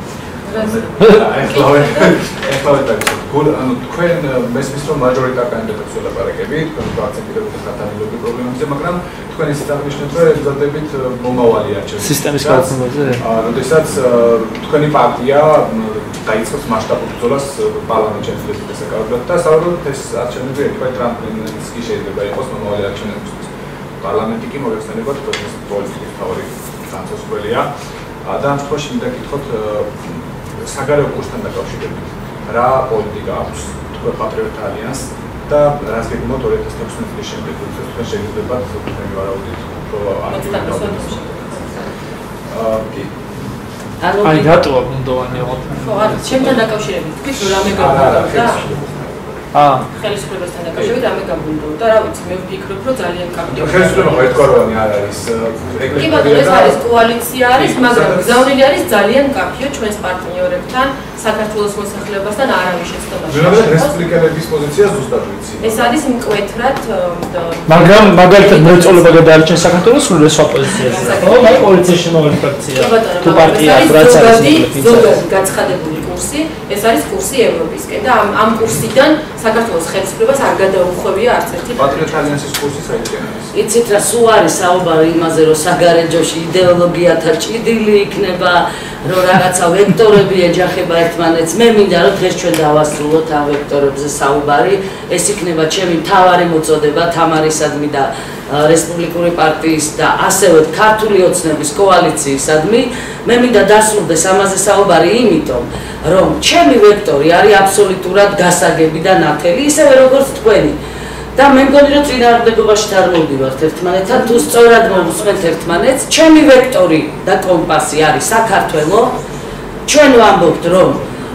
ეხლა გულ ანუ თქვენ მესმის რომ მაჟორიტარ კანდიდატებს ველაპარაკებით თქვენ პროცენტირებული ხათანილობის პრობლემებზე მაგრამ თქვენ ისეთ აღნიშნეთ რომ ეზოდებით მომავალი არჩევნები სისტემის გაუქმებაზე როდესაც თქვენი პარტია დაიწყოს მასშტაბურ ბრძოლას პარლამენტში ეთნიკურ საკითხებთან და საერთოდ ეს არჩევნები ერთგვარი ტრამპლინიც კი შეიძლება იყოს მომავალი არჩევნებისთვის პარლამენტი კი მოგეხსენებათ პროცესის პოლიტიკის მთავარი განსაზღვრელია და ამ შემთხვევაში მინდა გითხოთ საგარეო კურსთან დაკავშირებით რა პოლიტიკა აქვს თქვენ პატრიოტ ალიანსს და რას გეგმოთ 2016 წლის შემდეგ როდესაც თქვენ შეგიძლიათ თქვენი ვარაუდით უფრო აი რატოა გუნდოვანი აღარ ხო არა ჩემთან დაკავშირებით თქვით რომ რამე გაგვინდოდა ხელისუფლებასთან დაკავშირებით რამე გაგვინდოდა რა ვიცი მე ვფიქრობ რომ ძალიან კარგი ხელისუფლება ერთგვაროვანი არ არის კი ბატონო ეს არის კოალიცია არის მაგრამ გზავნილი არის ძალიან კაფეო ჩვენს პარტნიორებთან საქართველოს მოსახლეობასთან არავის შეცდომაში მე რესპუბლიკელების პოზიცია ზუსტად ვიცი ეს არის მკვეთრად მაგრამ მაგალითად მოწოლება გადაარჩენ საქართველოს სულ ეს ოპოზიციაზე ხო მაგ პოლიციაში მოვალი ფრაქცია თუ პარტია რაც არის ზოგადად გაცხადებული კურსი ეს არის კურსი ევროპისკენ და ამ კურსიდან საქართველოს ხელისუფლებას არ გადაუხვევია არც ერთი პატრიოტ ალიანსის კურსი საერთოდ იცით რა სულ არის საუბარი იმაზე რომ საგარეჯოში იდეოლოგიათა ჭიდილი იქნება რომ რაღაცა ვექტორები ეჯახება ერთმანეთს მე მინდა რომ დღეს ჩვენ დავასრულოთ ამ ვექტორებზე საუბარი ეს იქნება ჩემი მთავარი მოწოდება თამარისადმი და რესპუბლიკური პარტიის და ასევე ქართული ოცნების კოალიციისადმი მე მინდა დასრულდეს ამაზე საუბარი იმიტომ რომ ჩემი ვექტორი არის აბსოლუტურად გასაგები და ნათელი ისევე როგორც თქვენი და მე მგონი რომ წინააღმდეგობაში არ მოვდივართ ერთმანეთთან თუ სწორად მოვუსმენთ ერთმანეთს ჩემი ვექტორი და კომპასი არის საქართველო ჩვენ ვამბობთ რომ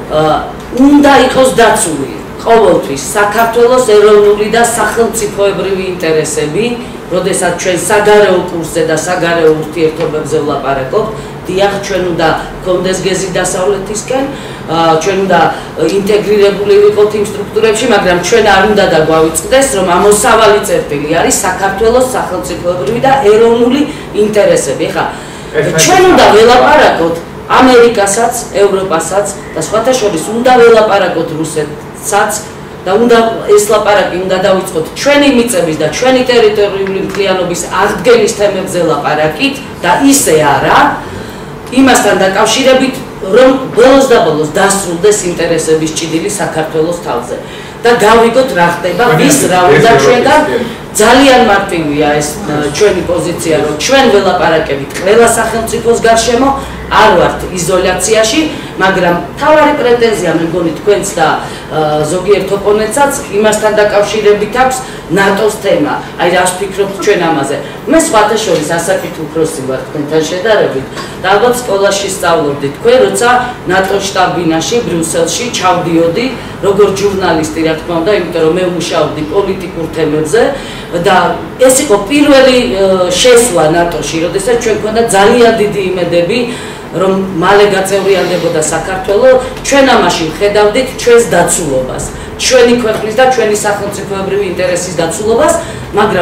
უნდა იყოს დაცული ყოველთვის საქართველოს ეროვნული და სახელმწიფოებრივი ინტერესები როდესაც ჩვენ საგარეო კურსზე და საგარეო ურთიერთობებზე ვლაპარაკობთ დიახ ჩვენ უნდა გქონდეს გეზი დასავლეთისკენ ჩვენ უნდა ინტეგრირებული ვიყოთ იმ სტრუქტურებში მაგრამ ჩვენ არ უნდა დაგვავიწყდეს რომ ამოსავალი წერტილი არის საქართველოს სახელმწიფოებრივი და ეროვნული ინტერესები ხა ჩვენ უნდა ველაპარაკოთ ამერიკასაც ევროპასაც და სხვათა შორის უნდა ველაპარაკოთ რუსეთსაც და უნდა ეს ლაპარაკი უნდა დავიწყოთ ჩვენი მიწების და ჩვენი ტერიტორიული მთლიანობის აღდგენის თემებზე ლაპარაკით და ისე არა იმასთან დაკავშირებით რომ ბოლოს და ბოლოს დასრულდეს ინტერესების ჭიდილი საქართველოს თავზე და გავიგოთ რა ხდება ვის რა უნდა ჩვენგან ძალიან მარტივია ეს ჩვენი პოზიცია რომ ჩვენ ველაპარაკებით ყველა სახელმწიფოს გარშემო არ ვართ იზოლაციაში, მაგრამ თავარი პრეტენზია მე მგონი თქვენს და ზოგიერთ ოპონენტსაც იმასთან დაკავშირებით აქვს ნატოს თემა. აი რას ფიქრობთ ჩვენ ამაზე? მე სხვათა შორის ასაკით უფროსი ვარ თქვენთან შედარებით და ალბათ სკოლაში სწავლობდი თქვენ, როცა ნატოს შტაბ-ბინაში ბრიუსელში ჩავდიოდი როგორც ჟურნალისტი, რა თქმა უნდა, იმიტომ რომ მე ვმუშაობდი პოლიტიკურ თემებზე და ეს იყო პირველი შესვლა ნატოში, როდესაც ჩვენ გვქონდა ძალიან დიდი იმედები რომ მალე გაწევრიანდებოდა საქართველო, ჩვენ ამაში ვხედავდით ჩვენს დაცულობას, ჩვენი ქვეყნის და ჩვენი სახელმწიფოებრივი ინტერესის დაცულობას, მაგრამ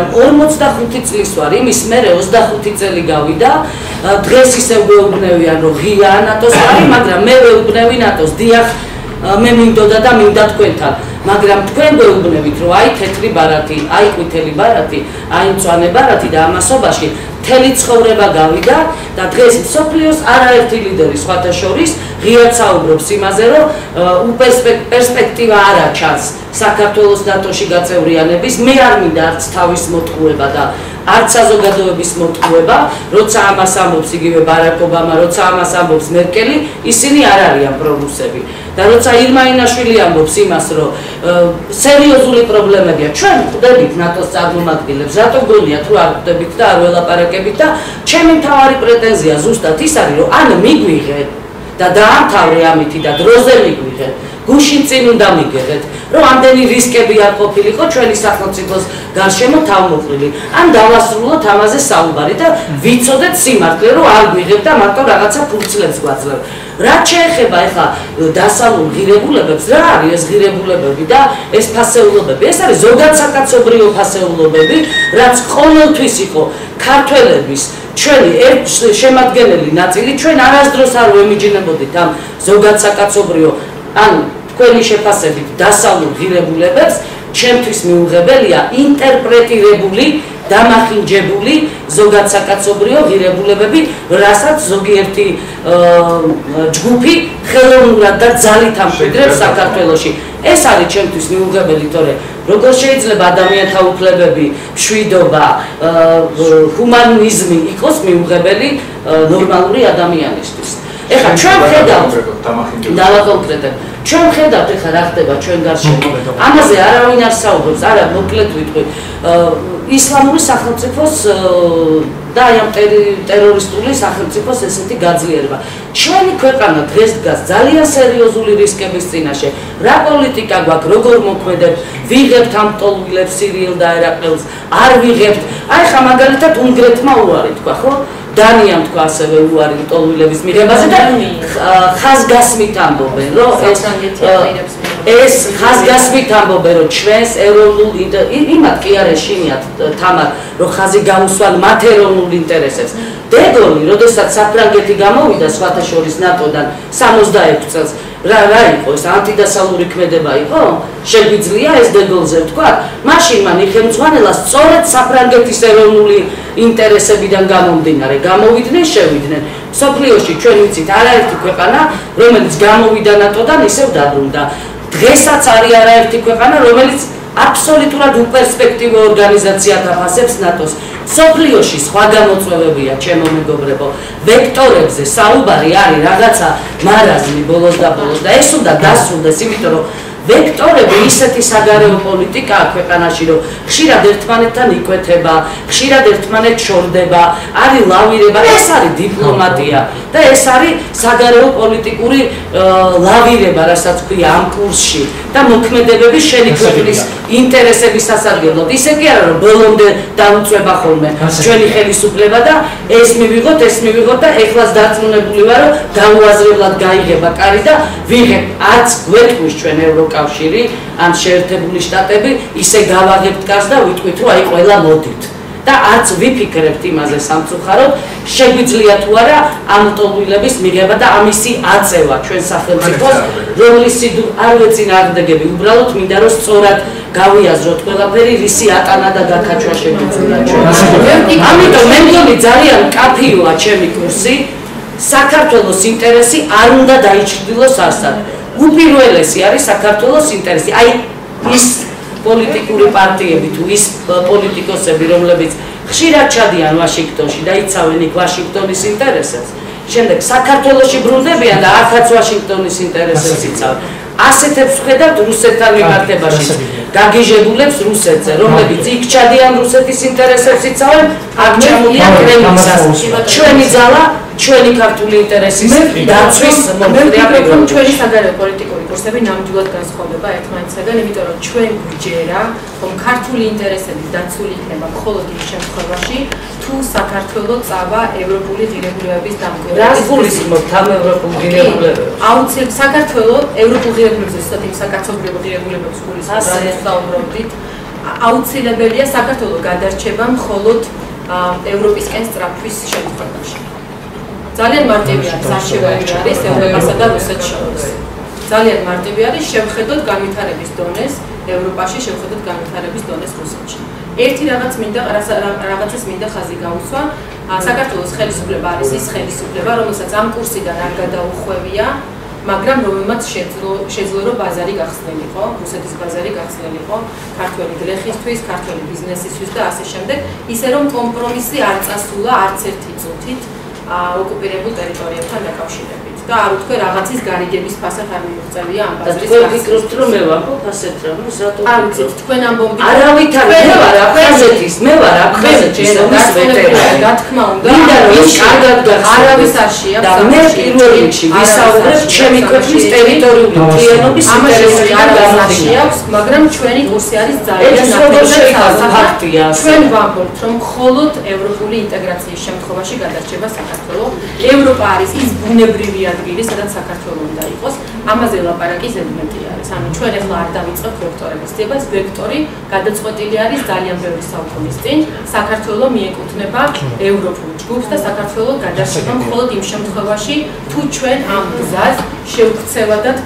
45 წლის ვარ იმის მერე 25 წელი გავიდა, დღეს ისევ გვეუბნევიან რომ ღიაა ნატოს კარი, მაგრამ მე ვეუბნევი ნატოს, დიახ, მე მინდოდა და მინდა თქვენთან, მაგრამ თქვენ გვეუბნებით რომ აი თეთრი ბარათი, აი ყვითელი ბარათი, აი მწვანე ბარათი და ამასობაში მთელი ცხოვრება გავიდა და დღეს მსოფლიოს არაერთი ლიდერი სხვათა შორის ღიად საუბრობს იმაზე, რომ პერსპექტივა არ აჩანს საქართველოს ნატოში გაწევრიანების, მე არ მინდა არც თავის მოტყუება და არც საზოგადოების მოტყუება, როცა ამას ამბობს იგივე ბარაკ ობამა, როცა ამას ამბობს მერკელი, ისინი არ არიან პრორუსები. და როცა ირმა ინაშვილი ამბობს იმას, რომ სერიოზული პრობლემებია, ჩვენ ხვდებით ნატოს წარმომადგენლებს, რატო გონიათ რომ არ ხვდებით და არ ველაპარაკებით და ჩემი მთავარი პრეტენზია ზუსტად ის არის, რომ ან მიგვიღეთ და დაამთავრე ამითი და დროზე მიგვიღეთ, გუშინ წინ უნდა მიგიღეთ, რომ ამდენი რისკები არ ყოფილიყო ჩვენი სახელმწიფოს გარშემო თავმოყრილი. ან დავასრულოთ ამაზე საუბარი და ვიცოდეთ სიმართლე, რომ არ გვიღებთ და მარტო რაღაცა ფურცლებს გვაძლევთ. რაც შეეხება ეხლა დასავლურ ღირებულებებს, რა არის ეს ღირებულებები და ეს ფასეულობები? ეს არის ზოგადსაკაცობრიო ფასეულობები, რაც ყოველთვის იყო ქართველების ჩვენი შემადგენელი ნაწილი, ჩვენ არასდროს არ ვემიჯნებოდით ამ ზოგადსაკაცობრიო ან თქვენი შეფასებით დასავლურ ღირებულებებს, ჩემთვის მიუღებელია ინტერპრეტირებული, დამახინჯებული ზოგადსაკაცობრიო ღირებულებები, რასაც ზოგიერთი ჯგუფი ხელოვნურად და ძალით ამკვიდრებს საქართველოში. ეს არის ჩემთვის მიუღებელი, თორე როგორ შეიძლება ადამიანთა უფლებები, მშვიდობა, ჰუმანიზმი იყოს მიუღებელი ნორმალური ადამიანისთვის. ეხლა ჩვენ ხედავთ დავაკონკრეტებ. ჩვენ ხედავთ ეხლა რა ხდება ჩვენ გარშემო. ამაზე არავინ არ საუბრობს, არა მოკლედ ვიტყვი. ისლამური სახელმწიფოს და ამ ტერორისტული სახელმწიფოს ესეთი გაძლიერება. ჩვენი ქვეყანა დღეს დგას ძალიან სერიოზული რისკების წინაშე. რა პოლიტიკა გვაქვს, როგორ მოქმედებთ, ვიღებთ ამ ტოლვილებს სირიელ და ერაყელს, არ ვიღებთ. აი ხა მაგალითად უნგრეთმა უარი თქვა, ხო? დანიამ თქვა ასევე უარი ტოლვილების მიღებაზე და ხაზგასმით ამბობენ, რომ ეს ხაზგასმით ამბობენ, რომ ჩვენს ეროვნულ იმათ კი არ ეშინიათ თამარ, რომ ხაზი გაუსვალ მათ ეროვნულ ინტერესებს. დეგოლი, როდესაც საფრანგეთი გამოვიდა სხვათა შორის ნატოდან 66 წელს, რა იყო ეს ანტიდასავლური ქმედება იყო? შეგვიძლია ეს დეგოლზე ვთქვა? მაშინ მან იხელმძღვანელა სწორედ საფრანგეთის ეროვნული ინტერესებიდან გამომდინარე, გამოვიდნენ, შევიდნენ. მსოფლიოში ჩვენ ვიცით არაერთი ქვეყანა, რომელიც გამოვიდა ნატოდან, ისევ დაბრუნდა. დღესაც არის არაერთი ქვეყანა, რომელიც აბსოლუტურად უპერსპექტივო ორგანიზაციად აფასებს ნატოს. მსოფლიოში სხვა გამოწვევებია, ჩემო მეგობრებო, ვექტორებზე საუბარი არის რაღაცა მარაზმი ბოლოს და ბოლოს და ეს უნდა დასრულდეს, იმიტომ რომ ვექტორები ისეთი საგარეო პოლიტიკაა ქვეყანაში, რომ ხშირად ერთმანეთთან იკვეთება, ხშირად ერთმანეთს შორდება, არის ლავირება, ეს არის დიპლომატია და ეს არის საგარეო პოლიტიკური ლავირება, რასაც ქვია ამ კურსში და მოქმედებები შენი ქვეყნის ინტერესების სასარგებლოდ. ისე კი არა, რომ ბოლომდე დაუწვება ხოლმე ჩვენი ხელისუფლება და ეს მივიღოთ და ეხლაც დარწმუნებული ვარ, რომ დაუაზრებლად გაიგება კარი და ვიღებ არც გვეთქვის ჩვენ ევროკავშირი ან შეერთებული შტატები, ისე გავაღებთ კარს და ვიტყვით, რომ აი ყველა მოდით. და არც ვიფიქრებთ იმაზე სამწუხაროდ, შეგვიძლია თუ არა ამ ტოლვილების მიღება და ამისი აწევა ჩვენ სახელმწიფოს, რომლის სიდუღ არ ვეწინააღმდეგები, უბრალოდ მინდა რომ სწორად გავიაზროთ ყველაფერი, რისი ატანა და გაქაჩვა შეგვიძლია ჩვენ. ამიტომ მე მგონი ძალიან კაფეოა ჩემი კურსი, საქართველოს ინტერესი არ უნდა დაიჭრილოს არსად. უპირველესი არის საქართველოს ინტერესი. აი ის პოლიტიკური პარტიები თუ ის პოლიტიკოსები, რომლებიც ხშირად ჩადიან ვაშინგტონში და იცავენ იქ ვაშინგტონის ინტერესებს, შემდეგ საქართველოში ბრუნდებიან და არც ვაშინგტონის ინტერესებს იცავენ. ასეთებს ხედავთ რუსეთთან მიმართებაში. გაგიჟებულებს რუსეთზე, რომლებიც იქ ჩადიან რუსეთის ინტერესებს იცავენ, აქ ჩამოდიან კრემლისას. ჩვენი ძალა, ჩვენი ქართული ინტერესის დაცვის მომხრეა პირველი. ჩვენი საგარეო პოლიტიკური კურსები ნამდვილად განსხვავდება ერთმანეთისგან, იმიტომ რომ ჩვენ გვიჯერა, რომ ქართული ინტერესების დაცული იქნება მხოლოდ იმ შემთხვევაში, თუ საქართველო წავა ევროპული ღირებულებების დამკვირვებლად. რას გულისხმობთ ამ ევროპულ ღირებულებებს? აუცილებლად საქართველო ევროპულ ღირებულებებზე, ზუსტად იმ საკაცობრიო ღირებულებებს გულისხმობს, რაც საუბრობდით. აუცილებელია საქართველო გადარჩება მხოლოდ ევროპისკენ სწრაფვის შემთხვევაში. ძალიან მარტივი არის არჩევანი არის ევროპასა და რუსეთს შორის. ძალიან მარტივი არის შევხედოთ განვითარების დონეს ევროპაში, შევხედოთ განვითარების დონეს რუსეთში. ერთი რაღაცას მინდა ხაზი გაუსვა. საქართველოს ხელისუფლება არის ის ხელისუფლება, რომელსაც ამ კურსიდან არ გადაუხვევია, მაგრამ რომელმაც შეძლო რომ ბაზარი გახსნილიყო, რუსეთის ბაზარი გახსნილიყო ქართველი გლეხისთვის, ქართველი ბიზნესისთვის და ასე შემდეგ, ისე რომ კომპრომისი არ წასულა არც ერთი წუთით ოკუპირებულ ტერიტორიებთან დაკავშირებით და არ ვთქვი რაღაცის გარიგების ფასად არ მიუღწევია ამ ბაზრის თქვენ ვფიქრობთ რომ მე ვამბობ ასეთ რამეს რატო არ ვიცით თქვენ ამბობთ არავითარ მე ვარ აფხაზეთის მე ვარ აფხაზეთის ომის ვეტერანი რა თქმა უნდა მინდა რომ კარგად გახსოვდეს არავის არ შეაქვს და მე პირველ რიგში ვისაუბრებ ჩემი ქვეყნის ტერიტორიული მთლიანობის ინტერესებიდან გამოდის მაგრამ ჩვენი კურსი არის ძალიან ფაქტია ჩვენ ვამბობთ რომ მხოლოდ ევროპული ინტეგრაციის შემთხვევაში გადარჩება საქართველო ევროპა არის ის ბუნებრივი ადგილი სადაც საქართველო უნდა იყოს ამაზე ლაპარაკი ზედმეტი არის ანუ ჩვენ ახლა არ დავიწყებთ ვექტორების ძებას ვექტორი გადაწყვეტილი არის ძალიან ბევრი საუკუნის წინ საქართველო მიეკუთვნება ევროპულ ჯგუფს და საქართველო გადარჩება მხოლოდ იმ შემთხვევაში თუ ჩვენ ამ გზას შევქცევადად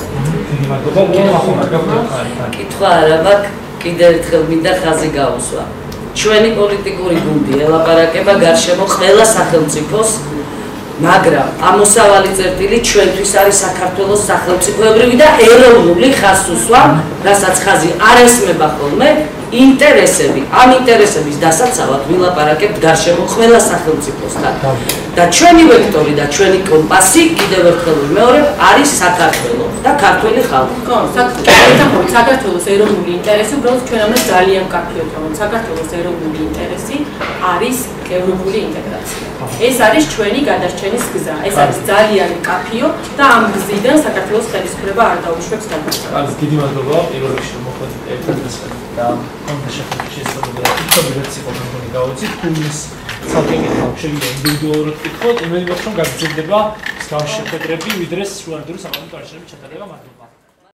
გავუწევთ კითხვა არა მაქვს კიდევ ერთხელ მინდა ხაზი გაუსვა ჩვენი პოლიტიკური გუნდი ელაპარაკება გარშემო ყველა სახელმწიფოს მაგრამ ამოსავალი წერტილი ჩვენთვის არის საქართველოს სახელმწიფოებრივი და ეროვნული ხაზსუსვა, რასაც ხაზი არ ესმება ხოლმე ინტერესები. ამ ინტერესების დასაცავად ვილაპარაკებთ გარშემო ყველა სახელმწიფოსთან. და ჩვენი ვექტორი და ჩვენი კომპასი კიდევ ერთხელ ვიმეორებ არის საქართველო და ქართველი ხალხი. ხო, საქართველოს ეროვნული ინტერესი უბრალოდ ჩვენ ამას ძალიან კარგად ვთქვით. საქართველოს ეროვნული ინტერესი არის ევროპული ინტეგრაცია. ეს არის ჩვენი გადარჩენის გზა. ეს არის ძალიან კაფიო და ამ გზიდან საქართველოს ხელისუფლება არ დაუშვებს გადაწყვეტას. ანუ დიდი მადლობა პირველ რიგში მოხდეთ ერთად და კონტექსტში შესაძლოა თვითონაც იყო მოგონი გაუწით თუმცა საკითხი შეიძლება ინდივიდუალურად ვკითხოთ იმედი მაქვს რომ გაგრძელდება მსგავსი შეხვედრები ვიდრე სრულადური სამართლის არჩევნების ჩატარება მადლობა